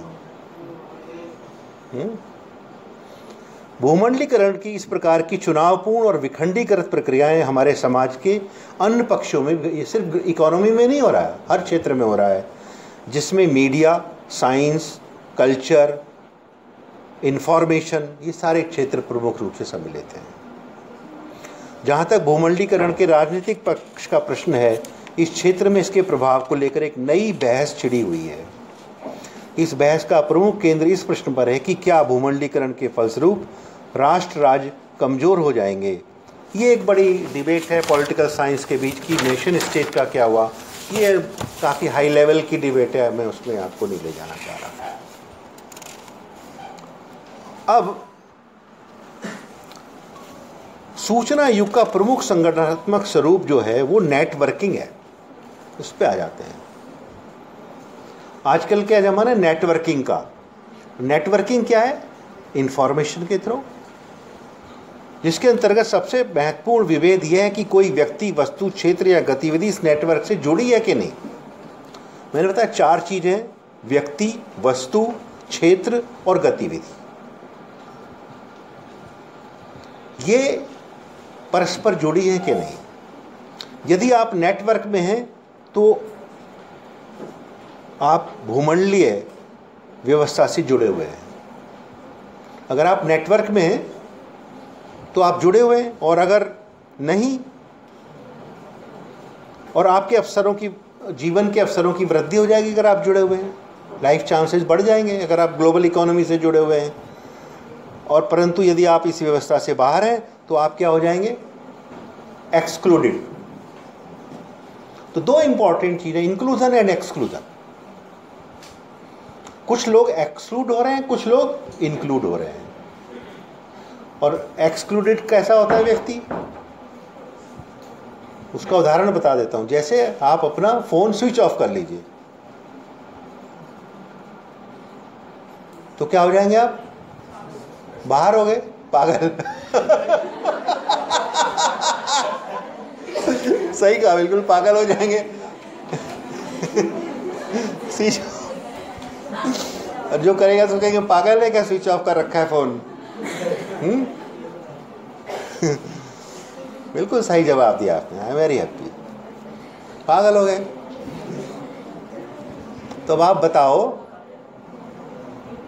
भूमंडलीकरण की इस प्रकार की चुनावपूर्ण और विखंडीकृत प्रक्रियाएं हमारे समाज के अन्य पक्षों में, ये सिर्फ इकोनॉमी में नहीं हो रहा है, हर क्षेत्र में हो रहा है, जिसमें मीडिया, साइंस, कल्चर, इंफॉर्मेशन, ये सारे क्षेत्र प्रमुख रूप से सम्मिलित हैं। जहाँ तक भूमंडलीकरण के राजनीतिक पक्ष का प्रश्न है, इस क्षेत्र में इसके प्रभाव को लेकर एक नई बहस छिड़ी हुई है। इस बहस का प्रमुख केंद्र इस प्रश्न पर है कि क्या भूमंडलीकरण के फलस्वरूप राष्ट्र राज्य कमज़ोर हो जाएंगे। ये एक बड़ी डिबेट है पॉलिटिकल साइंस के बीच की, नेशन स्टेट का क्या हुआ। ये काफ़ी हाई लेवल की डिबेट है, मैं उसमें आपको नहीं ले जाना चाह रहा। अब सूचना युग का प्रमुख संगठनात्मक स्वरूप जो है वो नेटवर्किंग है। उस पर आ जाते हैं। आजकल क्या ज़माना है नेटवर्किंग का। नेटवर्किंग क्या है? इंफॉर्मेशन के थ्रू, जिसके अंतर्गत सबसे महत्वपूर्ण विभेद यह है कि कोई व्यक्ति, वस्तु, क्षेत्र या गतिविधि इस नेटवर्क से जुड़ी है कि नहीं। मैंने बताया 4 चीज़ें हैं: व्यक्ति, वस्तु, क्षेत्र और गतिविधि। ये परस्पर जुड़ी है कि नहीं। यदि आप नेटवर्क में हैं तो आप भूमंडलीय व्यवस्था से जुड़े हुए हैं। अगर आप नेटवर्क में हैं तो आप जुड़े हुए हैं, और अगर नहीं, और आपके अवसरों की, जीवन के अवसरों की वृद्धि हो जाएगी अगर आप जुड़े हुए हैं। लाइफ चांसेस बढ़ जाएंगे अगर आप ग्लोबल इकोनॉमी से जुड़े हुए हैं। और परंतु यदि आप इस व्यवस्था से बाहर हैं तो आप क्या हो जाएंगे? एक्सक्लूडेड। तो 2 इंपॉर्टेंट चीज़ें, इंक्लूजन एंड एक्सक्लूजन। कुछ लोग एक्सक्लूड हो रहे हैं, कुछ लोग इंक्लूड हो रहे हैं। और एक्सक्लूडेड कैसा होता है व्यक्ति? उसका उदाहरण बता देता हूं। जैसे आप अपना फोन स्विच ऑफ कर लीजिए तो क्या हो जाएंगे आप? बाहर हो गए, पागल। सही कहा, बिल्कुल पागल हो जाएंगे। स्विच, और जो करेगा तो कहेंगे पागल है क्या, स्विच ऑफ कर रखा है फोन। बिल्कुल सही जवाब दिया आपने। I am very happy. पागल हो गए। तो अब आप बताओ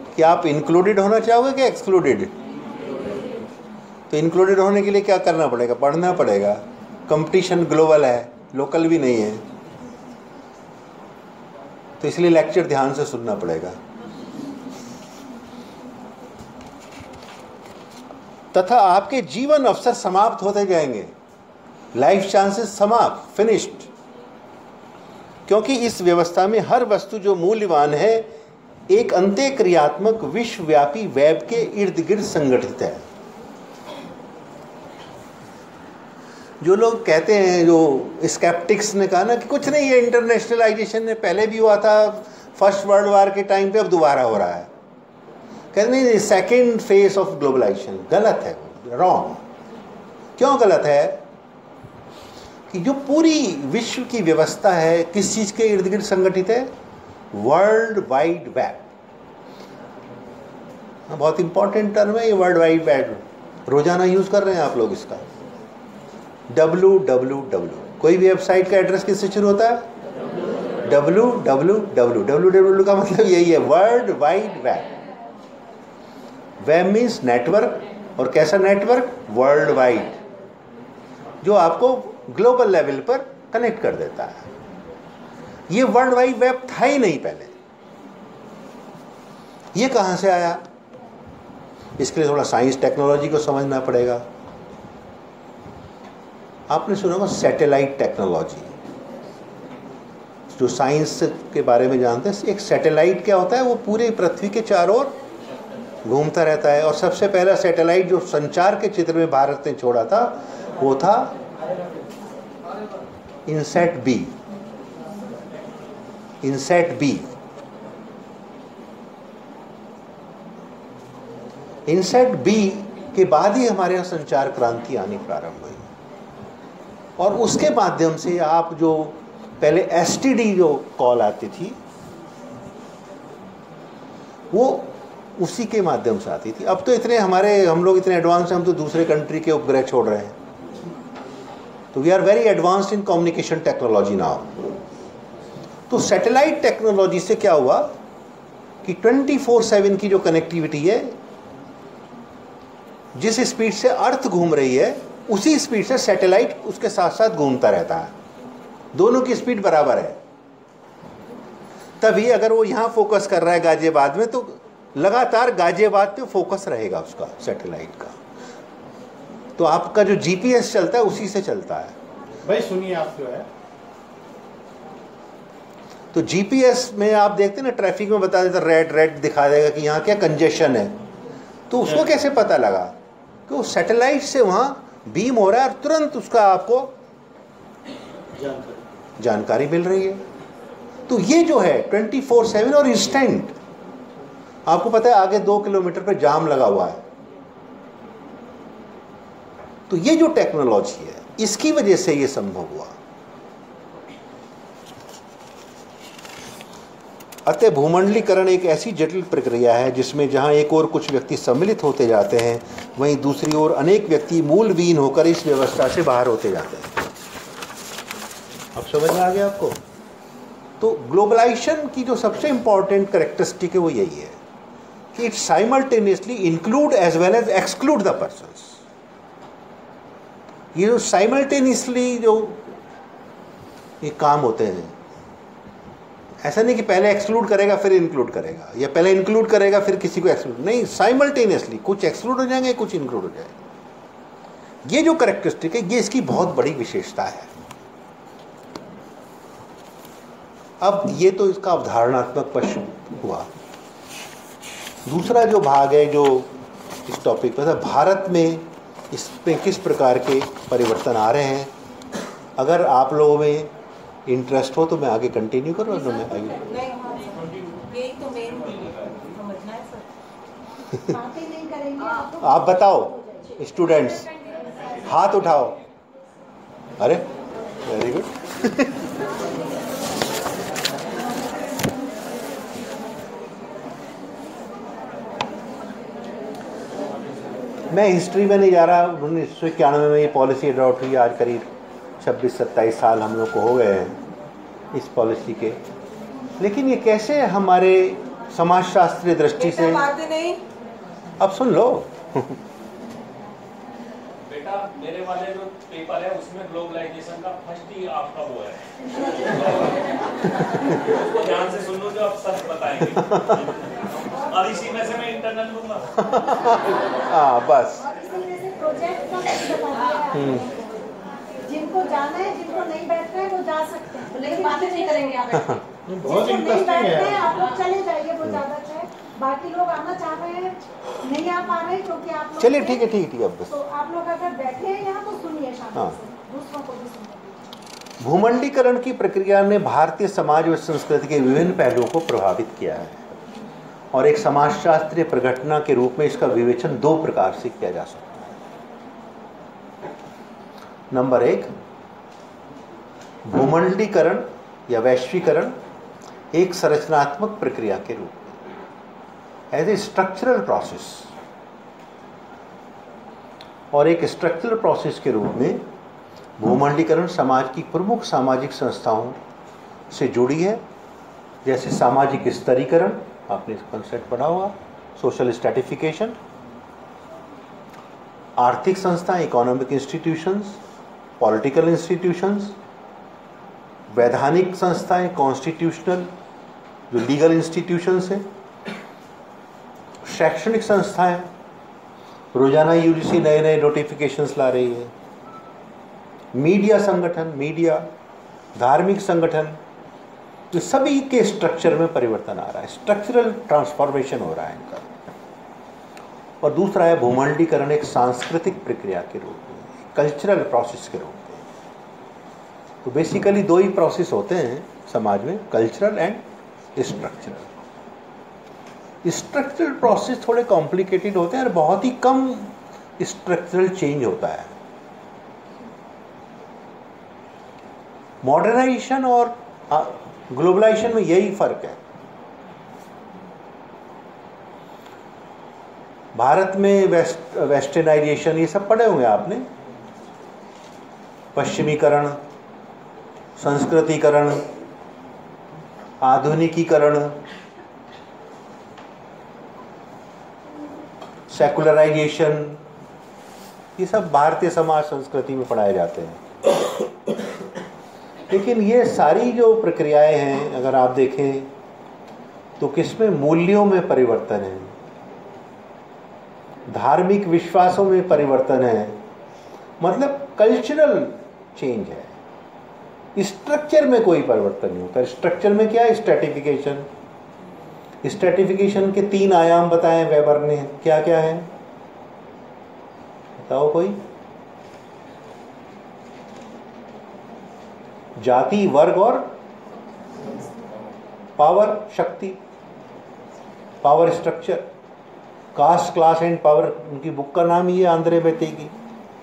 कि आप इंक्लूडेड होना चाहोगे कि एक्सक्लूडेड? तो इंक्लूडेड होने के लिए क्या करना पड़ेगा? पढ़ना पड़ेगा। कंपटीशन ग्लोबल है, लोकल भी नहीं है, तो इसलिए लेक्चर ध्यान से सुनना पड़ेगा। तथा आपके जीवन अवसर समाप्त होते जाएंगे, लाइफ चांसेस समाप्त, फिनिश्ड, क्योंकि इस व्यवस्था में हर वस्तु जो मूल्यवान है एक अंत्यक्रियात्मक विश्वव्यापी वेब के इर्द गिर्द संगठित है। जो लोग कहते हैं, जो स्केप्टिक्स ने कहा ना कि कुछ नहीं, ये इंटरनेशनलाइजेशन ने पहले भी हुआ था, फर्स्ट वर्ल्ड वॉर के टाइम पे, अब दोबारा हो रहा है, कहते नहीं सेकेंड फेज ऑफ ग्लोबलाइजेशन। गलत है, रॉन्ग। क्यों गलत है? कि जो पूरी विश्व की व्यवस्था है किस चीज के इर्द गिर्द संगठित है? World wide web. बहुत इंपॉर्टेंट टर्म है ये वर्ल्ड वाइड वेब, रोजाना यूज कर रहे हैं आप लोग इसका। www, कोई भी वेबसाइट का एड्रेस किससे शुरू होता है? www का मतलब यही है, world wide web. Web means network, और कैसा नेटवर्क? वर्ल्ड वाइड, जो आपको ग्लोबल लेवल पर कनेक्ट कर देता है। ये वर्ल्ड वाइड वेब था ही नहीं पहले, ये कहां से आया? इसके लिए थोड़ा साइंस टेक्नोलॉजी को समझना पड़ेगा। आपने सुना होगा सैटेलाइट टेक्नोलॉजी, जो साइंस के बारे में जानते हैं। एक सैटेलाइट क्या होता है? वो पूरे पृथ्वी के चारों ओर घूमता रहता है। और सबसे पहला सैटेलाइट जो संचार के चित्र में भारत ने छोड़ा था वो था INSAT B. INSAT B, INSAT B के बाद ही हमारे यहाँ संचार क्रांति आनी प्रारंभ हुई। और उसके माध्यम से आप जो पहले एसटीडी जो कॉल आती थी वो उसी के माध्यम से आती थी। अब तो इतने हम लोग इतने एडवांस हैं, हम तो दूसरे कंट्री के उपग्रह छोड़ रहे हैं। तो we are very advanced in communication technology now. तो सैटेलाइट टेक्नोलॉजी से क्या हुआ कि 24/7 की जो कनेक्टिविटी है, जिस स्पीड से अर्थ घूम रही है उसी स्पीड से सैटेलाइट उसके साथ साथ घूमता रहता है। दोनों की स्पीड बराबर है। तभी अगर वो यहां फोकस कर रहा है गाजियाबाद में, तो लगातार गाजियाबाद पे फोकस रहेगा उसका सैटेलाइट का। तो आपका जो जीपीएस चलता है उसी से चलता है। भाई सुनिए, आप जो है तो जीपीएस में आप देखते हैं ना, ट्रैफिक में बता देता, रेड दिखा देगा कि यहाँ क्या कंजेशन है। तो उसको कैसे पता लगा? कि वो सैटेलाइट से वहां बीम हो रहा है और तुरंत उसका आपको जानकारी मिल रही है। तो ये जो है 24/7 और इंस्टेंट। आपको पता है आगे 2 किलोमीटर पे जाम लगा हुआ है। तो ये जो टेक्नोलॉजी है इसकी वजह से ये संभव हुआ। अतः भूमंडलीकरण एक ऐसी जटिल प्रक्रिया है जिसमें जहां एक ओर कुछ व्यक्ति सम्मिलित होते जाते हैं, वहीं दूसरी ओर अनेक व्यक्ति मूलविहीन होकर इस व्यवस्था से बाहर होते जाते हैं। अब समझ में आ गया आपको? तो ग्लोबलाइजेशन की जो सबसे इंपॉर्टेंट कैरेक्टरिस्टिक है वो यही है कि it simultaneously include as well as exclude the persons. ये जो साइमल्टेनियसली जो ये काम होते हैं, ऐसा नहीं कि पहले एक्सक्लूड करेगा फिर इंक्लूड करेगा, या पहले इंक्लूड करेगा फिर किसी को एक्सक्लूड, नहीं, साइमल्टेनियसली कुछ एक्सक्लूड हो जाएंगे, कुछ इंक्लूड हो जाएंगे। ये जो कैरेक्टरिस्टिक है ये इसकी बहुत बड़ी विशेषता है। अब ये तो इसका अवधारणात्मक पक्ष हुआ। दूसरा जो भाग है जो इस टॉपिक पर था, भारत में इसमें किस प्रकार के परिवर्तन आ रहे हैं। अगर आप लोगों में इंटरेस्ट हो तो मैं आगे कंटिन्यू करूँ तो मैं आगे यही तो मेन समझना है सर। बातें नहीं करेंगे आप बताओ स्टूडेंट्स, हाथ उठाओ। अरे वेरी गुड। मैं हिस्ट्री में नहीं जा रहा। 1991 में ये पॉलिसी अडॉप्ट हुई। आज करीब 26-27 साल हम लोग को हो गए हैं इस पॉलिसी के। लेकिन ये कैसे हमारे समाजशास्त्रीय दृष्टि से। बातें नहीं। अब सुन लो। बेटा मेरे वाले जो पेपर है उसमें ग्लोबलाइजेशन का फर्स्ट ही आपका वो है, उसको ध्यान से सुन लो जो आप सच बताएंगे, और इसी में से मैं इंटरनल लूंगा। हाँ बस। और इसी में से प्रोजेक्ट का कुछ बता दिया है। जिनको जाना है, जिनको नहीं बैठना है वो जा सकते हैं, लेकिन बातें नहीं करेंगे आप। बहुत जिनको नहीं इंटरेस्टिंग बैठना है है। आप लोग चले जाइए, वो ज्यादा अच्छा है। बाकी लोग आना चाह रहे हैं, नहीं आ पा रहे क्योंकि आप लोग चलिए ठीक है ठीक है ठीक है। अब बस तो आप लोग अगर बैठे हैं यहाँ तो सुनिए शांति हाँ। से, दूसरों को भी सुनिए। भूमंडीकरण की प्रक्रिया ने भारतीय समाज व संस्कृति के विभिन्न पहलुओं को प्रभावित किया है और एक समाजशास्त्रीय प्रघटना के रूप में इसका विवेचन दो प्रकार से किया जा सकता है। नंबर एक, भूमंडीकरण या वैश्वीकरण एक संरचनात्मक प्रक्रिया के रूप में, एज ए स्ट्रक्चरल प्रोसेस, और एक स्ट्रक्चरल प्रोसेस के रूप में भूमंडीकरण समाज की प्रमुख सामाजिक संस्थाओं से जुड़ी है, जैसे सामाजिक स्तरीकरण, आपने इस कंसेप्ट पढ़ा होगा, सोशल स्ट्रैटिफिकेशन, आर्थिक संस्थाएं, इकोनॉमिक इंस्टीट्यूशंस, पॉलिटिकल इंस्टीट्यूशंस, वैधानिक संस्थाएं, कॉन्स्टिट्यूशनल जो लीगल इंस्टीट्यूशंस हैं, शैक्षणिक संस्थाएं, रोजाना यूजीसी नए नए नोटिफिकेशंस ला रही है, मीडिया संगठन, मीडिया, धार्मिक संगठन, तो सभी के स्ट्रक्चर में परिवर्तन आ रहा है, स्ट्रक्चरल ट्रांसफॉर्मेशन हो रहा है इनका। और दूसरा है भूमंडीकरण एक सांस्कृतिक प्रक्रिया के रूप में, कल्चरल प्रोसेस के रूप में। तो बेसिकली दो ही प्रोसेस होते हैं समाज में, cultural and structural. Structural process थोड़े कॉम्प्लिकेटेड होते हैं और बहुत ही कम स्ट्रक्चरल चेंज होता है। मॉडर्नाइजेशन और ग्लोबलाइजेशन में यही फर्क है। भारत में वेस्टर्नाइजेशन ये सब पढ़े होंगे आपने, पश्चिमीकरण, संस्कृतिकरण, आधुनिकीकरण, सेकुलराइजेशन, ये सब भारतीय समाज संस्कृति में पढ़ाए जाते हैं। लेकिन ये सारी जो प्रक्रियाएं हैं अगर आप देखें तो किसमें मूल्यों में परिवर्तन है, धार्मिक विश्वासों में परिवर्तन है, मतलब कल्चरल चेंज है। स्ट्रक्चर में कोई परिवर्तन नहीं होता। स्ट्रक्चर में क्या है? स्ट्रैटिफिकेशन। स्ट्रैटिफिकेशन के 3 आयाम बताए वेबर ने, क्या क्या है बताओ कोई? जाति, वर्ग और पावर, शक्ति, power structure, caste, class and power. उनकी बुक का नाम ही है आंद्रे बेते की,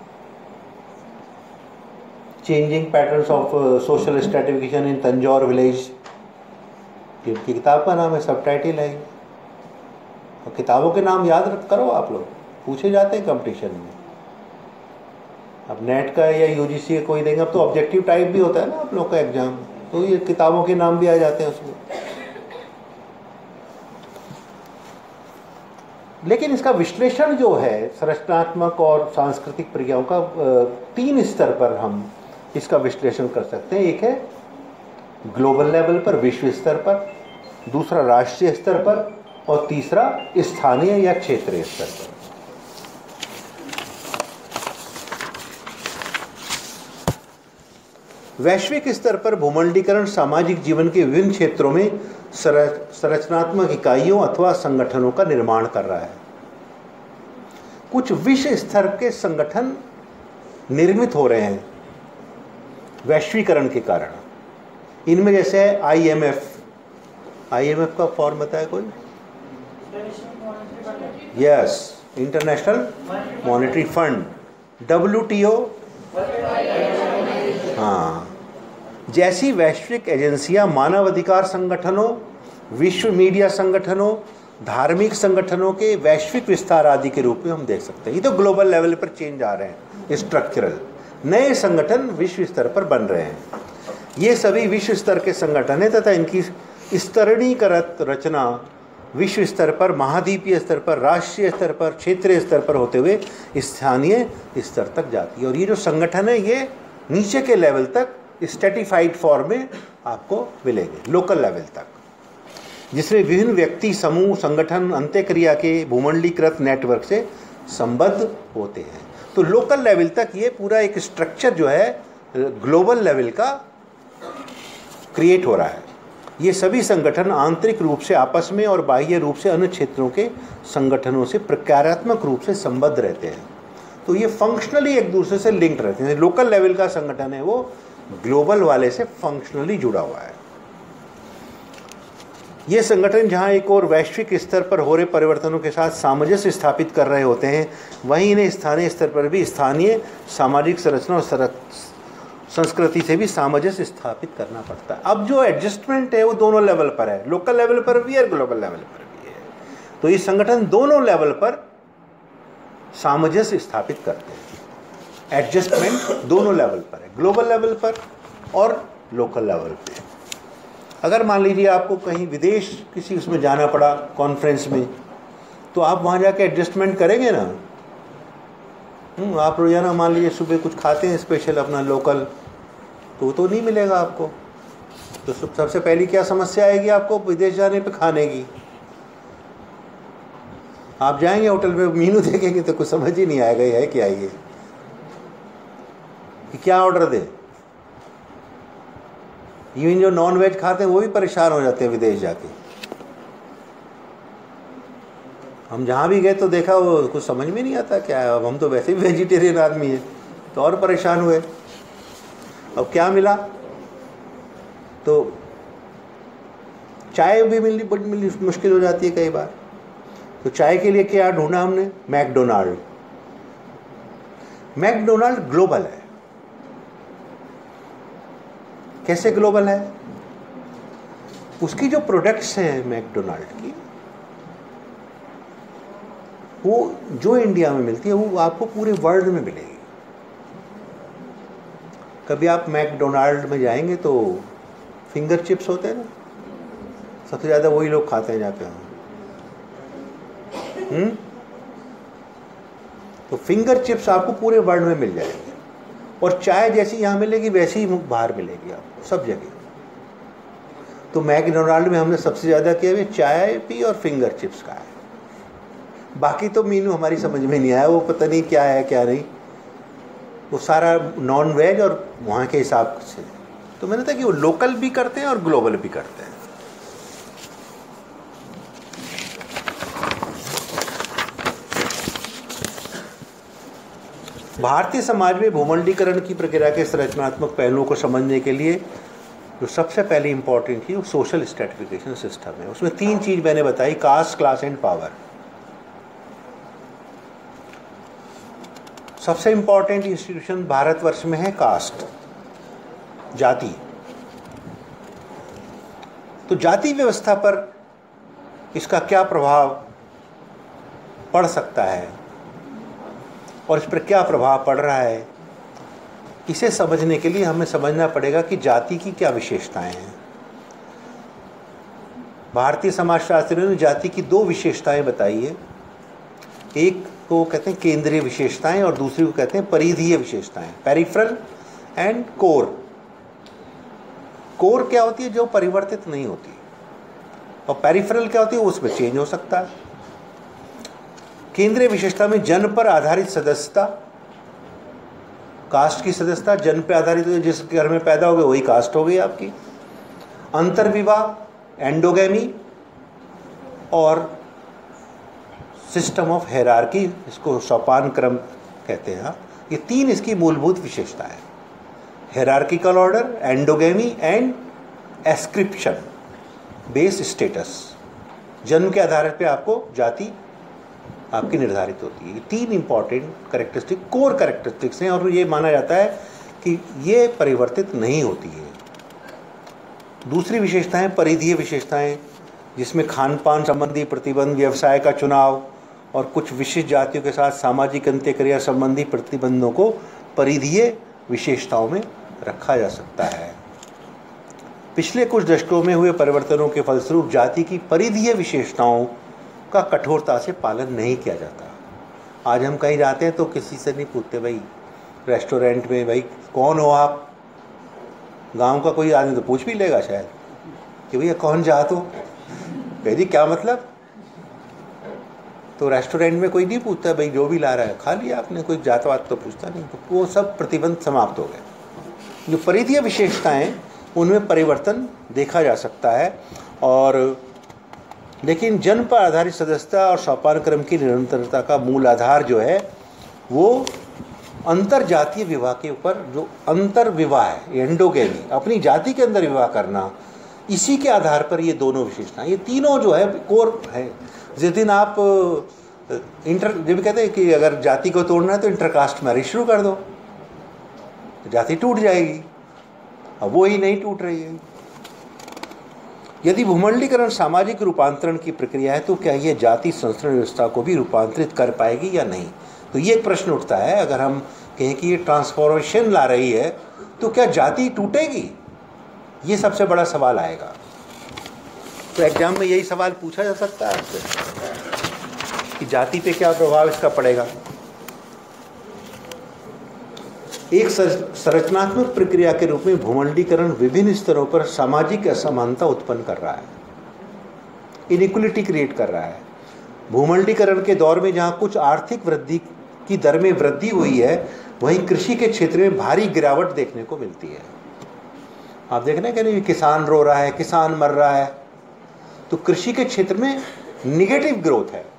changing patterns of social stratification in Tanjore village. इनकी किताब का नाम है, सब टाइटल है। और किताबों के नाम याद करो आप लोग, पूछे जाते हैं कंपटीशन में। अब नेट का या यूजीसी का कोई देंगे, अब तो ऑब्जेक्टिव टाइप भी होता है ना आप लोग का एग्जाम, तो ये किताबों के नाम भी आ जाते हैं उसमें। लेकिन इसका विश्लेषण जो है संरचनात्मक और सांस्कृतिक प्रक्रियाओं का 3 स्तर पर हम इसका विश्लेषण कर सकते हैं। एक है ग्लोबल लेवल पर, विश्व स्तर पर, दूसरा राष्ट्रीय स्तर पर, और तीसरा स्थानीय या क्षेत्रीय स्तर पर। वैश्विक स्तर पर भूमंडीकरण सामाजिक जीवन के विभिन्न क्षेत्रों में संरचनात्मक इकाइयों अथवा संगठनों का निर्माण कर रहा है। कुछ विश्व स्तर के संगठन निर्मित हो रहे हैं वैश्वीकरण के कारण। इनमें जैसे है आईएमएफ का फॉर्म बताया कोई? Yes, International Monetary Fund. WTO, हाँ, जैसी वैश्विक एजेंसियां मानवाधिकार संगठनों, विश्व मीडिया संगठनों, धार्मिक संगठनों के वैश्विक विस्तार आदि के रूप में हम देख सकते हैं। ये तो ग्लोबल लेवल पर चेंज आ रहे हैं, स्ट्रक्चरल नए संगठन विश्व स्तर पर बन रहे हैं। ये सभी विश्व स्तर के संगठन हैं तथा इनकी स्तरणीकृत रचना विश्व स्तर पर, महाद्वीपीय स्तर पर, राष्ट्रीय स्तर पर, क्षेत्रीय स्तर पर होते हुए स्थानीय स्तर तक जाती है। और ये जो संगठन है ये नीचे के लेवल तक स्ट्रेटिफाइड फॉर्म में आपको मिलेंगे, लोकल लेवल तक, जिसमें विभिन्न व्यक्ति, समूह, संगठन अंत्यक्रिया के भूमंडलीकृत नेटवर्क से संबद्ध होते हैं। तो लोकल लेवल तक ये पूरा एक स्ट्रक्चर जो है ग्लोबल लेवल का क्रिएट हो रहा है। ये सभी संगठन आंतरिक रूप से आपस में और बाह्य रूप से अन्य क्षेत्रों के संगठनों से प्रकारात्मक रूप से संबद्ध रहते हैं। तो ये फंक्शनली एक दूसरे से लिंक्ड रहते हैं। लोकल लेवल का संगठन है वो ग्लोबल वाले से फंक्शनली जुड़ा हुआ है। ये संगठन जहाँ एक और वैश्विक स्तर पर हो रहे परिवर्तनों के साथ सामंजस्य स्थापित कर रहे होते हैं, वहीं इन्हें स्थानीय स्तर पर भी स्थानीय सामाजिक संरचना और संस्कृति से भी सामंजस्य स्थापित करना पड़ता है। अब जो एडजस्टमेंट है वो दोनों लेवल पर है, लोकल लेवल पर भी और ग्लोबल लेवल पर भी है। तो ये संगठन दोनों लेवल पर सामंजस्य स्थापित करते हैं। एडजस्टमेंट दोनों लेवल पर है, ग्लोबल लेवल पर और लोकल लेवल पे। अगर मान लीजिए आपको कहीं विदेश किसी उसमें जाना पड़ा कॉन्फ्रेंस में, तो आप वहाँ जाके एडजस्टमेंट करेंगे ना। आप रोजाना मान लीजिए सुबह कुछ खाते हैं स्पेशल अपना लोकल, तो वो तो नहीं मिलेगा आपको। तो सबसे पहली क्या समस्या आएगी आपको विदेश जाने पे? खाने की। आप जाएंगे होटल में, मेनू देखेंगे तो कुछ समझ ही नहीं आएगा ये है क्या, ये कि क्या ऑर्डर दे। इवन जो नॉन वेज खाते हैं वो भी परेशान हो जाते हैं विदेश जाके। हम जहाँ भी गए तो देखा वो कुछ समझ में नहीं आता क्या है। अब हम तो वैसे भी वेजिटेरियन आदमी हैं तो और परेशान हुए। अब क्या मिला? तो चाय भी मिलनी बड़ी मुश्किल हो जाती है कई बार। तो चाय के लिए क्या ढूंढा हमने? मैकडोनाल्ड। मैकडोनाल्ड ग्लोबल है। कैसे ग्लोबल है? उसकी जो प्रोडक्ट्स हैं मैकडोनाल्ड की, वो जो इंडिया में मिलती है वो आपको पूरे वर्ल्ड में मिलेगी। कभी आप मैकडोनाल्ड में जाएंगे तो फिंगर चिप्स होते हैं ना, सबसे ज़्यादा वही लोग खाते हैं जाके। तो फिंगर चिप्स आपको पूरे वर्ल्ड में मिल जाएंगे। और चाय जैसी यहाँ मिलेगी वैसी ही बाहर मिलेगी आपको सब जगह। तो मैकडोनाल्ड में हमने सबसे ज़्यादा किया है चाय पी और फिंगर चिप्स का है। बाकी तो मीनू हमारी समझ में नहीं आया, वो पता नहीं क्या है क्या नहीं, वो सारा नॉन वेज और वहाँ के हिसाब से। तो मैंने कहा कि वो लोकल भी करते हैं और ग्लोबल भी करते हैं। भारतीय समाज में भूमंडलीकरण की प्रक्रिया के संरचनात्मक पहलुओं को समझने के लिए जो सबसे पहले इंपॉर्टेंट थी वो सोशल स्ट्रेटिफिकेशन सिस्टम है। उसमें 3 चीज मैंने बताई, कास्ट, क्लास एंड पावर। सबसे इंपॉर्टेंट इंस्टीट्यूशन भारतवर्ष में है कास्ट, जाति। तो जाति व्यवस्था पर इसका क्या प्रभाव पड़ सकता है और इस पर क्या प्रभाव पड़ रहा है, इसे समझने के लिए हमें समझना पड़ेगा कि जाति की क्या विशेषताएं हैं। भारतीय समाजशास्त्रियों ने जाति की 2 विशेषताएं बताई है। एक को कहते हैं केंद्रीय विशेषताएं और दूसरी को कहते हैं परिधीय विशेषताएं, पेरिफेरल एंड कोर। कोर क्या होती है? जो परिवर्तित नहीं होती। और पेरिफेरल क्या होती है? उसमें चेंज हो सकता है। केंद्रीय विशेषता में जन्म पर आधारित सदस्यता, कास्ट की सदस्यता जन्म पर आधारित, जिस घर में पैदा हो गए वही कास्ट हो गई आपकी। अंतर्विवाह, एंडोगेमी और सिस्टम ऑफ हेरार्की, इसको सोपान क्रम कहते हैं। ये 3 इसकी मूलभूत विशेषता है, hierarchical order, endogamy and ascription base status. जन्म के आधार पे आपको जाति आपकी निर्धारित होती है। ये 3 इंपॉर्टेंट कैरेक्टरिस्टिक, कोर कैरेक्टरिस्टिक्स हैं और ये माना जाता है कि ये परिवर्तित नहीं होती है। दूसरी विशेषताएं परिधीय विशेषताएं, जिसमें खान पान संबंधी प्रतिबंध, व्यवसाय का चुनाव और कुछ विशिष्ट जातियों के साथ सामाजिक अंत्यक्रिया संबंधी प्रतिबंधों को परिधीय विशेषताओं में रखा जा सकता है। पिछले कुछ दशकों में हुए परिवर्तनों के फलस्वरूप जाति की परिधीय विशेषताओं का कठोरता से पालन नहीं किया जाता। आज हम कहीं जाते हैं तो किसी से नहीं पूछते भाई रेस्टोरेंट में, भाई कौन हो आप। गांव का कोई आदमी तो पूछ भी लेगा शायद कि भैया कौन जात हो, कह दी क्या मतलब। तो रेस्टोरेंट में कोई नहीं पूछता भाई जो भी ला रहा है खा लिया आपने, कोई जात वात तो पूछता नहीं। तो वो सब प्रतिबंध समाप्त हो गए। जो परिधीय विशेषताएं उनमें परिवर्तन देखा जा सकता है, और लेकिन जन्म पर आधारित सदस्यता और सोपान क्रम की निरंतरता का मूल आधार जो है वो अंतर जातीय विवाह के ऊपर, जो अंतर विवाह है, एंडोगेमी, अपनी जाति के अंदर विवाह करना, इसी के आधार पर ये दोनों विशेषताएं, ये तीनों जो है कोर है। जिस दिन आप जब कहते हैं कि अगर जाति को तोड़ना है तो इंटरकास्ट मैरिज शुरू कर दो, तो जाति टूट जाएगी। अब वो ही नहीं टूट रही है। यदि भूमंडलीकरण सामाजिक रूपांतरण की प्रक्रिया है तो क्या ये जाति संस्करण व्यवस्था को भी रूपांतरित कर पाएगी या नहीं? तो ये प्रश्न उठता है। अगर हम कहें कि ये ट्रांसफॉर्मेशन ला रही है तो क्या जाति टूटेगी? ये सबसे बड़ा सवाल आएगा। तो एग्जाम में यही सवाल पूछा जा सकता है आपसे कि जाति पे क्या प्रभाव इसका पड़ेगा। एक संरचनात्मक प्रक्रिया के रूप में भूमंडलीकरण विभिन्न स्तरों पर सामाजिक असमानता उत्पन्न कर रहा है, इनइक्वलिटी क्रिएट कर रहा है। भूमंडलीकरण के दौर में जहां कुछ आर्थिक वृद्धि की दर में वृद्धि हुई है, वहीं कृषि के क्षेत्र में भारी गिरावट देखने को मिलती है। आप देख रहे हैं कि नहीं, किसान रो रहा है, किसान मर रहा है। तो कृषि के क्षेत्र में निगेटिव ग्रोथ है,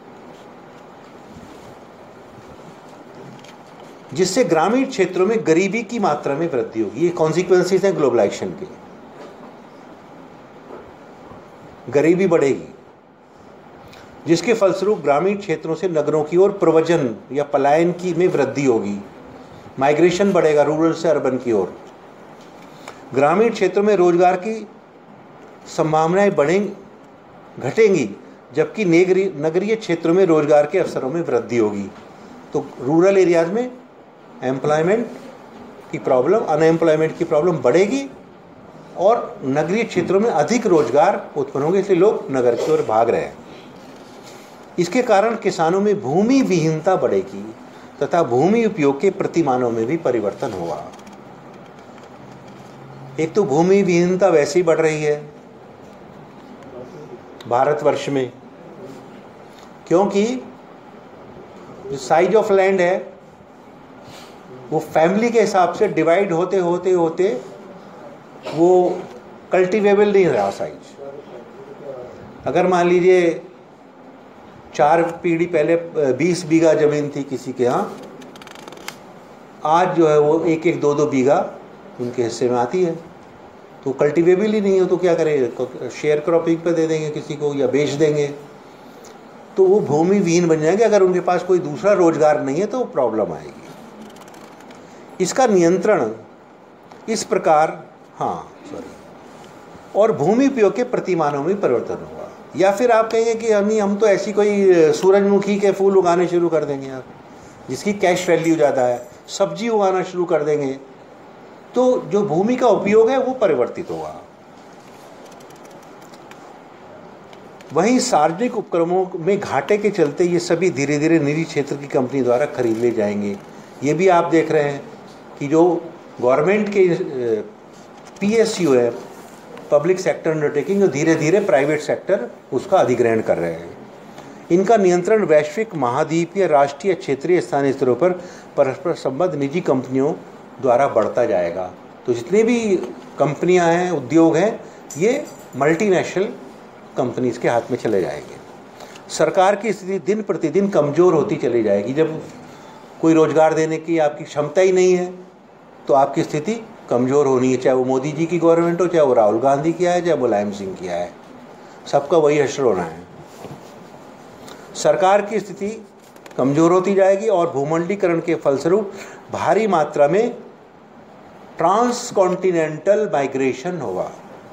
जिससे ग्रामीण क्षेत्रों में गरीबी की मात्रा में वृद्धि होगी। ये कॉन्सिक्वेंसेस हैं ग्लोबलाइजेशन के। गरीबी बढ़ेगी, जिसके फलस्वरूप ग्रामीण क्षेत्रों से नगरों की ओर प्रव्रजन या पलायन की में वृद्धि होगी। माइग्रेशन बढ़ेगा रूरल से अर्बन की ओर। ग्रामीण क्षेत्रों में रोजगार की संभावनाएं घटेंगी, जबकि नगरीय क्षेत्रों में रोजगार के अवसरों में वृद्धि होगी। तो रूरल एरियाज में एम्प्लॉयमेंट की प्रॉब्लम, अनएम्प्लॉयमेंट की प्रॉब्लम बढ़ेगी, और नगरीय क्षेत्रों में अधिक रोजगार उत्पन्न होंगे, इसलिए लोग नगर की ओर भाग रहे हैं। इसके कारण किसानों में भूमि विहीनता बढ़ेगी तथा भूमि उपयोग के प्रतिमानों में भी परिवर्तन होगा। एक तो भूमि विहीनता वैसे ही बढ़ रही है भारतवर्ष में, क्योंकि जो साइज ऑफ लैंड है वो फैमिली के हिसाब से डिवाइड होते होते होते वो कल्टीवेबल नहीं रहा साइज। अगर मान लीजिए 4 पीढ़ी पहले 20 बीघा जमीन थी किसी के यहाँ, आज जो है वो 1-1, 2-2 बीघा उनके हिस्से में आती है, तो कल्टीवेबल ही नहीं हो तो क्या करेंगे? शेयर क्रॉपिंग पे दे देंगे किसी को या बेच देंगे, तो वो भूमि विहीन बन जाएंगे। अगर उनके पास कोई दूसरा रोजगार नहीं है तो प्रॉब्लम आएगी। इसका नियंत्रण इस प्रकार और भूमि उपयोग के प्रतिमानों में परिवर्तन होगा। या फिर आप कहेंगे कि हम तो ऐसी कोई सूरजमुखी के फूल उगाने शुरू कर देंगे यार, जिसकी कैश वैल्यू ज़्यादा है, सब्जी उगाना शुरू कर देंगे, तो जो भूमि का उपयोग है वो परिवर्तित होगा। वहीं सार्वजनिक उपक्रमों में घाटे के चलते ये सभी धीरे धीरे निजी क्षेत्र की कंपनी द्वारा खरीद ले जाएंगे। ये भी आप देख रहे हैं कि जो गवर्नमेंट के PSU है, पब्लिक सेक्टर अंडरटेकिंग, जो धीरे धीरे प्राइवेट सेक्टर उसका अधिग्रहण कर रहे हैं। इनका नियंत्रण वैश्विक, महाद्वीपीय, राष्ट्रीय, क्षेत्रीय, स्थानीय स्तरों पर परस्पर संबंध निजी कंपनियों द्वारा बढ़ता जाएगा। तो जितने भी कंपनियां हैं, उद्योग हैं, ये मल्टीनेशनल कंपनीज के हाथ में चले जाएंगे। सरकार की स्थिति दिन प्रतिदिन कमज़ोर होती चली जाएगी। जब कोई रोजगार देने की आपकी क्षमता ही नहीं है तो आपकी स्थिति कमज़ोर होनी है, चाहे वो मोदी जी की गवर्नमेंट हो, चाहे वो राहुल गांधी की है, चाहे मुलायम सिंह की है, सबका वही हश्र होना है। सरकार की स्थिति कमज़ोर होती जाएगी और भूमंडलीकरण के फलस्वरूप भारी मात्रा में ट्रांसकॉन्टिनेंटल माइग्रेशन होगा।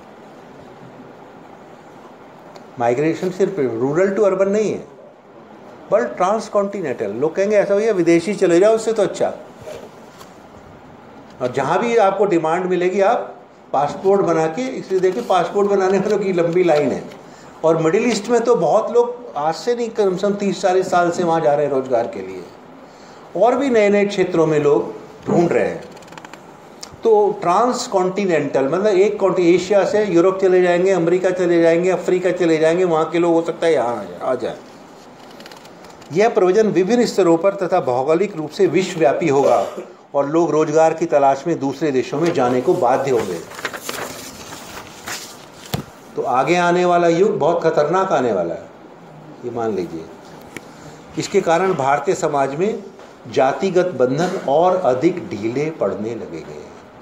माइग्रेशन सिर्फ रूरल टू अर्बन नहीं है, बल्कि ट्रांसकॉन्टिनेंटल। लोग कहेंगे ऐसा भैया विदेशी चले जाओ, उससे तो अच्छा, और जहाँ भी आपको डिमांड मिलेगी आप पासपोर्ट बना के, इसलिए देखिए पासपोर्ट बनाने वालों की लंबी लाइन है। और मिडिल ईस्ट में तो बहुत लोग आज से नहीं, कम से कम 30-40 साल से वहाँ जा रहे हैं रोजगार के लिए, और भी नए नए क्षेत्रों में लोग ढूंढ रहे हैं। तो ट्रांस कॉन्टिनेंटल मतलब एक एशिया से यूरोप चले जाएंगे, अमेरिका चले जाएंगे, अफ्रीका चले जाएंगे, वहाँ के लोग हो सकता है यहाँ आ जाए। यह प्रवचन विभिन्न स्तरों पर तथा भौगोलिक रूप से विश्वव्यापी होगा और लोग रोजगार की तलाश में दूसरे देशों में जाने को बाध्य होंगे। तो आगे आने वाला युग बहुत खतरनाक आने वाला है, ये मान लीजिए। इसके कारण भारतीय समाज में जातिगत बंधन और अधिक ढीले पड़ने लगेंगे।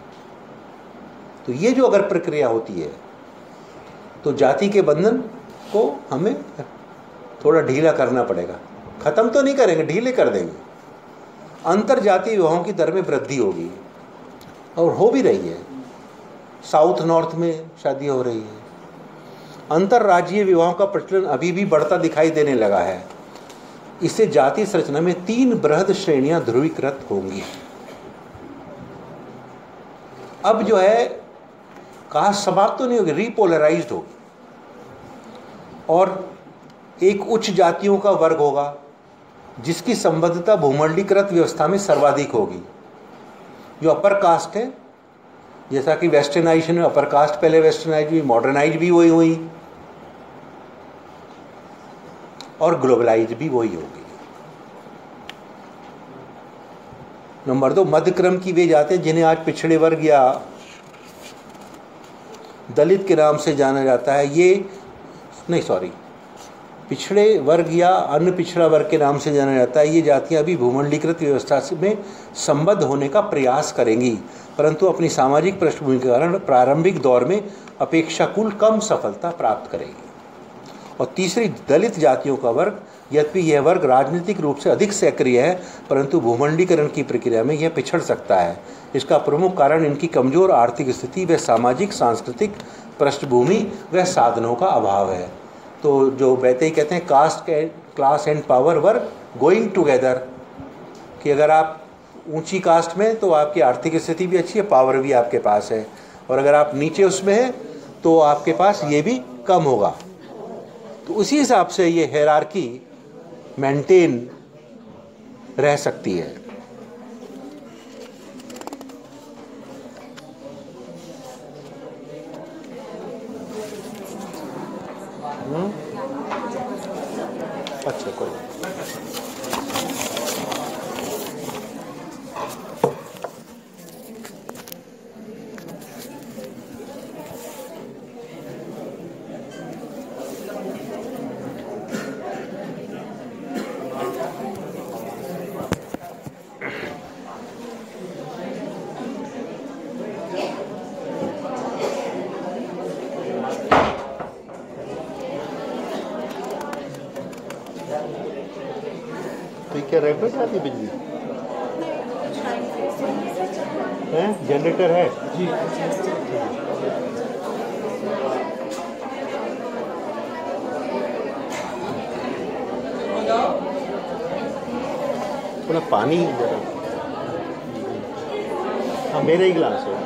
तो ये जो अगर प्रक्रिया होती है तो जाति के बंधन को हमें थोड़ा ढीला करना पड़ेगा। खत्म तो नहीं करेंगे, ढीले कर देंगे। अंतर जातीय विवाहों की दर में वृद्धि होगी और हो भी रही है। साउथ नॉर्थ में शादियां हो रही है। अंतरराज्यीय विवाहों का प्रचलन अभी भी बढ़ता दिखाई देने लगा है। इससे जाति संरचना में 3 बृहद श्रेणियां ध्रुवीकृत होंगी। अब जो है कास्ट समाप्त तो नहीं होगी, रीपोलराइज्ड होगी, और एक उच्च जातियों का वर्ग होगा जिसकी संबद्धता भूमंडलीकृत व्यवस्था में सर्वाधिक होगी। जो अपर कास्ट है, जैसा कि वेस्टर्नाइजेशन में अपर कास्ट पहले वेस्टर्नाइज हुई, मॉडर्नाइज भी वही हुई, और ग्लोबलाइज भी वही होगी। नंबर 2, मध्यक्रम की वे जाते हैं जिन्हें आज पिछड़े वर्ग या दलित के नाम से जाना जाता है। पिछड़े वर्ग या अन्य पिछड़ा वर्ग के नाम से जाना जाता है। ये जातियां अभी भूमंडलीकृत व्यवस्था में संबद्ध होने का प्रयास करेंगी, परंतु अपनी सामाजिक पृष्ठभूमि के कारण प्रारंभिक दौर में अपेक्षाकृत कम सफलता प्राप्त करेगी। और तीसरी, दलित जातियों का वर्ग, यद्यपि यह वर्ग राजनीतिक रूप से अधिक सक्रिय है, परंतु भूमंडलीकरण की प्रक्रिया में यह पिछड़ सकता है। इसका प्रमुख कारण इनकी कमजोर आर्थिक स्थिति व सामाजिक सांस्कृतिक पृष्ठभूमि व साधनों का अभाव है। तो जो वैसे कहते हैं caste class and power work going together, कि अगर आप ऊंची कास्ट में तो आपकी आर्थिक स्थिति भी अच्छी है, पावर भी आपके पास है, और अगर आप नीचे उसमें हैं तो आपके पास ये भी कम होगा। तो उसी हिसाब से ये हायरार्की मेंटेन रह सकती है। अच्छा, कोई क्या रेगुलर आती बिजली है? जनरेटर है जी। थोड़ा पानी जरा, हाँ मेरा ही गिलास है।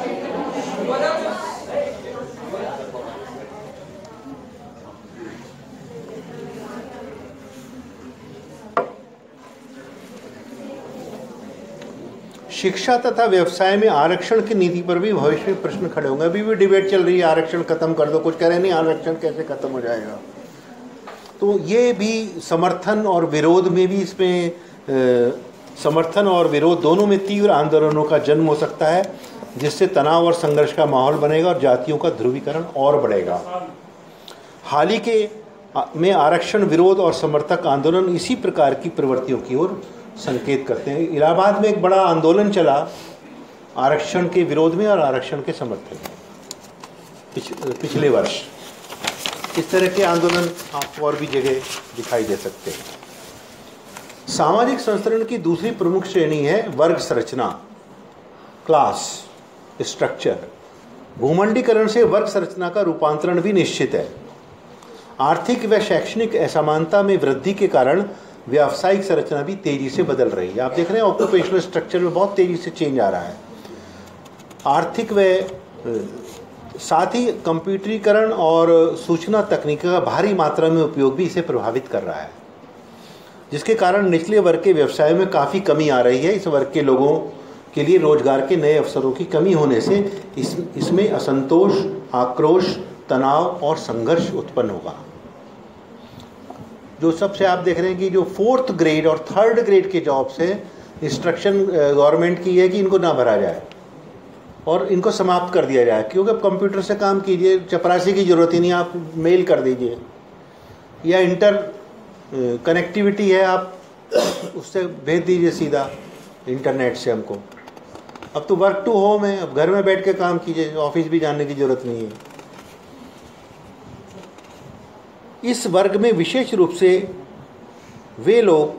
शिक्षा तथा व्यवसाय में आरक्षण की नीति पर भी भविष्य में प्रश्न खड़े होंगे। अभी भी डिबेट चल रही है, आरक्षण खत्म कर दो, कुछ कह रहे नहीं आरक्षण कैसे खत्म हो जाएगा। तो ये भी समर्थन और विरोध में भी, इसमें समर्थन और विरोध दोनों में तीव्र आंदोलनों का जन्म हो सकता है, जिससे तनाव और संघर्ष का माहौल बनेगा और जातियों का ध्रुवीकरण और बढ़ेगा। हाल ही के में आरक्षण विरोध और समर्थक आंदोलन इसी प्रकार की प्रवृत्तियों की ओर संकेत करते हैं। इलाहाबाद में एक बड़ा आंदोलन चला आरक्षण के विरोध में और आरक्षण के समर्थन में पिछले वर्ष। इस तरह के आंदोलन आपको और भी जगह दिखाई दे सकते हैं। सामाजिक संस्करण की दूसरी प्रमुख श्रेणी है वर्ग संरचना, क्लास स्ट्रक्चर। भूमंडलीकरण से वर्ग संरचना का रूपांतरण भी निश्चित है। आर्थिक व शैक्षणिक असमानता में वृद्धि के कारण व्यावसायिक संरचना भी तेजी से बदल रही है। आप देख रहे हैं ऑक्यूपेशनल स्ट्रक्चर में बहुत तेजी से चेंज आ रहा है। आर्थिक व साथ ही कंप्यूटरीकरण और सूचना तकनीक का भारी मात्रा में उपयोग भी इसे प्रभावित कर रहा है, जिसके कारण निचले वर्ग के व्यवसाय में काफ़ी कमी आ रही है। इस वर्ग के लोगों के लिए रोजगार के नए अवसरों की कमी होने से इसमें असंतोष, आक्रोश, तनाव और संघर्ष उत्पन्न होगा। जो सबसे आप देख रहे हैं कि जो 4th ग्रेड और 3rd ग्रेड के जॉब्स हैं, इंस्ट्रक्शन गवर्नमेंट की है कि इनको ना भरा जाए और इनको समाप्त कर दिया जाए, क्योंकि अब कंप्यूटर से काम कीजिए, चपरासी की ज़रूरत ही नहीं, आप मेल कर दीजिए या इंटर कनेक्टिविटी है, आप उससे भेज दीजिए सीधा इंटरनेट से हमको। अब तो वर्क टू होम है, अब घर में बैठ के काम कीजिए, ऑफिस भी जाने की ज़रूरत नहीं है। इस वर्ग में विशेष रूप से वे लोग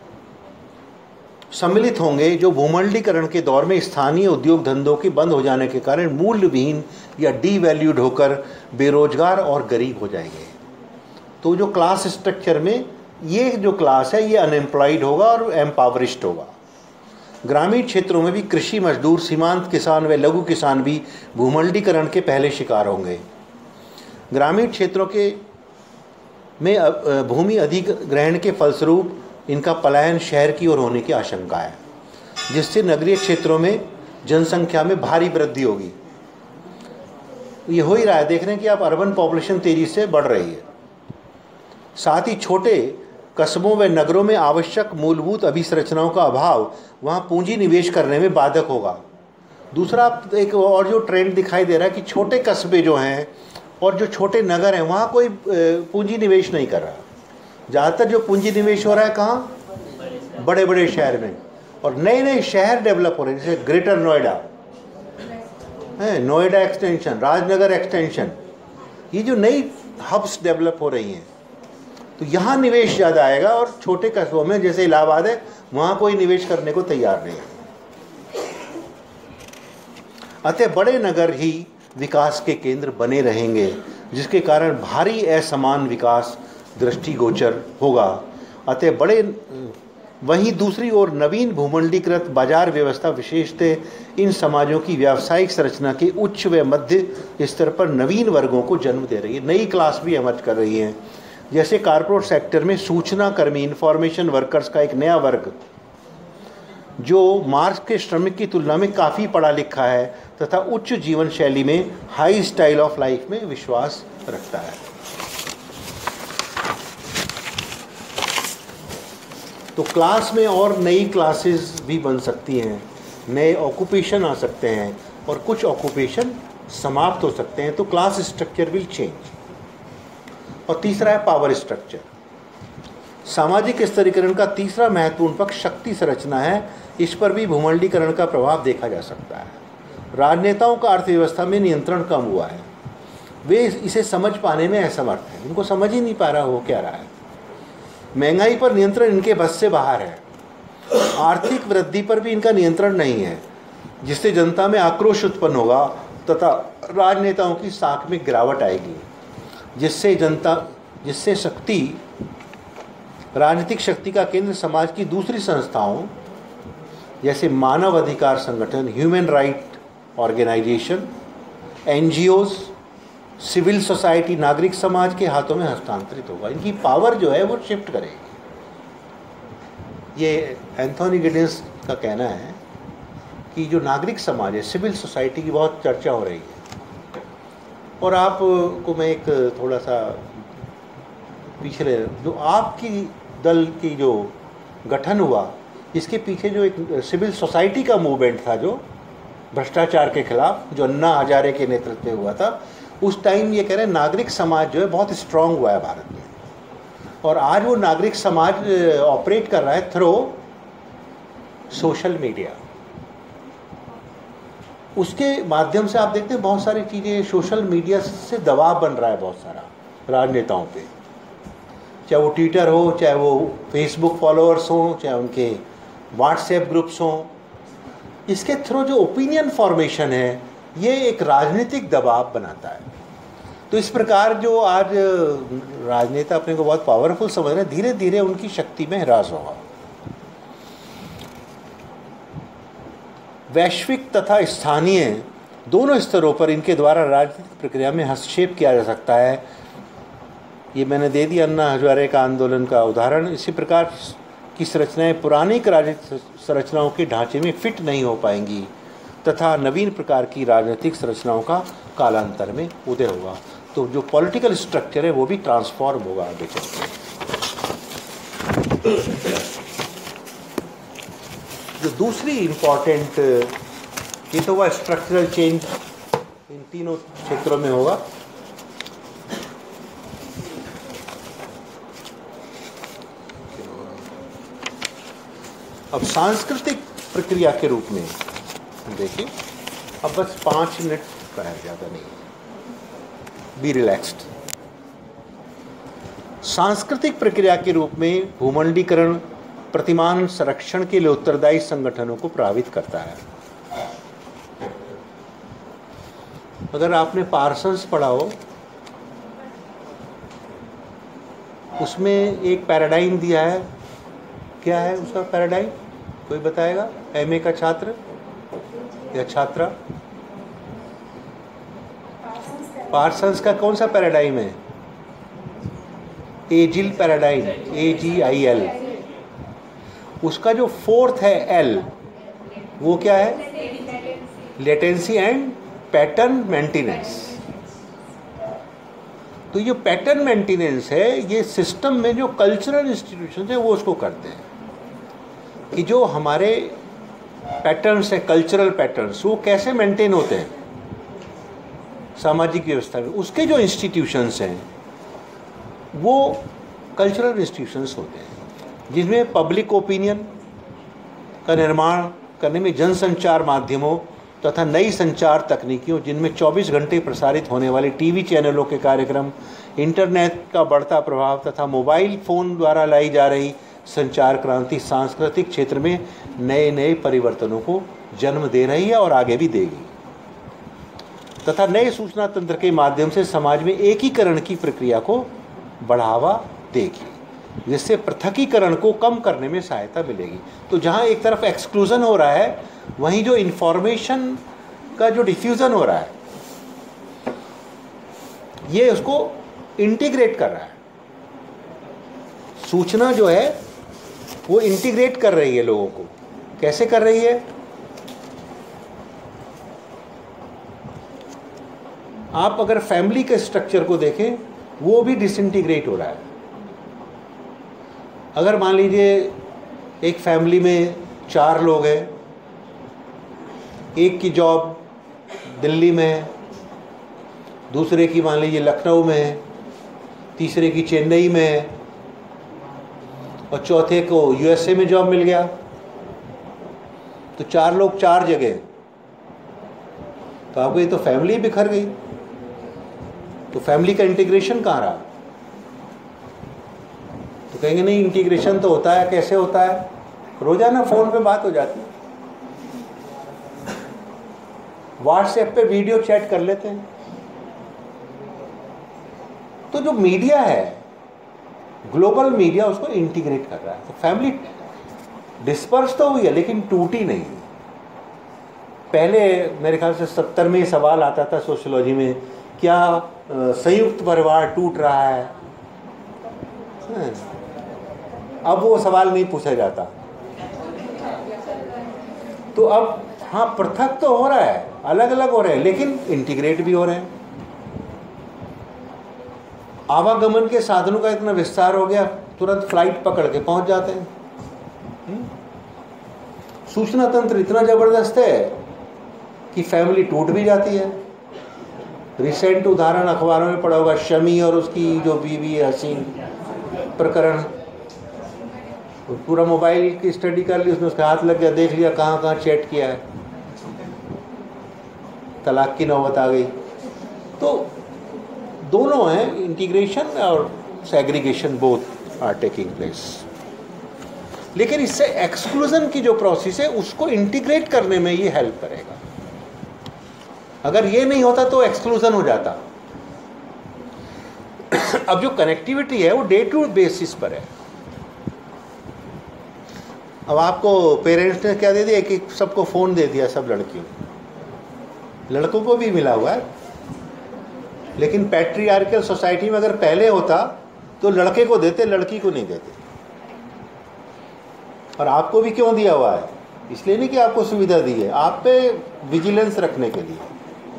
सम्मिलित होंगे जो भूमंडलीकरण के दौर में स्थानीय उद्योग धंधों के बंद हो जाने के कारण मूल्यविहीन या डीवैल्यूड होकर बेरोजगार और गरीब हो जाएंगे। तो जो क्लास स्ट्रक्चर में ये जो क्लास है ये अनएम्प्लॉयड होगा और एम्पावरिस्ट होगा। ग्रामीण क्षेत्रों में भी कृषि मजदूर, सीमांत किसान व लघु किसान भी भूमंडलीकरण के पहले शिकार होंगे। ग्रामीण क्षेत्रों के में भूमि अधिग्रहण के फलस्वरूप इनका पलायन शहर की ओर होने की आशंका है, जिससे नगरीय क्षेत्रों में जनसंख्या में भारी वृद्धि होगी। ये हो ही रहा है, देख रहे हैं कि आप अर्बन पॉपुलेशन तेजी से बढ़ रही है। साथ ही छोटे कस्बों व नगरों में आवश्यक मूलभूत अभिसंरचनाओं का अभाव वहाँ पूंजी निवेश करने में बाधक होगा। दूसरा एक और जो ट्रेंड दिखाई दे रहा है कि छोटे कस्बे जो हैं और जो छोटे नगर हैं वहाँ कोई पूंजी निवेश नहीं कर रहा। ज़्यादातर जो पूंजी निवेश हो रहा है कहाँ? बड़े बड़े शहर में, और नए नए शहर डेवलप हो रहे हैं, जैसे ग्रेटर नोएडा है, नोएडा एक्सटेंशन, राजनगर एक्सटेंशन, ये जो नई हब्स डेवलप हो रही हैं, तो यहाँ निवेश ज़्यादा आएगा। और छोटे कस्बों में जैसे इलाहाबाद है, वहाँ कोई निवेश करने को तैयार नहीं है। अतः बड़े नगर ही विकास के केंद्र बने रहेंगे, जिसके कारण भारी असमान विकास दृष्टिगोचर होगा। अतः बड़े वहीं दूसरी ओर नवीन भूमंडलीकृत बाजार व्यवस्था विशेषतः इन समाजों की व्यावसायिक संरचना के उच्च व मध्य स्तर पर नवीन वर्गों को जन्म दे रही है। नई क्लास भी इमर्ज कर रही है, जैसे कारपोरेट सेक्टर में सूचना कर्मी, इंफॉर्मेशन वर्कर्स का एक नया वर्ग जो मार्क्स के श्रमिक की तुलना में काफ़ी पढ़ा लिखा है तथा उच्च जीवन शैली में, हाई स्टाइल ऑफ लाइफ में विश्वास रखता है। तो क्लास में और नई क्लासेस भी बन सकती हैं, नए ऑक्यूपेशन आ सकते हैं और कुछ ऑक्यूपेशन समाप्त हो सकते हैं। तो क्लास स्ट्रक्चर विल चेंज। और तीसरा है पावर स्ट्रक्चर। सामाजिक स्तरीकरण का तीसरा महत्वपूर्ण पक्ष शक्ति संरचना है। इस पर भी भूमंडलीकरण का प्रभाव देखा जा सकता है। राजनेताओं का अर्थव्यवस्था में नियंत्रण कम हुआ है, वे इसे समझ पाने में असमर्थ हैं, उनको समझ ही नहीं पा रहा हो क्या रहा है। महंगाई पर नियंत्रण इनके बस से बाहर है। आर्थिक वृद्धि पर भी इनका नियंत्रण नहीं है, जिससे जनता में आक्रोश उत्पन्न होगा तथा राजनेताओं की साख में गिरावट आएगी, जिससे शक्ति, राजनीतिक शक्ति का केंद्र समाज की दूसरी संस्थाओं जैसे मानव अधिकार संगठन, human right organization, NGOs, civil society, नागरिक समाज के हाथों में हस्तांतरित होगा। इनकी पावर जो है वो शिफ्ट करेगी। ये एंथोनी गिडेंस का कहना है कि जो नागरिक समाज है, सिविल सोसाइटी की बहुत चर्चा हो रही है। और आपको मैं एक थोड़ा सा पिछले जो आपकी दल की जो गठन हुआ, इसके पीछे जो एक सिविल सोसाइटी का मूवमेंट था जो भ्रष्टाचार के खिलाफ, जो अन्ना हजारे के नेतृत्व में हुआ था, उस टाइम ये कह रहे हैं नागरिक समाज जो है बहुत स्ट्रांग हुआ है भारत में। और आज वो नागरिक समाज ऑपरेट कर रहा है थ्रू सोशल मीडिया। उसके माध्यम से आप देखते हैं बहुत सारी चीज़ें सोशल मीडिया से दबाव बन रहा है बहुत सारा राजनेताओं पे, चाहे वो ट्विटर हो, चाहे वो फेसबुक फॉलोअर्स हों, चाहे उनके व्हाट्सएप ग्रुप्स हों। इसके थ्रू जो ओपिनियन फॉर्मेशन है ये एक राजनीतिक दबाव बनाता है। तो इस प्रकार जो आज राजनेता अपने को बहुत पावरफुल समझ रहे हैं, धीरे धीरे उनकी शक्ति में ह्रास होगा। वैश्विक तथा स्थानीय दोनों स्तरों पर इनके द्वारा राजनीतिक प्रक्रिया में हस्तक्षेप किया जा सकता है। ये मैंने दे दिया अन्ना हजारे का आंदोलन का उदाहरण। इसी प्रकार की संरचनाएं पुरानी राजनीतिक संरचनाओं के ढांचे में फिट नहीं हो पाएंगी तथा नवीन प्रकार की राजनीतिक संरचनाओं का कालांतर में उदय होगा। तो जो पॉलिटिकल स्ट्रक्चर है वो भी ट्रांसफॉर्म होगा आगे चलकर। जो दूसरी इम्पॉर्टेंट, ये तो वह स्ट्रक्चरल चेंज इन तीनों क्षेत्रों में होगा। अब सांस्कृतिक प्रक्रिया के रूप में देखिए, अब बस 5 मिनट का है, ज़्यादा नहीं, बी रिलैक्स्ड। सांस्कृतिक प्रक्रिया के रूप में भूमंडलीकरण प्रतिमान संरक्षण के लिए उत्तरदायी संगठनों को प्रभावित करता है। अगर आपने पार्सन्स पढ़ा हो, उसमें एक पैराडाइम दिया है। क्या है उसका पैराडाइम, कोई बताएगा? एमए का छात्र या छात्रा? पार्सन्स का कौन सा पैराडाइम है? AGIL paradigm, AGIL। उसका जो 4th है L, वो क्या है? Latency and pattern maintenance. तो ये पैटर्न मेंटेनेंस है, ये सिस्टम में जो कल्चरल इंस्टीट्यूशन है वो उसको करते हैं कि जो हमारे पैटर्न्स है, कल्चरल पैटर्न्स, वो कैसे मेंटेन होते हैं सामाजिक व्यवस्था में। उसके जो इंस्टीट्यूशंस हैं वो कल्चरल इंस्टीट्यूशंस होते हैं जिनमें पब्लिक ओपिनियन का निर्माण करने में जनसंचार माध्यमों तथा नई संचार तकनीकियों, जिनमें 24 घंटे प्रसारित होने वाले टीवी चैनलों के कार्यक्रम, इंटरनेट का बढ़ता प्रभाव तथा मोबाइल फ़ोन द्वारा लाई जा रही संचार क्रांति सांस्कृतिक क्षेत्र में नए नए परिवर्तनों को जन्म दे रही है और आगे भी देगी तथा नए सूचना तंत्र के माध्यम से समाज में एकीकरण की प्रक्रिया को बढ़ावा देगी, जिससे पृथकीकरण को कम करने में सहायता मिलेगी। तो जहाँ एक तरफ एक्सक्लूजन हो रहा है, वहीं जो इंफॉर्मेशन का जो डिफ्यूज़न हो रहा है, ये उसको इंटीग्रेट कर रहा है। सूचना जो है वो इंटीग्रेट कर रही है लोगों को। कैसे कर रही है? आप अगर फैमिली के स्ट्रक्चर को देखें, वो भी डिसइंटीग्रेट हो रहा है। अगर मान लीजिए एक फैमिली में 4 लोग हैं, एक की जॉब दिल्ली में है, दूसरे की मान लीजिए लखनऊ में है, तीसरे की चेन्नई में है और चौथे को USA में जॉब मिल गया, तो 4 लोग 4 जगह। तो आपको ये तो फैमिली बिखर गई। तो फैमिली का इंटीग्रेशन कहाँ रहा? तो कहेंगे नहीं, इंटीग्रेशन तो होता है। कैसे होता है? रोजाना फ़ोन पे बात हो जाती है, व्हाट्सएप पे वीडियो चैट कर लेते हैं। तो जो मीडिया है, ग्लोबल मीडिया, उसको इंटीग्रेट कर रहा है। तो फैमिली डिस्पर्स तो हुई है लेकिन टूटी नहीं। पहले मेरे ख्याल से 70 में सवाल आता था सोशियोलॉजी में, क्या संयुक्त परिवार टूट रहा है? अब वो सवाल नहीं पूछा जाता। तो अब हाँ, पृथक तो हो रहा है, अलग अलग हो रहे हैं, लेकिन इंटीग्रेट भी हो रहे हैं। आवागमन के साधनों का इतना विस्तार हो गया, तुरंत फ्लाइट पकड़ के पहुंच जाते हैं। सूचना तंत्र इतना जबरदस्त है कि फैमिली टूट भी जाती है। रिसेंट उदाहरण अखबारों में पड़ा होगा, शमी और उसकी जो बीवी है हसीन प्रकरण। पूरा मोबाइल की स्टडी कर ली, उसमें उसका हाथ लग गया, देख लिया कहाँ कहाँ चैट किया है, तलाक की नौबत आ गई। तो दोनों हैं, इंटीग्रेशन और segregation, both are taking place. लेकिन इससे एक्सक्लूजन की जो प्रोसेस है उसको इंटीग्रेट करने में ये हेल्प करेगा। अगर ये नहीं होता तो एक्सक्लूजन हो जाता। अब जो कनेक्टिविटी है वो डे टू बेसिस पर है। अब आपको पेरेंट्स ने क्या दे दिया, कि सबको फ़ोन दे दिया, सब लड़कियों। लड़कों को भी मिला हुआ है, लेकिन पैट्रियार्कल सोसाइटी में अगर पहले होता तो लड़के को देते, लड़की को नहीं देते। और आपको भी क्यों दिया हुआ है? इसलिए नहीं कि आपको सुविधा दी है, आप पे विजिलेंस रखने के लिए।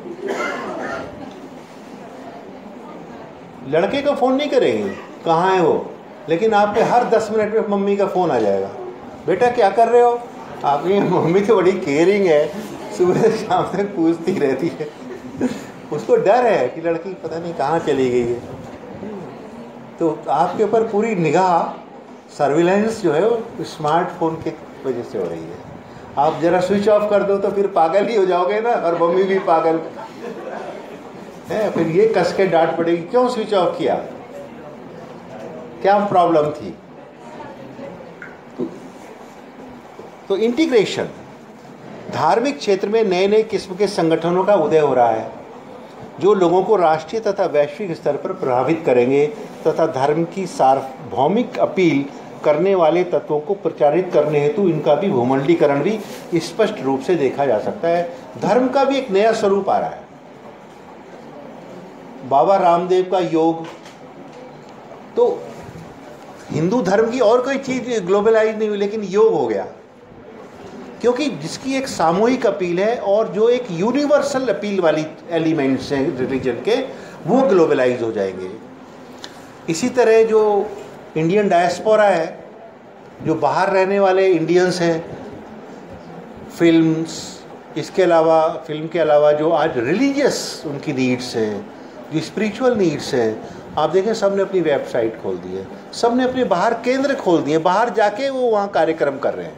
लड़के को फोन नहीं करेंगे कहाँ है वो, लेकिन आप पे हर 10 मिनट में मम्मी का फोन आ जाएगा, बेटा क्या कर रहे हो? आपकी मम्मी तो बड़ी केयरिंग है, सुबह से शाम तक पूछती रहती है। उसको डर है कि लड़की पता नहीं कहाँ चली गई है। तो आपके ऊपर पूरी निगाह, सर्विलेंस जो है वो स्मार्टफोन के वजह से हो रही है। आप जरा स्विच ऑफ कर दो तो फिर पागल ही हो जाओगे ना, और मम्मी भी पागल है। फिर ये कस के डांट पड़ेगी, क्यों स्विच ऑफ किया, क्या प्रॉब्लम थी? तो इंटीग्रेशन, धार्मिक क्षेत्र में नए नए किस्म के संगठनों का उदय हो रहा है जो लोगों को राष्ट्रीय तथा वैश्विक स्तर पर प्रभावित करेंगे तथा धर्म की सार्वभौमिक अपील करने वाले तत्वों को प्रचारित करने हेतु इनका भी भूमंडलीकरण भी स्पष्ट रूप से देखा जा सकता है। धर्म का भी एक नया स्वरूप आ रहा है। बाबा रामदेव का योग, तो हिंदू धर्म की और कोई चीज ग्लोबलाइज नहीं हुई, लेकिन योग हो गया, क्योंकि जिसकी एक सामूहिक अपील है और जो एक यूनिवर्सल अपील वाली एलिमेंट्स हैं रिलीजन के, वो ग्लोबलाइज हो जाएंगे। इसी तरह जो इंडियन डायस्पोरा है, जो बाहर रहने वाले इंडियंस हैं, फिल्म्स, इसके अलावा फिल्म के अलावा जो आज रिलीजियस उनकी नीड्स हैं, जो स्पिरिचुअल नीड्स हैं, आप देखें सब ने अपनी वेबसाइट खोल दी है, सब ने अपने बाहर केंद्र खोल दिए, बाहर जाके वो वहाँ कार्यक्रम कर रहे हैं।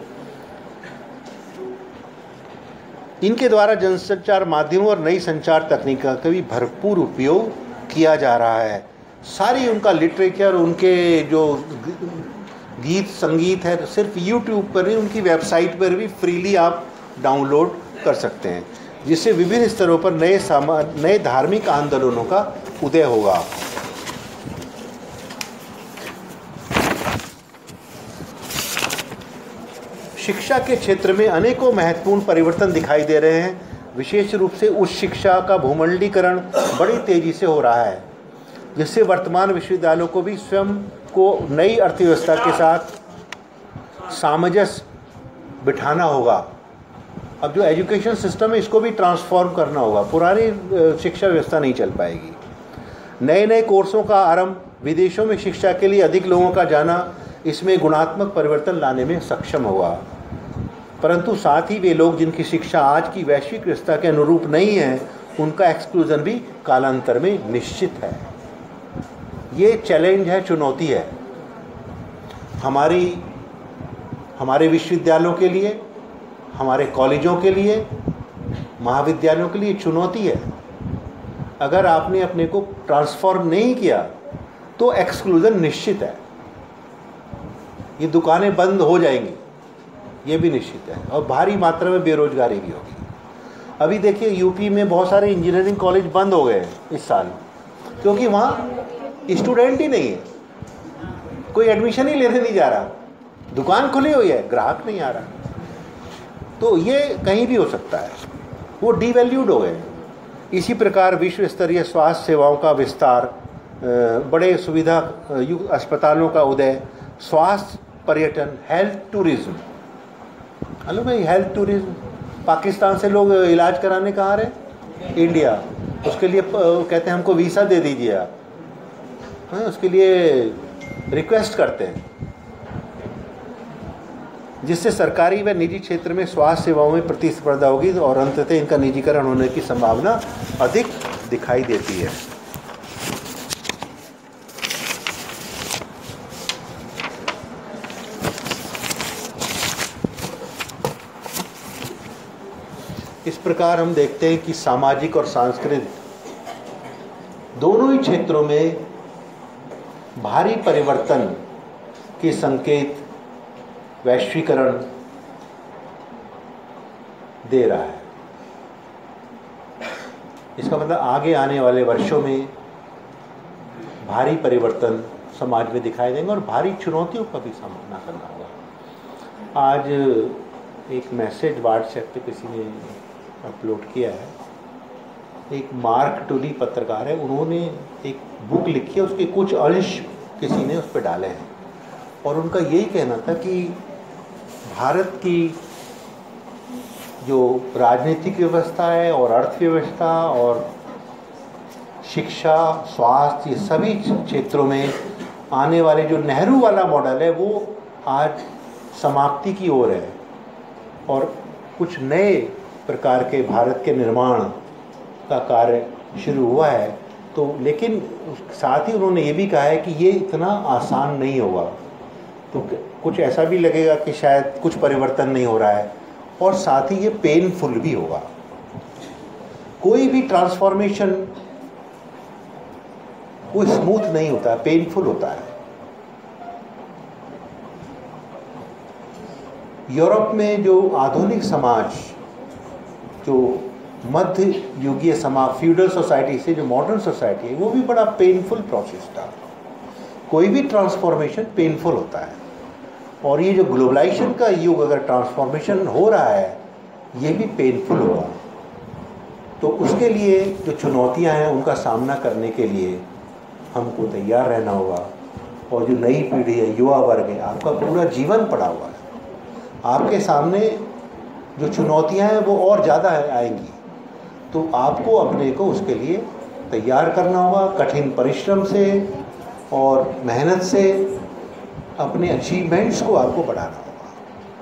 इनके द्वारा जनसंचार माध्यमों और नई संचार तकनीक का भी भरपूर उपयोग किया जा रहा है। सारी उनका लिटरेचर, उनके जो गीत संगीत है, सिर्फ यूट्यूब पर ही, उनकी वेबसाइट पर भी फ्रीली आप डाउनलोड कर सकते हैं, जिससे विभिन्न स्तरों पर नए धार्मिक आंदोलनों का उदय होगा। शिक्षा के क्षेत्र में अनेकों महत्वपूर्ण परिवर्तन दिखाई दे रहे हैं। विशेष रूप से उच्च शिक्षा का भूमंडलीकरण बड़ी तेजी से हो रहा है, जिससे वर्तमान विश्वविद्यालयों को भी स्वयं को नई अर्थव्यवस्था के साथ सामंजस्य बिठाना होगा। अब जो एजुकेशन सिस्टम है इसको भी ट्रांसफॉर्म करना होगा, पुरानी शिक्षा व्यवस्था नहीं चल पाएगी। नए नए कोर्सों का आरंभ, विदेशों में शिक्षा के लिए अधिक लोगों का जाना, इसमें गुणात्मक परिवर्तन लाने में सक्षम होगा। परंतु साथ ही वे लोग जिनकी शिक्षा आज की वैश्विक व्यवस्था के अनुरूप नहीं है, उनका एक्सक्लूजन भी कालांतर में निश्चित है। ये चैलेंज है, चुनौती है हमारे विश्वविद्यालयों के लिए, हमारे कॉलेजों के लिए, महाविद्यालयों के लिए चुनौती है। अगर आपने अपने को ट्रांसफॉर्म नहीं किया तो एक्सक्लूजन निश्चित है, ये दुकानें बंद हो जाएंगी, ये भी निश्चित है, और भारी मात्रा में बेरोजगारी भी होगी। अभी देखिए यूपी में बहुत सारे इंजीनियरिंग कॉलेज बंद हो गए हैं इस साल, क्योंकि वहाँ स्टूडेंट ही नहीं है, कोई एडमिशन ही लेने नहीं जा रहा, दुकान खुली हुई है, ग्राहक नहीं आ रहा। तो ये कहीं भी हो सकता है, वो डीवैल्यूड हो गए। इसी प्रकार विश्व स्तरीय स्वास्थ्य सेवाओं का विस्तार, बड़े सुविधा युक्त अस्पतालों का उदय, स्वास्थ्य पर्यटन, हेल्थ टूरिज्म। हेलो भाई, हेल्थ टूरिज्म, पाकिस्तान से लोग इलाज कराने कहाँ रहे? इंडिया। उसके लिए कहते हैं हमको वीज़ा दे दीजिए आप, हाँ, उसके लिए रिक्वेस्ट करते हैं, जिससे सरकारी व निजी क्षेत्र में स्वास्थ्य सेवाओं में प्रतिस्पर्धा होगी और अंततः इनका निजीकरण होने की संभावना अधिक दिखाई देती है। इस प्रकार हम देखते हैं कि सामाजिक और सांस्कृतिक दोनों ही क्षेत्रों में भारी परिवर्तन के संकेत वैश्वीकरण दे रहा है। इसका मतलब आगे आने वाले वर्षों में भारी परिवर्तन समाज में दिखाई देंगे और भारी चुनौतियों का भी सामना करना होगा। आज एक मैसेज व्हाट्सएप पे किसी ने अपलोड किया है। एक मार्क टुली पत्रकार है, उन्होंने एक बुक लिखी है, उसके कुछ अंश किसी ने उस पर डाले हैं और उनका यही कहना था कि भारत की जो राजनीतिक व्यवस्था है और अर्थव्यवस्था और शिक्षा, स्वास्थ्य, ये सभी क्षेत्रों में आने वाले जो नेहरू वाला मॉडल है वो आज समाप्ति की ओर है और कुछ नए प्रकार के भारत के निर्माण का कार्य शुरू हुआ है। तो लेकिन साथ ही उन्होंने ये भी कहा है कि ये इतना आसान नहीं होगा, तो कुछ ऐसा भी लगेगा कि शायद कुछ परिवर्तन नहीं हो रहा है और साथ ही ये पेनफुल भी होगा। कोई भी ट्रांसफॉर्मेशन वो स्मूथ नहीं होता, पेनफुल होता है। यूरोप में जो आधुनिक समाज, जो मध्य युगीय समाज, फ्यूडल सोसाइटी से जो मॉडर्न सोसाइटी है, वो भी बड़ा पेनफुल प्रोसेस था। कोई भी ट्रांसफॉर्मेशन पेनफुल होता है और ये जो ग्लोबलाइजेशन का युग अगर ट्रांसफॉर्मेशन हो रहा है ये भी पेनफुल होगा। तो उसके लिए जो चुनौतियां हैं उनका सामना करने के लिए हमको तैयार रहना होगा और जो नई पीढ़ी है, युवा वर्ग है, आपका पूरा जीवन पड़ा हुआ है, आपके सामने जो चुनौतियां हैं वो और ज़्यादा आएंगी, तो आपको अपने को उसके लिए तैयार करना होगा। कठिन परिश्रम से और मेहनत से अपने अचीवमेंट्स को आपको बढ़ाना होगा।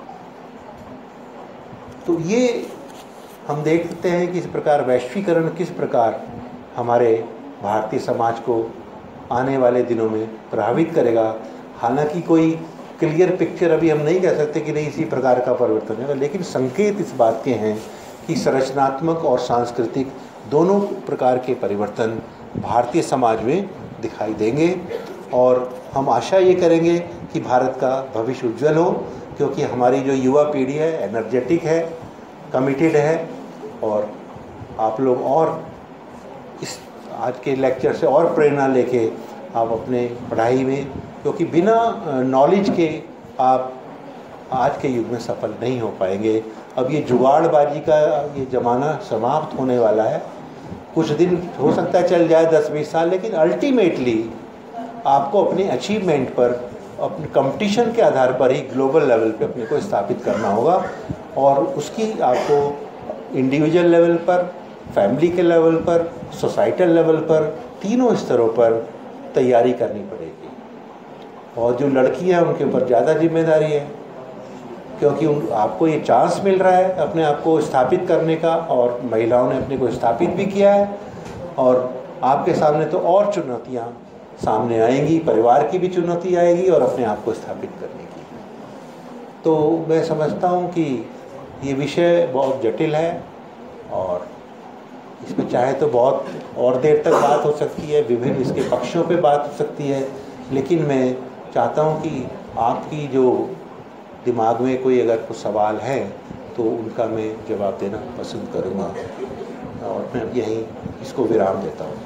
तो ये हम देखते हैं कि इस प्रकार वैश्वीकरण किस प्रकार हमारे भारतीय समाज को आने वाले दिनों में प्रभावित करेगा। हालांकि कोई क्लियर पिक्चर अभी हम नहीं कह सकते कि नहीं इसी प्रकार का परिवर्तन होगा, लेकिन संकेत इस बात के हैं कि संरचनात्मक और सांस्कृतिक दोनों प्रकार के परिवर्तन भारतीय समाज में दिखाई देंगे और हम आशा ये करेंगे कि भारत का भविष्य उज्जवल हो, क्योंकि हमारी जो युवा पीढ़ी है एनर्जेटिक है, कमिटेड है और आप लोग और इस आज के लेक्चर से और प्रेरणा लेके आप अपने पढ़ाई में, क्योंकि बिना नॉलेज के आप आज के युग में सफल नहीं हो पाएंगे। अब ये जुगाड़बाजी का ये ज़माना समाप्त होने वाला है। कुछ दिन हो सकता है चल जाए 10-20 साल, लेकिन अल्टीमेटली आपको अपने अचीवमेंट पर, अपने कंपटीशन के आधार पर ही ग्लोबल लेवल पे अपने को स्थापित करना होगा और उसकी आपको इंडिविजुअल लेवल पर, फैमिली के लेवल पर, सोसाइटल लेवल पर, तीनों स्तरों पर तैयारी करनी पड़ेगी। और जो लड़कियां हैं उनके ऊपर ज़्यादा जिम्मेदारी है, क्योंकि आपको ये चांस मिल रहा है अपने आप को स्थापित करने का और महिलाओं ने अपने को स्थापित भी किया है और आपके सामने तो और चुनौतियाँ सामने आएंगी, परिवार की भी चुनौती आएगी और अपने आप को स्थापित करने की। तो मैं समझता हूँ कि ये विषय बहुत जटिल है और इसमें चाहे तो बहुत और देर तक बात हो सकती है, विभिन्न इसके पक्षों पे बात हो सकती है, लेकिन मैं चाहता हूँ कि आपकी जो दिमाग में कोई अगर कुछ सवाल है तो उनका मैं जवाब देना पसंद करूँगा और मैं यहीं इसको विराम देता हूँ।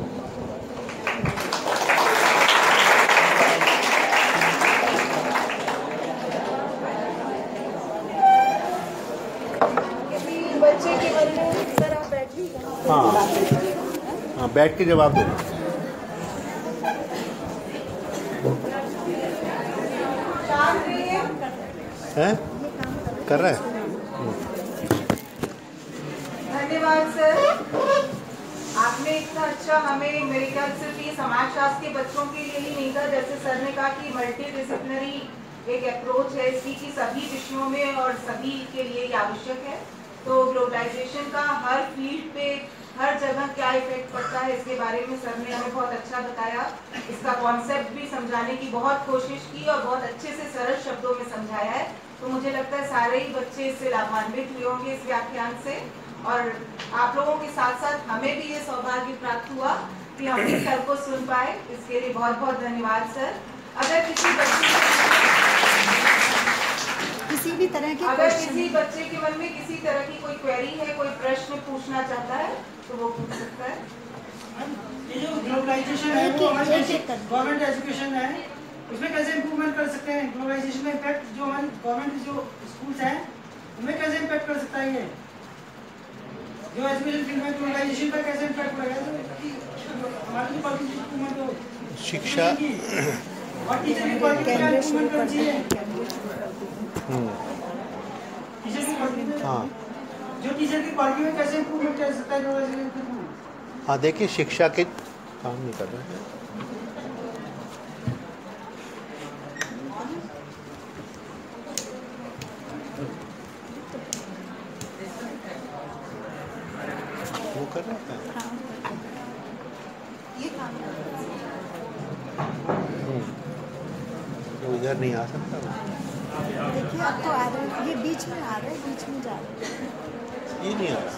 बच्चे के बारे में सर आप बैठिए। हाँ, बैठ के जवाब दो। हैं? कर रहा है? धन्यवाद सर, आपने इतना अच्छा हमें, मेरे ख्याल सिर्फ ये समाजशास्त्र के बच्चों के लिए ही नहीं था, जैसे सर ने कहा कि मल्टी डिसिप्लिनरी एक अप्रोच है इसकी कि सभी विषयों में और सभी के लिए ये आवश्यक है। तो ग्लोबलाइजेशन का हर फील्ड पे, हर जगह क्या इफेक्ट पड़ता है इसके बारे में सर ने हमें बहुत अच्छा बताया। इसका कॉन्सेप्ट भी समझाने की बहुत कोशिश की और बहुत अच्छे से सरल शब्दों में समझाया है। तो मुझे लगता है सारे ही बच्चे इससे लाभान्वित हुए होंगे इस व्याख्यान से और आप लोगों के साथ साथ हमें भी ये सौभाग्य प्राप्त हुआ कि हम इस सर को सुन पाए। इसके लिए बहुत बहुत धन्यवाद सर। अगर किसी बच्चे के मन में किसी तरह की कोई क्वेरी है, कोई प्रश्न पूछना चाहता है तो वो पूछ सकता है। ये जो ग्लोबलाइजेशन है वो हमारे गवर्नमेंट एजुकेशन है, उसमें कैसे इम्प्रूवमेंट कर सकते हैं? ग्लोबलाइजेशन में इम्पैक्ट जो हमारे गवर्नमेंट जो स्कूल्स हैं उनमें कैसे इम्पैक्ट कर सकता है ये? जो एजुकेशन फील्ड में ग्लोबलाइजेशन पर कैसे इम्पैक्ट पड़ेगा, हमारी क्वालिटी इम्प्रूवमेंट हो, शिक्षा और टीचर की क्वालिटी में इम्प्रूवमेंट करनी चाहिए। टीचर की क्वालिटी, हाँ जो टीचर की क्वालिटी में कैसे इम्प्रूवमेंट कर सकता है ग्लोबलाइजेशन के थ्रू। हाँ, देखिए शिक्षा के काम नहीं कर रहे हैं। वो कर रहे हैं तो इधर नहीं आ सकता। देखिए अब तो आ रहे हैं, ये बीच में आ रहे हैं, बीच में जा रहे हैं। ये नहीं आ रहा।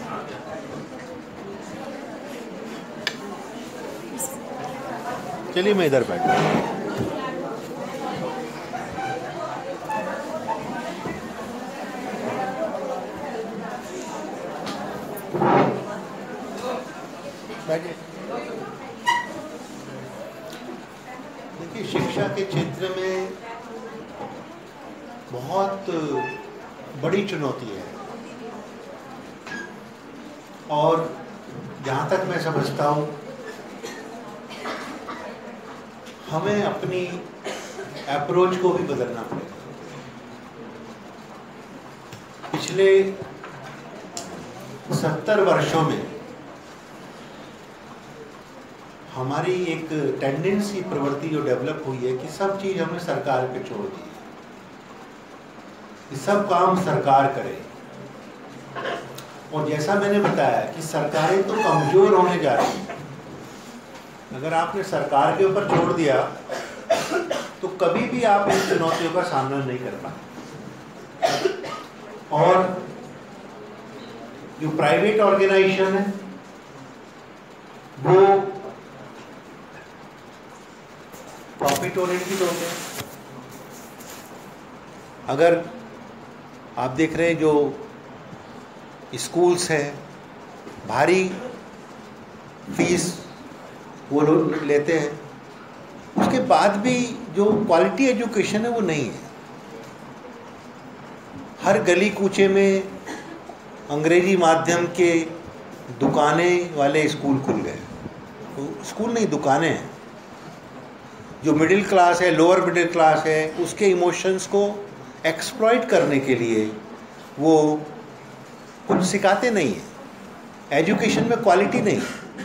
चलिए मैं इधर बैठता हूँ। देखिए शिक्षा के क्षेत्र में बहुत बड़ी चुनौती है, और जहाँ तक मैं समझता हूँ हमें अपनी अप्रोच को भी बदलना पड़ेगा। पिछले 70 वर्षों में हमारी एक टेंडेंसी, प्रवृत्ति जो डेवलप हुई है कि सब चीज़ हमने सरकार पे छोड़ दी है, कि सब काम सरकार करे। और जैसा मैंने बताया कि सरकारें तो कमज़ोर होने जा रही हैं। अगर आपने सरकार के ऊपर छोड़ दिया तो कभी भी आप इन चुनौतियों का सामना नहीं कर पाए। और जो प्राइवेट ऑर्गेनाइजेशन है वो प्रॉफिट ओरिएंटेड होते हैं। अगर आप देख रहे हैं जो स्कूल्स हैं, भारी फीस वो लोग लेते हैं, उसके बाद भी जो क्वालिटी एजुकेशन है वो नहीं है। हर गली कूचे में अंग्रेजी माध्यम के दुकानें वाले स्कूल खुल गए। तो स्कूल नहीं, दुकानें हैं। जो मिडिल क्लास है, लोअर मिडिल क्लास है, उसके इमोशंस को एक्सप्लॉइट करने के लिए वो कुछ सिखाते नहीं है। एजुकेशन में क्वालिटी नहीं।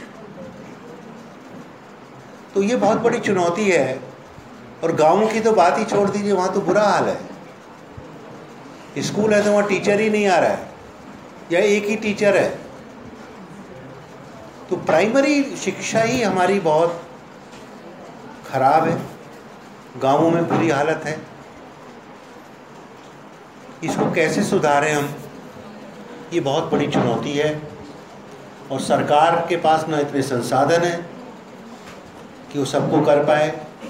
तो ये बहुत बड़ी चुनौती है। और गाँव की तो बात ही छोड़ दीजिए, वहाँ तो बुरा हाल है। स्कूल है तो वहाँ टीचर ही नहीं आ रहा है, या एक ही टीचर है। तो प्राइमरी शिक्षा ही हमारी बहुत खराब है, गाँवों में बुरी हालत है। इसको कैसे सुधारें हम, ये बहुत बड़ी चुनौती है। और सरकार के पास ना इतने संसाधन हैं कि वो सबको कर पाए।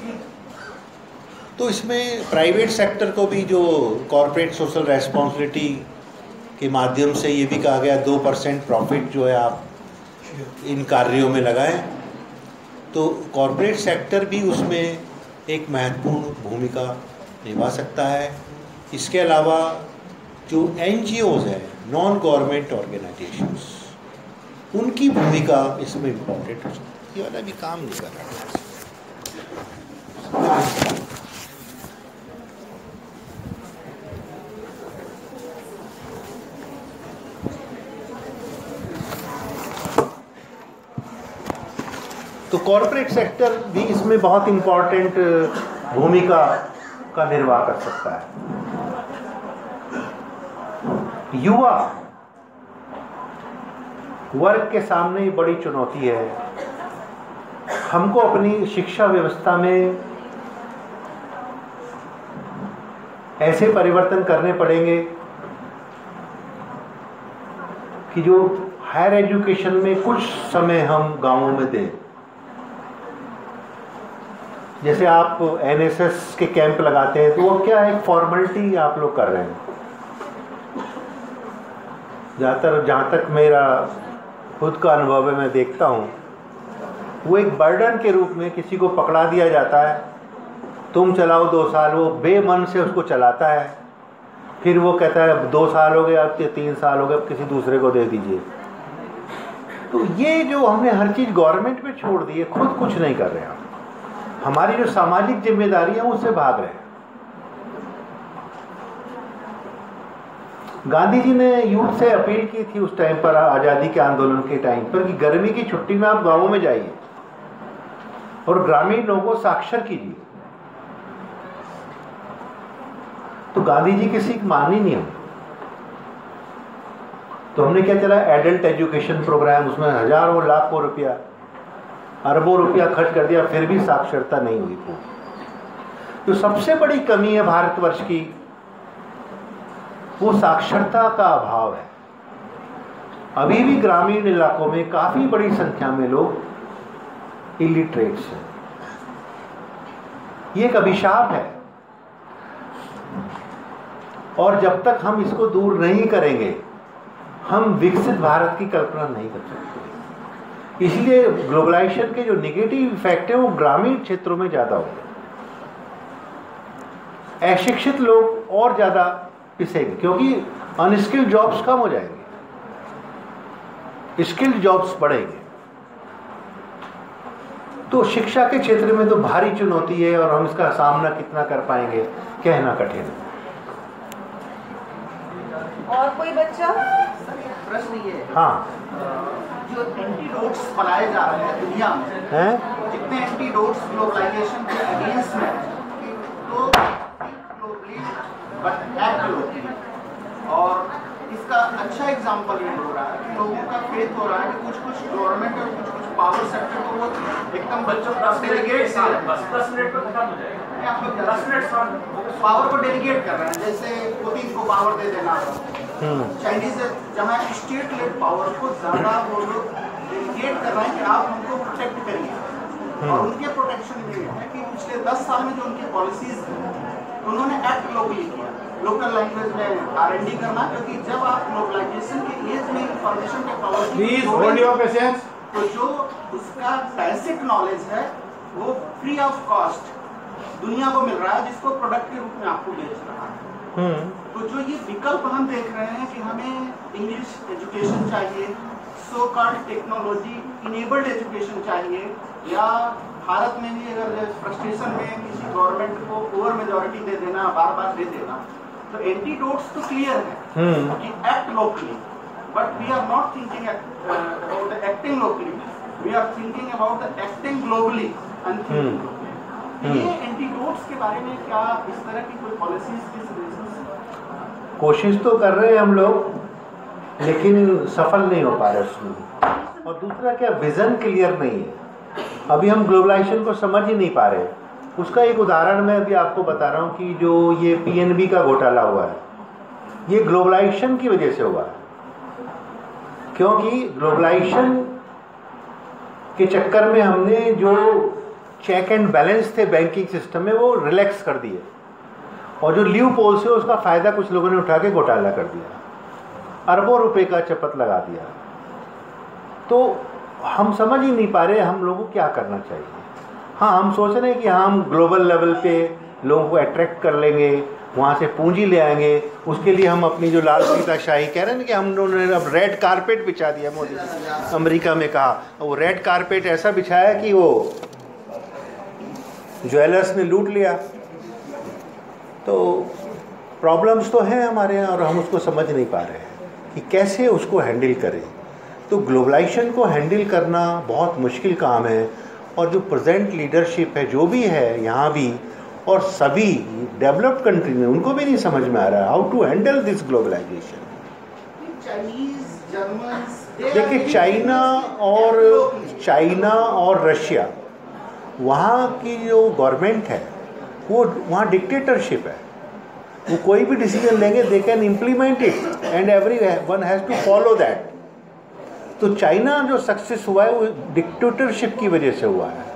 तो इसमें प्राइवेट सेक्टर को भी, जो कॉर्पोरेट सोशल रेस्पॉन्सिबिलिटी के माध्यम से ये भी कहा गया 2% प्रॉफिट जो है आप इन कार्यों में लगाएं, तो कॉर्पोरेट सेक्टर भी उसमें एक महत्वपूर्ण भूमिका निभा सकता है। इसके अलावा जो NGOs है, नॉन गवर्नमेंट ऑर्गेनाइजेशंस, उनकी भूमिका इसमें इम्पोर्टेंट हो सकती है। ये वाला भी काम नहीं कर रहा। तो कॉर्पोरेट सेक्टर भी इसमें बहुत इम्पोर्टेंट भूमिका का निर्वाह कर सकता है। युवा वर्ग के सामने ये बड़ी चुनौती है। हमको अपनी शिक्षा व्यवस्था में ऐसे परिवर्तन करने पड़ेंगे कि जो हायर एजुकेशन में कुछ समय हम गांवों में दें। जैसे आप NSS के कैंप लगाते हैं तो वो क्या एक फॉर्मेलिटी आप लोग कर रहे हैं। जहाँ तक मेरा खुद का अनुभव है, मैं देखता हूँ वो एक बर्डन के रूप में किसी को पकड़ा दिया जाता है, तुम चलाओ 2 साल, वो बेमन से उसको चलाता है। फिर वो कहता है 2 साल हो गए, अब 3 साल हो गए, अब किसी दूसरे को दे दीजिए। तो ये जो हमने हर चीज़ गवर्नमेंट पे छोड़ दी है, खुद कुछ नहीं कर रहे हैं। हमारी जो सामाजिक जिम्मेदारी है उससे भाग रहे हैं। गांधी जी ने यूथ से अपील की थी उस टाइम पर, आज़ादी के आंदोलन के टाइम पर, कि गर्मी की छुट्टी में आप गांवों में जाइए और ग्रामीण लोगों को साक्षर कीजिए। तो गांधी जी किसी की मानी नहीं हम। तो हमने क्या चला, एडल्ट एजुकेशन प्रोग्राम, उसमें हजारों लाखों रुपया, अरबों रुपया खर्च कर दिया, फिर भी साक्षरता नहीं हुई थी। तो सबसे बड़ी कमी है भारतवर्ष की, वो साक्षरता का अभाव है। अभी भी ग्रामीण इलाकों में काफी बड़ी संख्या में लोग इलिटरेट्स हैं। ये एक अभिशाप है, और जब तक हम इसको दूर नहीं करेंगे हम विकसित भारत की कल्पना नहीं कर सकते। इसलिए ग्लोबलाइजेशन के जो नेगेटिव इफेक्ट है वो ग्रामीण क्षेत्रों में ज्यादा होंगे। अशिक्षित लोग और ज्यादा पिसेंगे, क्योंकि अनस्किल्ड जॉब्स कम हो जाएंगे, स्किल्ड जॉब्स बढ़ेंगे। तो शिक्षा के क्षेत्र में तो भारी चुनौती है, और हम इसका सामना कितना कर पाएंगे कहना कठिन है। और कोई बच्चा? प्रश्न ये है, हाँ, जो एंटीडोट्स बनाए जा रहे हैं दुनिया में, जितने एंटीडोट्स ग्लोबलाइजेशन के अगेंस्ट में, तो ग्लोबली बट एक्ट लोकली, और इसका अच्छा एग्जांपल ये हो रहा है कि लोगों का फेथ हो रहा है कि कुछ कुछ गवर्नमेंट और कुछ कुछ पावर सेक्टर को वो एकदम बच्चों को डेलीगेट पावर को डेलीगेट कर रहे हैं। जैसे पुतिन को पावर दे देना, चाइनीज जहाँ स्टेट लेड पावर को ज्यादा वो लोग डेलीगेट कर रहे हैं कि आप हमको प्रोटेक्ट करिए। और उनके प्रोटेक्शन में है कि पिछले 10 साल में जो उनकी पॉलिसीज हैं, उन्होंने एक्ट लोकली किया, लोकल लैंग्वेज में R&D करना, क्योंकि जब आप ग्लोबलाइजेशन के एज में इंफॉर्मेशन टेक्नोलॉजी, तो जो उसका बेसिक नॉलेज है वो फ्री ऑफ कॉस्ट दुनिया को मिल रहा है, जिसको प्रोडक्ट के रूप में आपको बेच रहा है। तो जो ये विकल्प हम देख रहे हैं कि हमें इंग्लिश एजुकेशन चाहिए, so called technology enabled education चाहिए, या भारत में भी अगर फ्रस्ट्रेशन में किसी गवर्नमेंट को ओवर मेजोरिटी दे देना, बार बार दे देना, तो एंटीडोट्स तो क्लियर है कि act locally, but we are not thinking about the acting locally, we are thinking about the acting globally. ये एंटीडोट्स के बारे में क्या इस तरह की कोई पॉलिसीज की कोशिश तो कर रहे हैं हम लोग, लेकिन सफल नहीं हो पा रहे उसमें। और दूसरा क्या, विजन क्लियर नहीं है। अभी हम ग्लोबलाइजेशन को समझ ही नहीं पा रहे। उसका एक उदाहरण मैं अभी आपको बता रहा हूँ कि जो ये PNB का घोटाला हुआ है, ये ग्लोबलाइजेशन की वजह से हुआ है। क्योंकि ग्लोबलाइजेशन के चक्कर में हमने जो चेक एंड बैलेंस थे बैंकिंग सिस्टम में वो रिलैक्स कर दिए, और जो ल्यू पोल से उसका फायदा कुछ लोगों ने उठा के घोटाला कर दिया, अरबों रुपए का चपत लगा दिया। तो हम समझ ही नहीं पा रहे हम लोगों को क्या करना चाहिए। हाँ, हम सोच रहे हैं कि हम ग्लोबल लेवल पे लोगों को अट्रैक्ट कर लेंगे, वहाँ से पूंजी ले आएंगे, उसके लिए हम अपनी जो लाल फीताशाही कह रहे हैं कि हम लोगों ने अब रेड कारपेट बिछा दिया। मोदी अमेरिका में कहा, वो रेड कारपेट ऐसा बिछाया कि वो ज्वेलर्स ने लूट लिया। तो प्रॉब्लम्स तो हैं हमारे यहाँ, और हम उसको समझ नहीं पा रहे हैं कि कैसे उसको हैंडल करें। तो ग्लोबलाइजेशन को हैंडल करना बहुत मुश्किल काम है, और जो प्रेजेंट लीडरशिप है जो भी है यहाँ भी और सभी डेवलप्ड कंट्री में, उनको भी नहीं समझ में आ रहा है how to handle this globalization. देखिए, चाइना और रशिया, वहाँ की जो गवर्नमेंट है वो वहाँ डिक्टेटरशिप है। वो कोई भी डिसीजन लेंगे, they can implement it and everyone has to follow that. तो चाइना जो सक्सेस हुआ है वो डिक्टेटरशिप की वजह से हुआ है।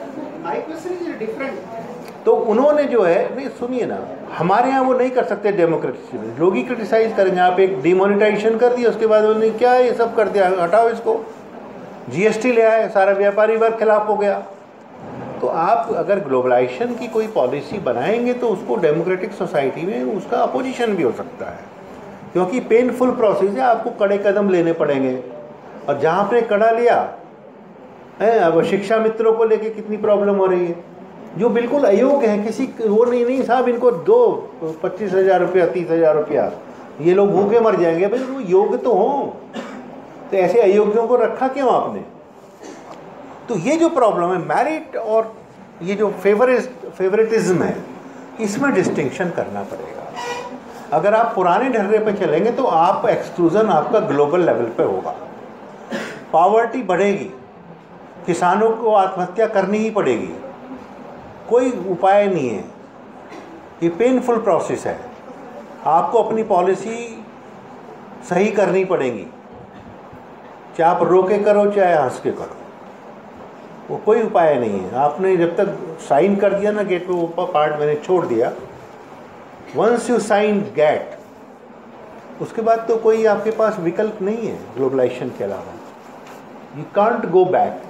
तो उन्होंने जो है, नहीं सुनिए ना, हमारे यहाँ वो नहीं कर सकते डेमोक्रेसी में, लोग ही क्रिटिसाइज करेंगे। आप एक डिमोनेटाइजेशन कर दिया, उसके बाद उन्होंने क्या ये सब कर दिया, हटाओ इसको, GST ले आए, सारा व्यापारी वर्ग खिलाफ हो गया। तो आप अगर ग्लोबलाइजेशन की कोई पॉलिसी बनाएंगे तो उसको डेमोक्रेटिक सोसाइटी में उसका अपोजिशन भी हो सकता है, क्योंकि पेनफुल प्रोसेस है, आपको कड़े कदम लेने पड़ेंगे। और जहाँ आपने कड़ा लिया है, अब शिक्षा मित्रों को लेके कितनी प्रॉब्लम हो रही है, जो बिल्कुल अयोग्य है, किसी वो नहीं साहब इनको दो 25,000 रुपया 30,000 रुपया, ये लोग भूखे मर जाएंगे। भाई वो योग्य तो हों, तो ऐसे अयोग्यों को रखा क्यों आपने? तो ये जो प्रॉब्लम है मेरिट और ये जो फेवरेटिज्म है, इसमें डिस्टिंक्शन करना पड़ेगा। अगर आप पुराने ढर्रे पे चलेंगे तो आप एक्सक्लूजन आपका ग्लोबल लेवल पे होगा, पॉवर्टी बढ़ेगी, किसानों को आत्महत्या करनी ही पड़ेगी, कोई उपाय नहीं है, ये पेनफुल प्रोसेस है। आपको अपनी पॉलिसी सही करनी पड़ेगी, चाहे आप रो के करो चाहे हंस के करो, वो कोई उपाय नहीं है। आपने जब तक साइन कर दिया ना गेट पे, वो पार्ट मैंने छोड़ दिया, वंस यू साइन गेट, उसके बाद तो कोई आपके पास विकल्प नहीं है ग्लोबलाइजेशन के अलावा। You can't go back.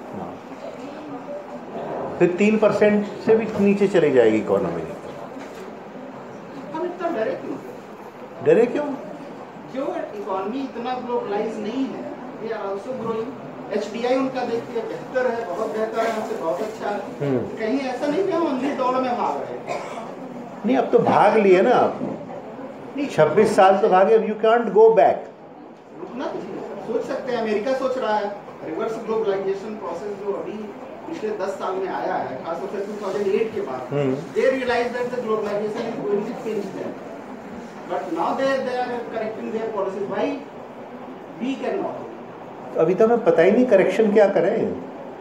फिर 3% से भी नीचे चली जाएगी इकोनॉमी। हम इतना डरे क्यों? डरे क्यों? क्यों इकोनॉमी इतना ग्लोबलाइज नहीं है, we are also growing. HDI उनका देखिए बेहतर है, बहुत बेहतर है, हमसे बहुत अच्छा है। कहीं ऐसा नहीं कि हम अंधी दौड़ में भाग रहे हैं। नहीं, अब तो भाग लिए ना आप, 26 साल तो भागे, अब यू कांट गो बैक। रुकना सोच सकते हैं, अमेरिका सोच रहा है रिवर्स ग्लोबलाइजेशन प्रोसेस जो अभी पिछले 10 साल में आया है, खासतौर से 2008 के बाद, they realise that the globalisation is going to change them, but now they are correcting their policies. Why we can not? अभी तो हमें पता ही नहीं करेक्शन क्या करें।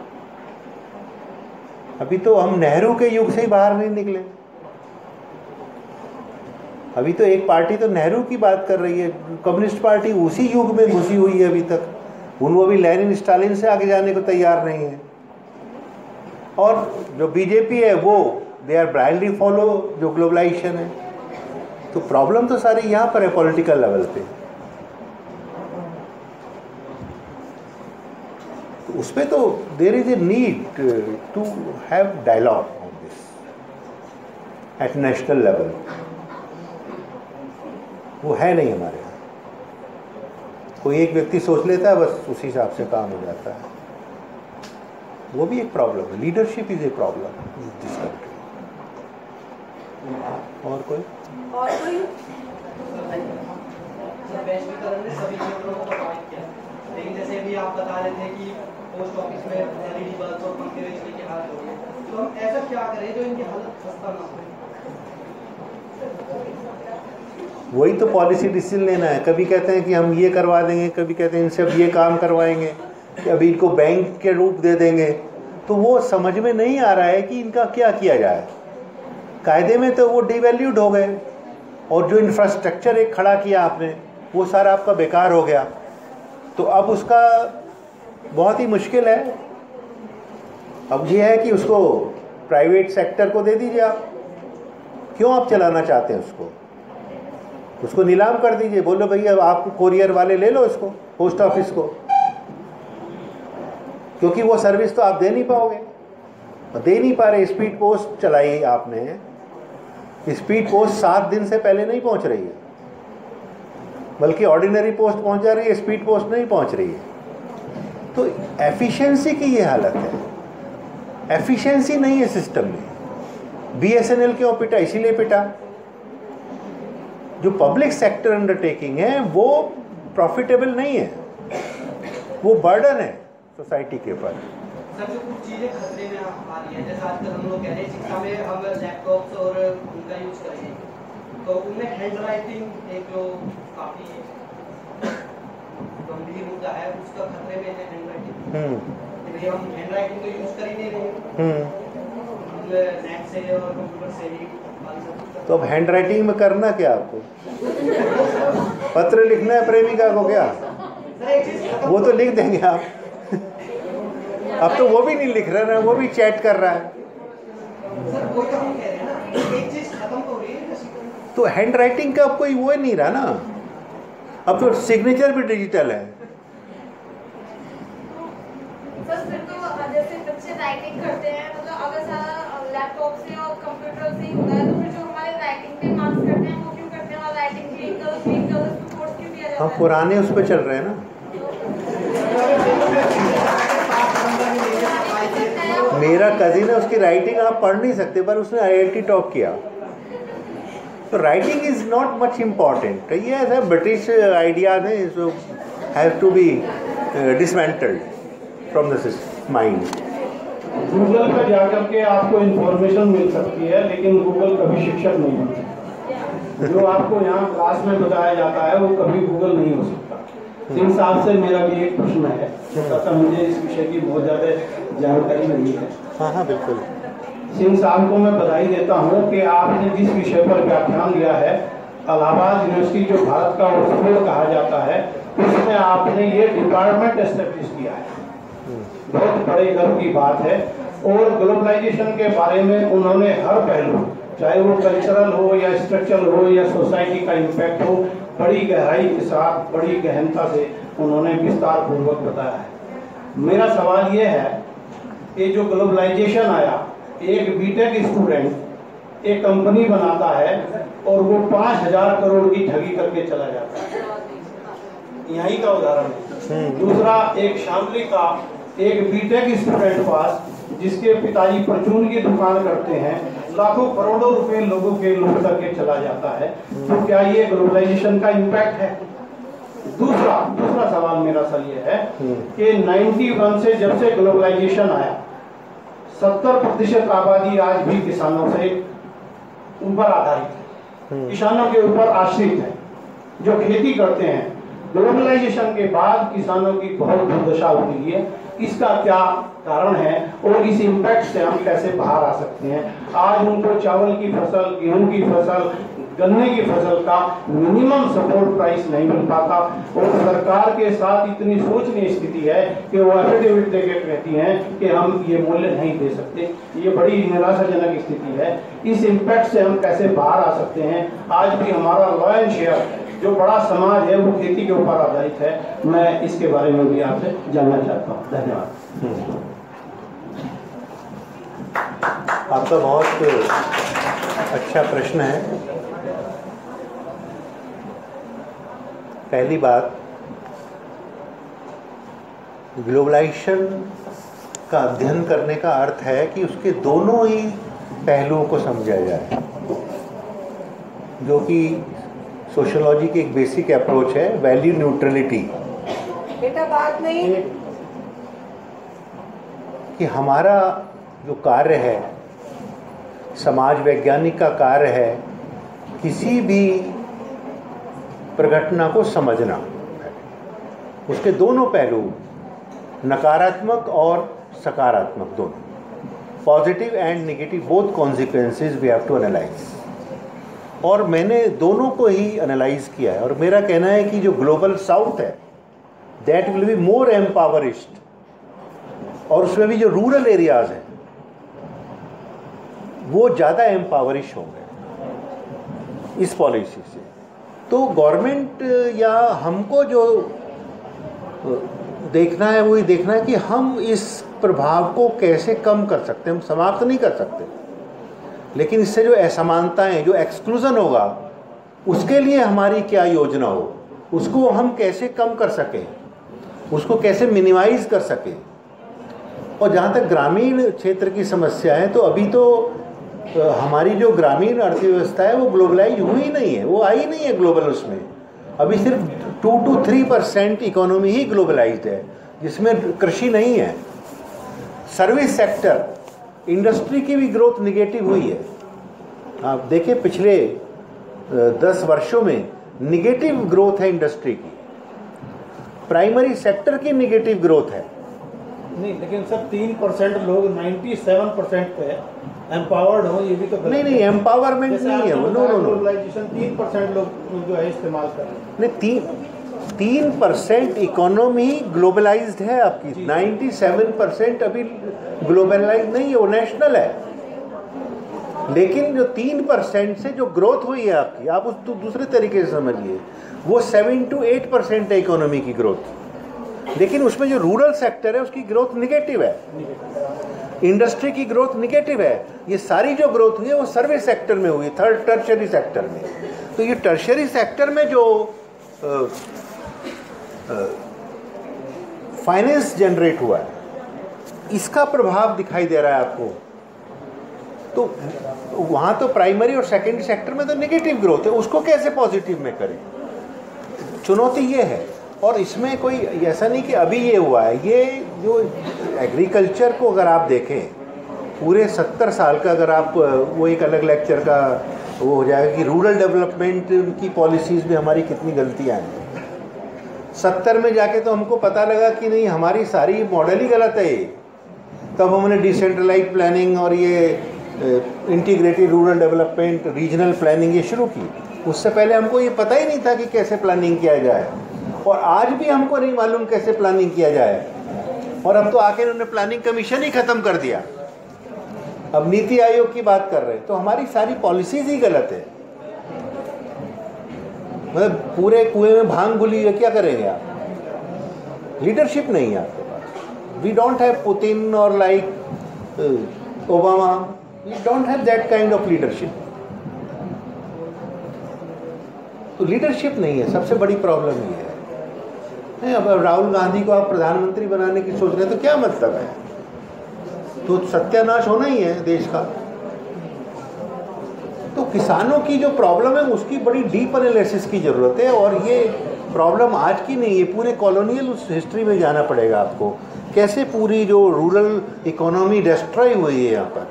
अभी तो हम नेहरू के युग से ही बाहर नहीं निकले। अभी तो एक पार्टी तो नेहरू की बात कर रही है, कम्युनिस्ट पार्टी उसी युग में घुसी हुई है अभी तक, वो भी लेनिन स्टालिन से आगे जाने को तैयार नहीं है। और जो बीजेपी है वो दे आर ब्लाइंडली फॉलो जो ग्लोबलाइजेशन है। तो प्रॉब्लम तो सारी यहाँ पर है पॉलिटिकल लेवल पे। तो उस पर तो there is a need to have dialogue on this at national level. वो है नहीं हमारे यहाँ। कोई एक व्यक्ति सोच लेता है, बस उसी हिसाब से काम हो जाता है। वो भी एक प्रॉब्लम है। Leadership is a problem this country. और कोई वैश्वीकरण ने सभी क्षेत्रों को प्रभावित किया, लेकिन जैसे अभी आप बता रहे थे कि पोस्ट ऑफिस में LED बल्ब और पंखे बेचने की हालत हो गई, तो हम ऐसा क्या करें जो इनकी हालत खस्ता ना हो? वही तो पॉलिसी डिसीजन लेना है। कभी कहते हैं कि हम ये करवा देंगे, कभी कहते हैं इनसे अब ये काम करवाएंगे, कि अभी इनको बैंक के रूप दे देंगे। तो वो समझ में नहीं आ रहा है कि इनका क्या किया जाए। कायदे में तो वो डिवैल्यूड हो गए, और जो इंफ्रास्ट्रक्चर एक खड़ा किया आपने वो सारा आपका बेकार हो गया। तो अब उसका बहुत ही मुश्किल है। अब ये है कि उसको प्राइवेट सेक्टर को दे दीजिए आप। क्यों आप चलाना चाहते हैं उसको नीलाम कर दीजिए। बोलो भैया आपको कोरियर वाले ले लो इसको, पोस्ट ऑफिस को, क्योंकि वो सर्विस तो आप दे नहीं पाओगे, दे नहीं पा रहे। स्पीड पोस्ट चलाई आपने, स्पीड पोस्ट 7 दिन से पहले नहीं पहुंच रही है, बल्कि ऑर्डिनरी पोस्ट पहुंच जा रही है, स्पीड पोस्ट नहीं पहुंच रही है। तो एफिशिएंसी की ये हालत है। एफिशिएंसी नहीं है सिस्टम में। BSNL क्यों पिटा? इसीलिए पिटा। जो पब्लिक सेक्टर अंडरटेकिंग है वो प्रॉफिटेबल नहीं है, वो बर्डन है सोसाइटी के ऊपर। सर, जो कुछ चीज़ें खतरे में आ रही हैं, जैसे आजकल हम लोग कह रहे हैं शिक्षा में हम लैपटॉप्स और उनका यूज करेंगे, तो उनमें हैंड राइटिंग एक जो काफ़ी गंभीर मुद्दा है, उसका खतरे में है हैंड राइटिंग। हम हैंड राइटिंग तो यूज कर ही नहीं रहे, नेट से और कंप्यूटर से ही। तो अब हैंड राइटिंग में करना क्या आपको? पत्र लिखना है प्रेमिका को क्या? वो तो लिख देंगे आप। अब तो वो भी नहीं लिख रहा है, वो भी चैट कर रहा है। तो हैंड राइटिंग का अब कोई वो नहीं रहा ना। अब तो सिग्नेचर भी डिजिटल है। फिर तो जैसे बच्चे राइटिंग करते हैं, मतलब अगर सारा लैपटॉप से और कंप्यूटर से ही होता है, तो फिर जो हमारे राइटिंग पे मार्क्स करते हैं वो क्यों करते हैं? और राइटिंग ग्रीन कलर कोर्स क्यों दिया जाता है? हम पुराने उस पर चल रहे हैं ना। मेरा कजिन है, उसकी राइटिंग आप पढ़ नहीं सकते, पर उसने IIT टॉप किया। तो writing is not much important. ये ऐसा ब्रिटिश आइडियाज हैं, so have to be dismantled from the mind. Google पर जाकर के आपको इंफॉर्मेशन मिल सकती है, लेकिन गूगल कभी शिक्षक नहीं बन सकता। जो आपको यहाँ क्लास में बताया जाता है वो कभी गूगल नहीं हो सकता। सिंह साहब से मेरा भी एक प्रश्न है, छोटा सा, मुझे इस विषय की बहुत ज़्यादा जानकारी नहीं है। हाँ हाँ बिल्कुल। सिंह साहब को मैं बधाई देता हूँ कि आपने जिस विषय पर व्याख्यान दिया है, इलाहाबाद यूनिवर्सिटी जो भारत का ऑक्सफोर्ड कहा जाता है, उसमें आपने ये डिपार्टमेंट एस्टेब्लिश किया है, बहुत बड़े गर्व की बात है। और ग्लोबलाइजेशन के बारे में उन्होंने हर पहलू, चाहे वो कल्चरल हो या स्ट्रक्चरल हो या सोसाइटी का इम्पैक्ट हो, बड़ी गहराई के साथ, बड़ी गहनता से उन्होंने विस्तार पूर्वक बताया है। मेरा सवाल ये है कि जो ग्लोबलाइजेशन आया, एक बीटेक स्टूडेंट एक कंपनी बनाता है और वो 5,000 करोड़ की ठगी करके चला जाता है, यही का उदाहरण है। दूसरा, एक शामली का एक बीटेक स्टूडेंट पास, जिसके पिताजी परचून की दुकान करते हैं, लाखों करोड़ों रुपए लोगों के लूट करके चला जाता है। तो क्या ये ग्लोबलाइजेशन का इम्पैक्ट है? दूसरा सवाल मेरा सर ये है कि 91 से जब से ग्लोबलाइजेशन आया, 70% आबादी आज भी किसानों से ऊपर आधारित है, किसानों के ऊपर आश्रित है, जो खेती करते हैं। ग्लोबलाइजेशन के बाद किसानों की बहुत दुर्दशा हो गई है। इसका क्या कारण है और इस इम्पैक्ट से हम कैसे बाहर आ सकते हैं? आज उनको चावल की फसल, गेहूं की फसल, गन्ने की फसल का मिनिमम सपोर्ट प्राइस नहीं मिल पाता और सरकार के साथ इतनी शोचनीय स्थिति है कि वो एफिडेविट देके कहती हैं कि हम ये मूल्य नहीं दे सकते। ये बड़ी निराशाजनक स्थिति है। इस इम्पैक्ट से हम कैसे बाहर आ सकते हैं? आज भी हमारा लॉयन शेयर जो बड़ा समाज है वो खेती के ऊपर आधारित है। मैं इसके बारे में भी आपसे जानना चाहता हूँ। धन्यवाद। आपका बहुत अच्छा प्रश्न है। पहली बात, ग्लोबलाइजेशन का अध्ययन करने का अर्थ है कि उसके दोनों ही पहलुओं को समझा जाए, जो कि सोशियोलॉजी की एक बेसिक अप्रोच है, वैल्यू न्यूट्रलिटी। बेटा बात नहीं कि हमारा जो कार्य है, समाज वैज्ञानिक का कार्य है, किसी भी प्रघटना को समझना, उसके दोनों पहलू, नकारात्मक और सकारात्मक दोनों, positive and negative both consequences we have to analyse. और मैंने दोनों को ही एनालाइज किया है और मेरा कहना है कि जो ग्लोबल साउथ है that will be more empowerist, और उसमें भी जो रूरल एरियाज हैं वो ज़्यादा एम्पावरिश होंगे इस पॉलिसी से। तो गवर्नमेंट या हमको जो देखना है वो ये देखना है कि हम इस प्रभाव को कैसे कम कर सकते हैं। हम समाप्त नहीं कर सकते, लेकिन इससे जो असमानताएं, जो एक्सक्लूजन होगा, उसके लिए हमारी क्या योजना हो, उसको हम कैसे कम कर सकें, उसको कैसे मिनिमाइज कर सकें। और जहाँ तक ग्रामीण क्षेत्र की समस्या है, तो अभी तो हमारी जो ग्रामीण अर्थव्यवस्था है वो ग्लोबलाइज हुई नहीं है, वो आई नहीं है ग्लोबल। उसमें अभी सिर्फ 2 to 3% इकोनॉमी ही ग्लोबलाइज्ड है, जिसमें कृषि नहीं है। सर्विस सेक्टर, इंडस्ट्री की भी ग्रोथ निगेटिव हुई है। आप देखें पिछले 10 वर्षों में निगेटिव ग्रोथ है इंडस्ट्री की। प्राइमरी सेक्टर की निगेटिव ग्रोथ है। नहीं, लेकिन सर 3% लोग 97% पे एम्पावर्ड हो, ये भी तो नहीं, एम्पावरमेंट नहीं है वो। नो, 3% लोग जो है इस्तेमाल कर रहे हैं। नहीं, 3% इकोनॉमी ग्लोबलाइज्ड है आपकी। 97% अभी ग्लोबलाइज नहीं है, वो नेशनल है। लेकिन जो 3% से जो ग्रोथ हुई है आपकी, आप उसको दूसरे तरीके से समझिए, वो 7 to 8% है इकोनॉमी की ग्रोथ। लेकिन उसमें जो रूरल सेक्टर है उसकी ग्रोथ निगेटिव है, इंडस्ट्री की ग्रोथ निगेटिव है। ये सारी जो ग्रोथ हुई है वो सर्विस सेक्टर में हुई, टर्शियरी सेक्टर में। तो ये टर्शियरी सेक्टर में जो फाइनेंस जनरेट हुआ है, इसका प्रभाव दिखाई दे रहा है आपको। तो वहाँ तो प्राइमरी और सेकेंडरी सेक्टर में तो नेगेटिव ग्रोथ है, उसको कैसे पॉजिटिव में करें? चुनौती ये है। और इसमें कोई ऐसा नहीं कि अभी ये हुआ है, ये जो एग्रीकल्चर को अगर आप देखें पूरे 70 साल का, अगर आप वो एक अलग लेक्चर का वो हो जाएगा कि रूरल डेवलपमेंट की पॉलिसीज़ में हमारी कितनी गलतियाँ हैं। 70 में जाके तो हमको पता लगा कि नहीं, हमारी सारी मॉडल ही गलत है। तब हमने डिसेंट्रलाइज प्लानिंग और ये integrated rural development, regional planning ये शुरू की। उससे पहले हमको ये पता ही नहीं था कि कैसे प्लानिंग किया जाए, और आज भी हमको नहीं मालूम कैसे प्लानिंग किया जाए। और अब तो आके उन्होंने प्लानिंग कमीशन ही ख़त्म कर दिया, अब नीति आयोग की बात कर रहे हैं। तो हमारी सारी पॉलिसीज ही गलत है। मतलब पूरे कुएं में भांग घुली है, क्या करेंगे आप? लीडरशिप नहीं है आपके पास। वी डोंट हैव पुतिन और like Obama, we don't have that kind of leadership. तो लीडरशिप नहीं है, सबसे बड़ी प्रॉब्लम ये है। अब राहुल गांधी को आप प्रधानमंत्री बनाने की सोच रहे हैं तो क्या मतलब है? तो सत्यानाश होना ही है देश का। तो किसानों की जो प्रॉब्लम है उसकी बड़ी डीप एनालिसिस की ज़रूरत है। और ये प्रॉब्लम आज की नहीं है, पूरे कॉलोनियल उस हिस्ट्री में जाना पड़ेगा आपको, कैसे पूरी जो रूरल इकोनॉमी डिस्ट्रॉय हुई है यहाँ पर।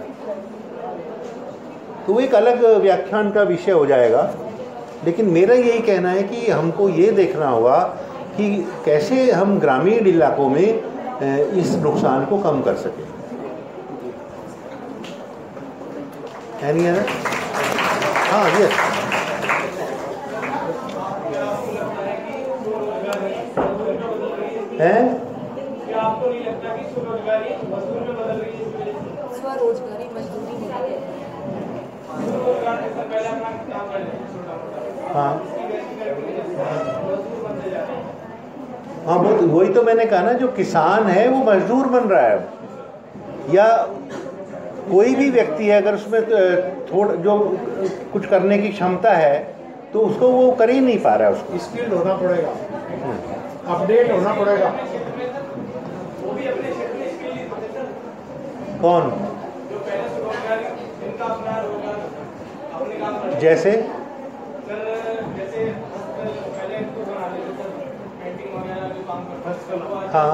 तो वो एक अलग व्याख्यान का विषय हो जाएगा। लेकिन मेरा यही कहना है कि हमको ये देखना होगा कि कैसे हम ग्रामीण इलाकों में इस नुकसान को कम कर सकें। Any other? हाँ, yes. हैं? क्या आपको नहीं लगता कि स्वरोजगारी मजदूरी में बदल रही है? स्वरोजगारी मजदूरी में स्वरोजगार से पहले अपना काम कर लें। हाँ हाँ, वही तो मैंने कहा ना, जो किसान है वो मजदूर बन रहा है। या कोई भी व्यक्ति है अगर उसमें थोड़ा जो कुछ करने की क्षमता है तो उसको वो कर ही नहीं पा रहा है। उसको स्किल्ड होना पड़ेगा, अपडेट होना पड़ेगा। कौन? जैसे हाँ,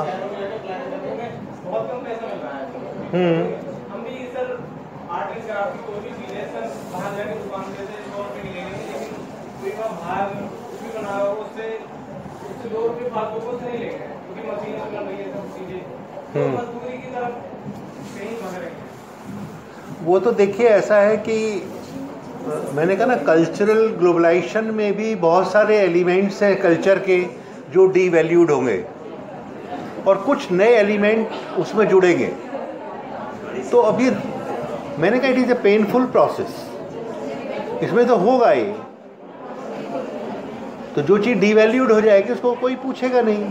हम भी सर आर्ट एंड क्राफ्ट की कोई भी चीज़ है सर, बाहर जाके दुकान से 100 रुपये की लेंगे, लेकिन कोई बाहर कुछ भी बना रहा हो उससे 2 रुपये फालतू को नहीं लेंगे, क्योंकि मशीन से बन रही है सब चीज़ें, तो मजदूरी की तरफ कहीं भाग रहे हैं। वो तो देखिए ऐसा है कि मैंने कहा ना, कल्चरल ग्लोबलाइजेशन में भी बहुत सारे एलिमेंट्स हैं कल्चर के जो डीवैल्यूड होंगे और कुछ नए एलिमेंट उसमें जुड़ेंगे। तो अभी मैंने कहा it is a painful process, इसमें तो होगा ही। तो जो चीज़ डीवैल्यूड हो जाएगी उसको कोई पूछेगा नहीं।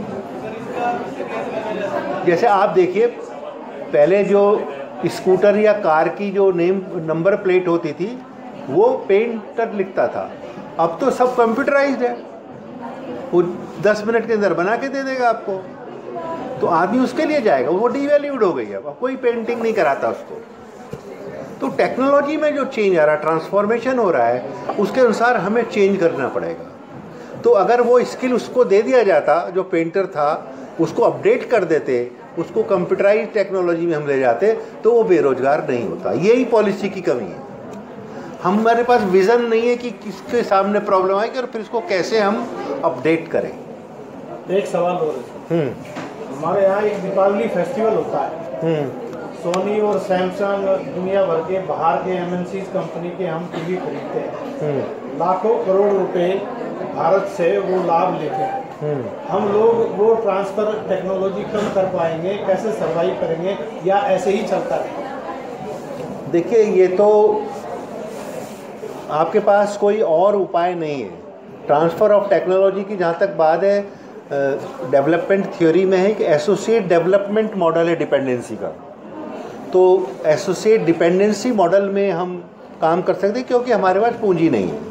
जैसे आप देखिए, पहले जो स्कूटर या कार की जो नंबर प्लेट होती थी वो पेंटर लिखता था, अब तो सब कंप्यूटराइज्ड है, वो 10 मिनट के अंदर बना के दे देगा आपको। तो आदमी उसके लिए जाएगा, वो डीवैल्यूड हो गई है, अब कोई पेंटिंग नहीं कराता उसको। तो टेक्नोलॉजी में जो चेंज आ रहा है, ट्रांसफॉर्मेशन हो रहा है, उसके अनुसार हमें चेंज करना पड़ेगा। तो अगर वो स्किल उसको दे दिया जाता, जो पेंटर था उसको अपडेट कर देते, उसको कंप्यूटराइज टेक्नोलॉजी में हम ले जाते, तो वो बेरोजगार नहीं होता। यही पॉलिसी की कमी है। हमारे पास विज़न नहीं है कि किसके सामने प्रॉब्लम आएगी और फिर इसको कैसे हम अपडेट करें। एक सवाल और है, हमारे यहाँ एक दीपावली फेस्टिवल होता है, सोनी और सैमसंग दुनिया भर के बाहर के MNCs कंपनी के हम टीवी खरीदते हैं, लाखों करोड़ रुपए भारत से वो लाभ लेते हैं। हम लोग वो ट्रांसफर टेक्नोलॉजी कम कर पाएंगे, कैसे सर्वाइव करेंगे, या ऐसे ही चलता है? देखिए, ये तो आपके पास कोई और उपाय नहीं है। ट्रांसफ़र ऑफ टेक्नोलॉजी की जहाँ तक बात है, डेवलपमेंट थ्योरी में है कि एसोसिएट डेवलपमेंट मॉडल है डिपेंडेंसी का। तो एसोसिएट डिपेंडेंसी मॉडल में हम काम कर सकते हैं, क्योंकि हमारे पास पूंजी नहीं है।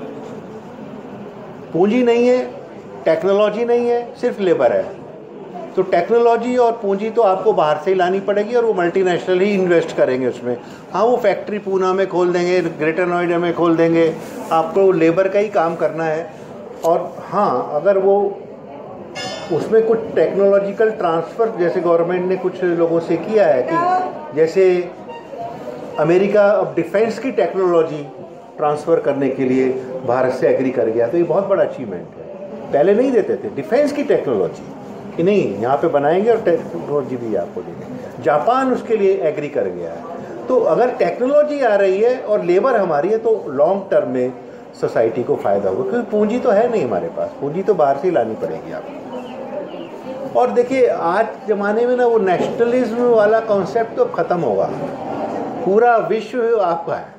पूंजी नहीं है, टेक्नोलॉजी नहीं है, सिर्फ लेबर है। तो टेक्नोलॉजी और पूंजी तो आपको बाहर से ही लानी पड़ेगी और वो मल्टीनेशनल ही इन्वेस्ट करेंगे उसमें। हाँ, वो फैक्ट्री पूना में खोल देंगे, ग्रेटर नोएडा में खोल देंगे, आपको लेबर का ही काम करना है। और हाँ, अगर वो उसमें कुछ टेक्नोलॉजिकल ट्रांसफ़र जैसे गवर्नमेंट ने कुछ लोगों से किया है कि जैसे अमेरिका अब डिफेंस की टेक्नोलॉजी ट्रांसफ़र करने के लिए भारत से एग्री कर गया, तो ये बहुत बड़ा अचीवमेंट है। पहले नहीं देते थे डिफेंस की टेक्नोलॉजी कि नहीं यहाँ पे बनाएंगे और टेक्नोलॉजी भी आपको देंगे। जापान उसके लिए एग्री कर गया है। तो अगर टेक्नोलॉजी आ रही है और लेबर हमारी है तो लॉन्ग टर्म में सोसाइटी को फ़ायदा होगा, क्योंकि पूंजी तो है नहीं हमारे पास, पूंजी तो बाहर से ही लानी पड़ेगी आपको। और देखिए आज ज़माने में ना वो नेशनलिज्म वाला कॉन्सेप्ट तो ख़त्म होगा, पूरा विश्व आपका है,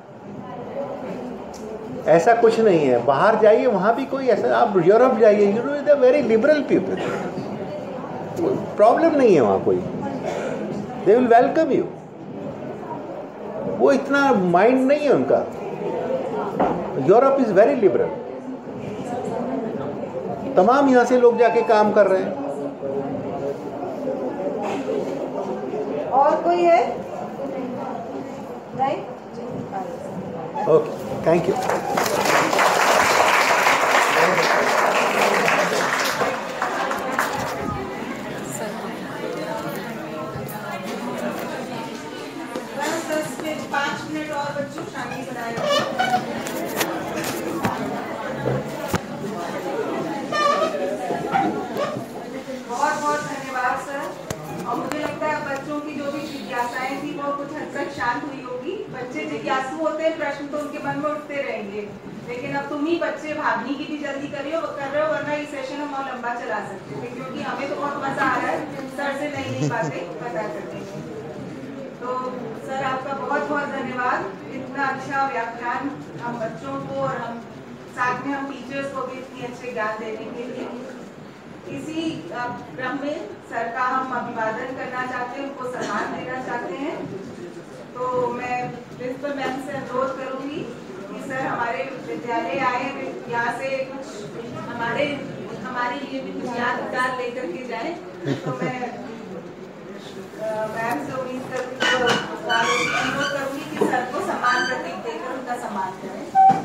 ऐसा कुछ नहीं है। बाहर जाइए वहाँ भी कोई ऐसा, आप यूरोप जाइए, Europe is a very liberal people, problem नहीं है वहाँ कोई, दे विल वेलकम यू, वो इतना माइंड नहीं है उनका। यूरोप इज वेरी लिबरल, तमाम यहाँ से लोग जाके काम कर रहे हैं। और कोई है? Right, okay, thank you. बस 5 मिनट और बच्चों शांति बनाए रखो। बहुत बहुत धन्यवाद सर। और मुझे लगता है बच्चों की जो भी जिज्ञासाएं थी वो कुछ हद तक शांत हुई होगी। बच्चे जिज्ञासु होते हैं, प्रश्न तो उनके मन में उठते रहेंगे, लेकिन अब तुम ही बच्चे भागने की भी जल्दी कर रहे हो, वरना ये सेशन हम और लंबा चला सकते थे, क्योंकि हमें तो बहुत मजा आ रहा है सर से नई नई बातें पता करने में। तो सर आपका बहुत बहुत धन्यवाद, इतना अच्छा व्याख्यान हम बच्चों को और हम साथ में हम टीचर्स को भी इतनी अच्छे ज्ञान देने के लिए। इसी क्रम में सर का हम अभिवादन करना चाहते हैं, उनको सम्मान देना चाहते हैं। तो मैं प्रिंसिपल मैम से अनुरोध करूंगी कि सर हमारे विद्यालय आए, यहाँ से कुछ हमारे लिए भी कुछ यादगार लेकर के जाए। तो मैं मैम से उम्मीद करूंगी कि सर को सम्मान प्रतीक देकर उनका सम्मान करें।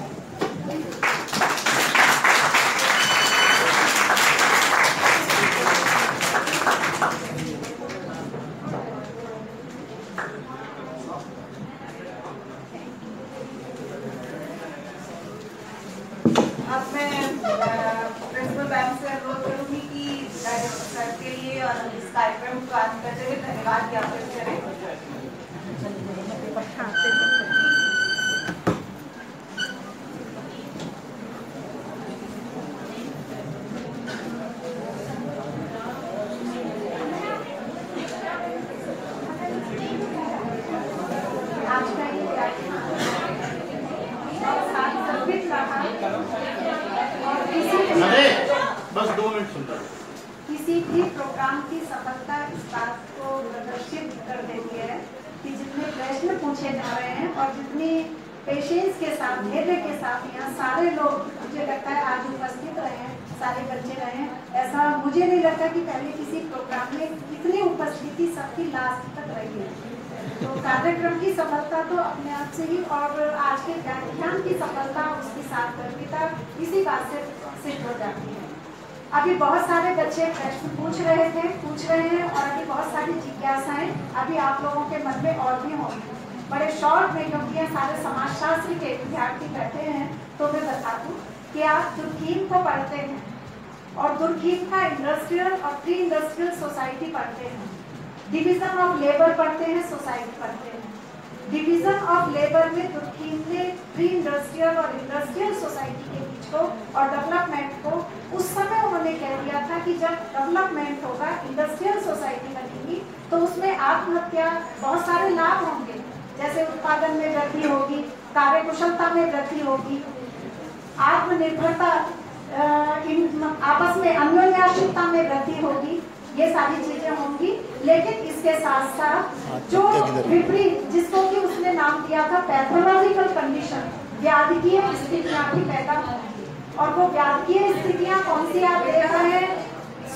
अब मैं प्रिंसिपल मैम से अनुरोध करूंगी कि सर के लिए और इस कार्यक्रम को आरंभ करते हुए धन्यवाद ज्ञापित करें। बस 2 मिनट सुन लो। किसी भी प्रोग्राम की सफलता इस बात को प्रदर्शित कर देती है कि जितने प्रश्न पूछे जा रहे हैं और जितनी पेशेंस के साथ, धैर्य के साथ यहाँ सारे लोग, मुझे लगता है आज उपस्थित रहे हैं, सारे बच्चे रहे हैं, ऐसा मुझे नहीं लगता कि पहले किसी प्रोग्राम में इतनी उपस्थिति सबकी लास्ट तक रही है। तो कार्यक्रम की सफलता तो अपने आप से ही, और आज के व्याख्यान की सफलता उसकी सार्थकता इसी बात से सिद्ध हो जाती है। अभी बहुत सारे बच्चे प्रश्न पूछ रहे हैं और अभी बहुत सारी जिज्ञासाएं अभी आप लोगों के मन में और भी होंगी। बड़े शॉर्ट में, क्योंकि सारे समाजशास्त्र के विद्यार्थी बैठे हैं, तो मैं बता दूं कि आप दुर्खीम को पढ़ते हैं और दुर्खीम का इंडस्ट्रियल और प्री इंडस्ट्रियल सोसाइटी पढ़ते हैं, डिवीजन ऑफ लेबर पढ़ते हैं, सोसाइटी पढ़ते हैं। डिवीजन ऑफ लेबर में दुर्खीम ने प्री इंडस्ट्रियल और इंडस्ट्रियल सोसाइटी के बीच को और डेवलपमेंट को उस समय उन्होंने कह दिया था कि जब डेवलपमेंट होगा, इंडस्ट्रियल सोसाइटी बनेगी, तो उसमें आत्महत्या, बहुत सारे लाभ होंगे, जैसे उत्पादन में वृद्धि होगी, कार्यकुशलता में वृद्धि होगी, आत्मनिर्भरता, आपस में अन्योन्याश्रितता में वृद्धि होगी, ये सारी चीजें होंगी। लेकिन इसके साथ साथ जो विपरीत, जिसको कि उसने नाम दिया था पैथोलॉजिकल कंडीशन, व्याधिकीय स्थितियां भी पैदा होंगी। और वो व्याधिकीय स्थितियां कौन सी आप देख रहे हैं?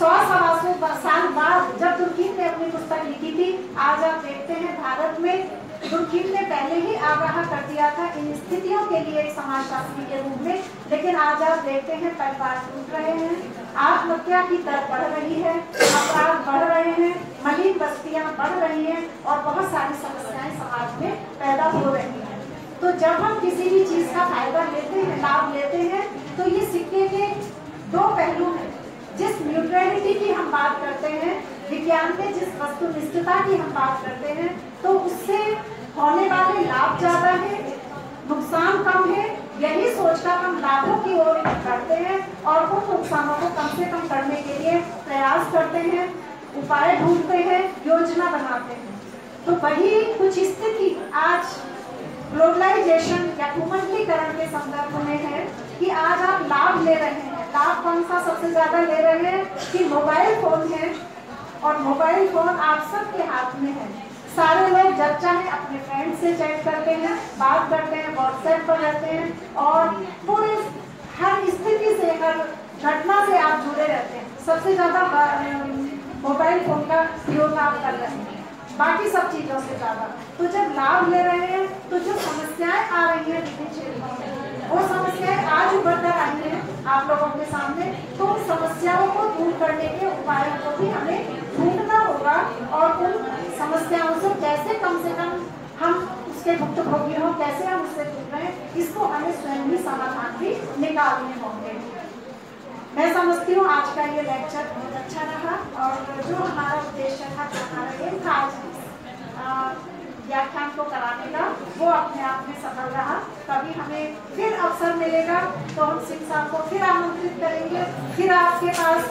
100-125 साल बाद जब दुर्खीम ने अपनी पुस्तक लिखी थी, आज आप देखते हैं भारत में दुर्खीम ने पहले ही आगाह कर दिया था इन स्थितियों के लिए एक समाजशास्त्री के रूप में, लेकिन आज आप देखते हैं परिवार टूट रहे हैं, आत्महत्या की दर बढ़ रही है, अपराध बढ़ रहे हैं, मलिन बस्तियां बढ़ रही हैं और बहुत सारी समस्याएं समाज में पैदा हो रही हैं। तो जब हम किसी भी चीज का फायदा लेते हैं, लाभ लेते हैं, तो ये सिक्के के दो पहलू हैं। जिस न्यूट्रलिटी की हम बात करते हैं, विज्ञान में जिस वस्तुनिष्ठता की हम बात करते हैं, तो उससे होने वाले लाभ ज्यादा है, नुकसान कम है। यही सोचकर हम लाभों की ओर बढ़ते हैं और उन नुकसानों को कम से कम करने के लिए प्रयास करते हैं, उपाय ढूंढते हैं, योजना बनाते हैं। तो वही कुछ स्थिति आज ग्लोबलाइजेशन या उन्मुखीकरण के संदर्भ में है कि आज आप लाभ ले रहे हैं। लाभ कौन सा सबसे ज्यादा ले रहे हैं कि मोबाइल फोन है और मोबाइल फोन आप सबके हाथ में है। सारे लोग जब चाहे अपने फ्रेंड से चैट करते हैं, बात करते हैं, व्हाट्सएप पर रहते हैं और पूरे हर स्थिति से, हर घटना से आप जुड़े रहते हैं। सबसे ज्यादा मोबाइल फोन का उपयोग आप कर रहे हैं, बाकी सब चीजों से ज्यादा। तो जब लाभ ले रहे हैं तो जो समस्याएं आ रही हैं विभिन्न क्षेत्रों में, वो समस्याएं आज उभर कर आई हैं आप लोगों के सामने। तो उन समस्याओं को दूर करने के उपायों को भी हमें ढूंढना होगा और उन समस्याओं से कैसे कम से कम हम उसके भुक्तभोगी हों, कैसे हम उससे दूर रहें, इसको हमें स्वयं ही समाधान भी निकालने होंगे। मैं समझती हूँ आज का ये लेक्चर बहुत अच्छा रहा और जो हमारा उद्देश्य था, हमारा एम था आज व्याख्यान को कराने का, वो अपने आप में सफल रहा। कभी हमें फिर अवसर मिलेगा तो हम सिंह साहब को फिर आमंत्रित करेंगे, फिर आपके पास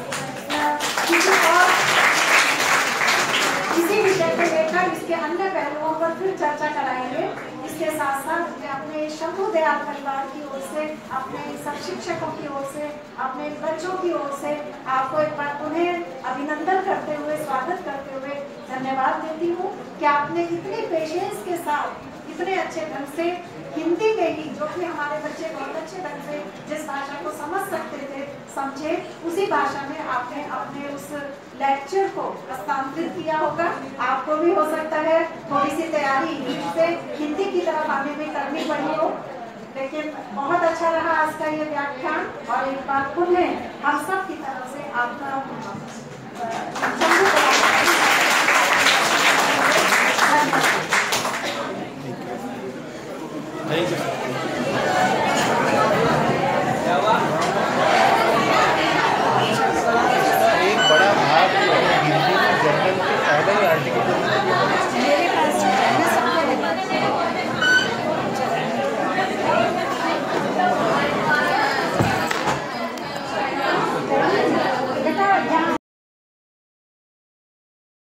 किसी विषय को लेकर इसके अन्य पहलुओं पर फिर चर्चा कराएंगे। इसके साथ साथ अपने शंभु दयाल परिवार की ओर से, अपने सब शिक्षकों की ओर से, अपने बच्चों की ओर से आपको एक बार उन्हें अभिनंदन करते हुए, स्वागत करते हुए धन्यवाद देती हूँ कि आपने इतने पेशेंस के साथ, इतने अच्छे ढंग से हिंदी में ही, जो कि हमारे बच्चे बहुत अच्छे ढंग से जिस भाषा को समझ सकते थे, समझे, उसी भाषा में आपने अपने उस लेक्चर को हस्तांतरित किया होगा। आपको भी हो सकता है थोड़ी सी तैयारी से हिंदी की तरफ आने में करनी पड़ी हो, लेकिन बहुत अच्छा रहा आज का ये व्याख्यान। और एक बार पुनः हम सब की तरफ से आपका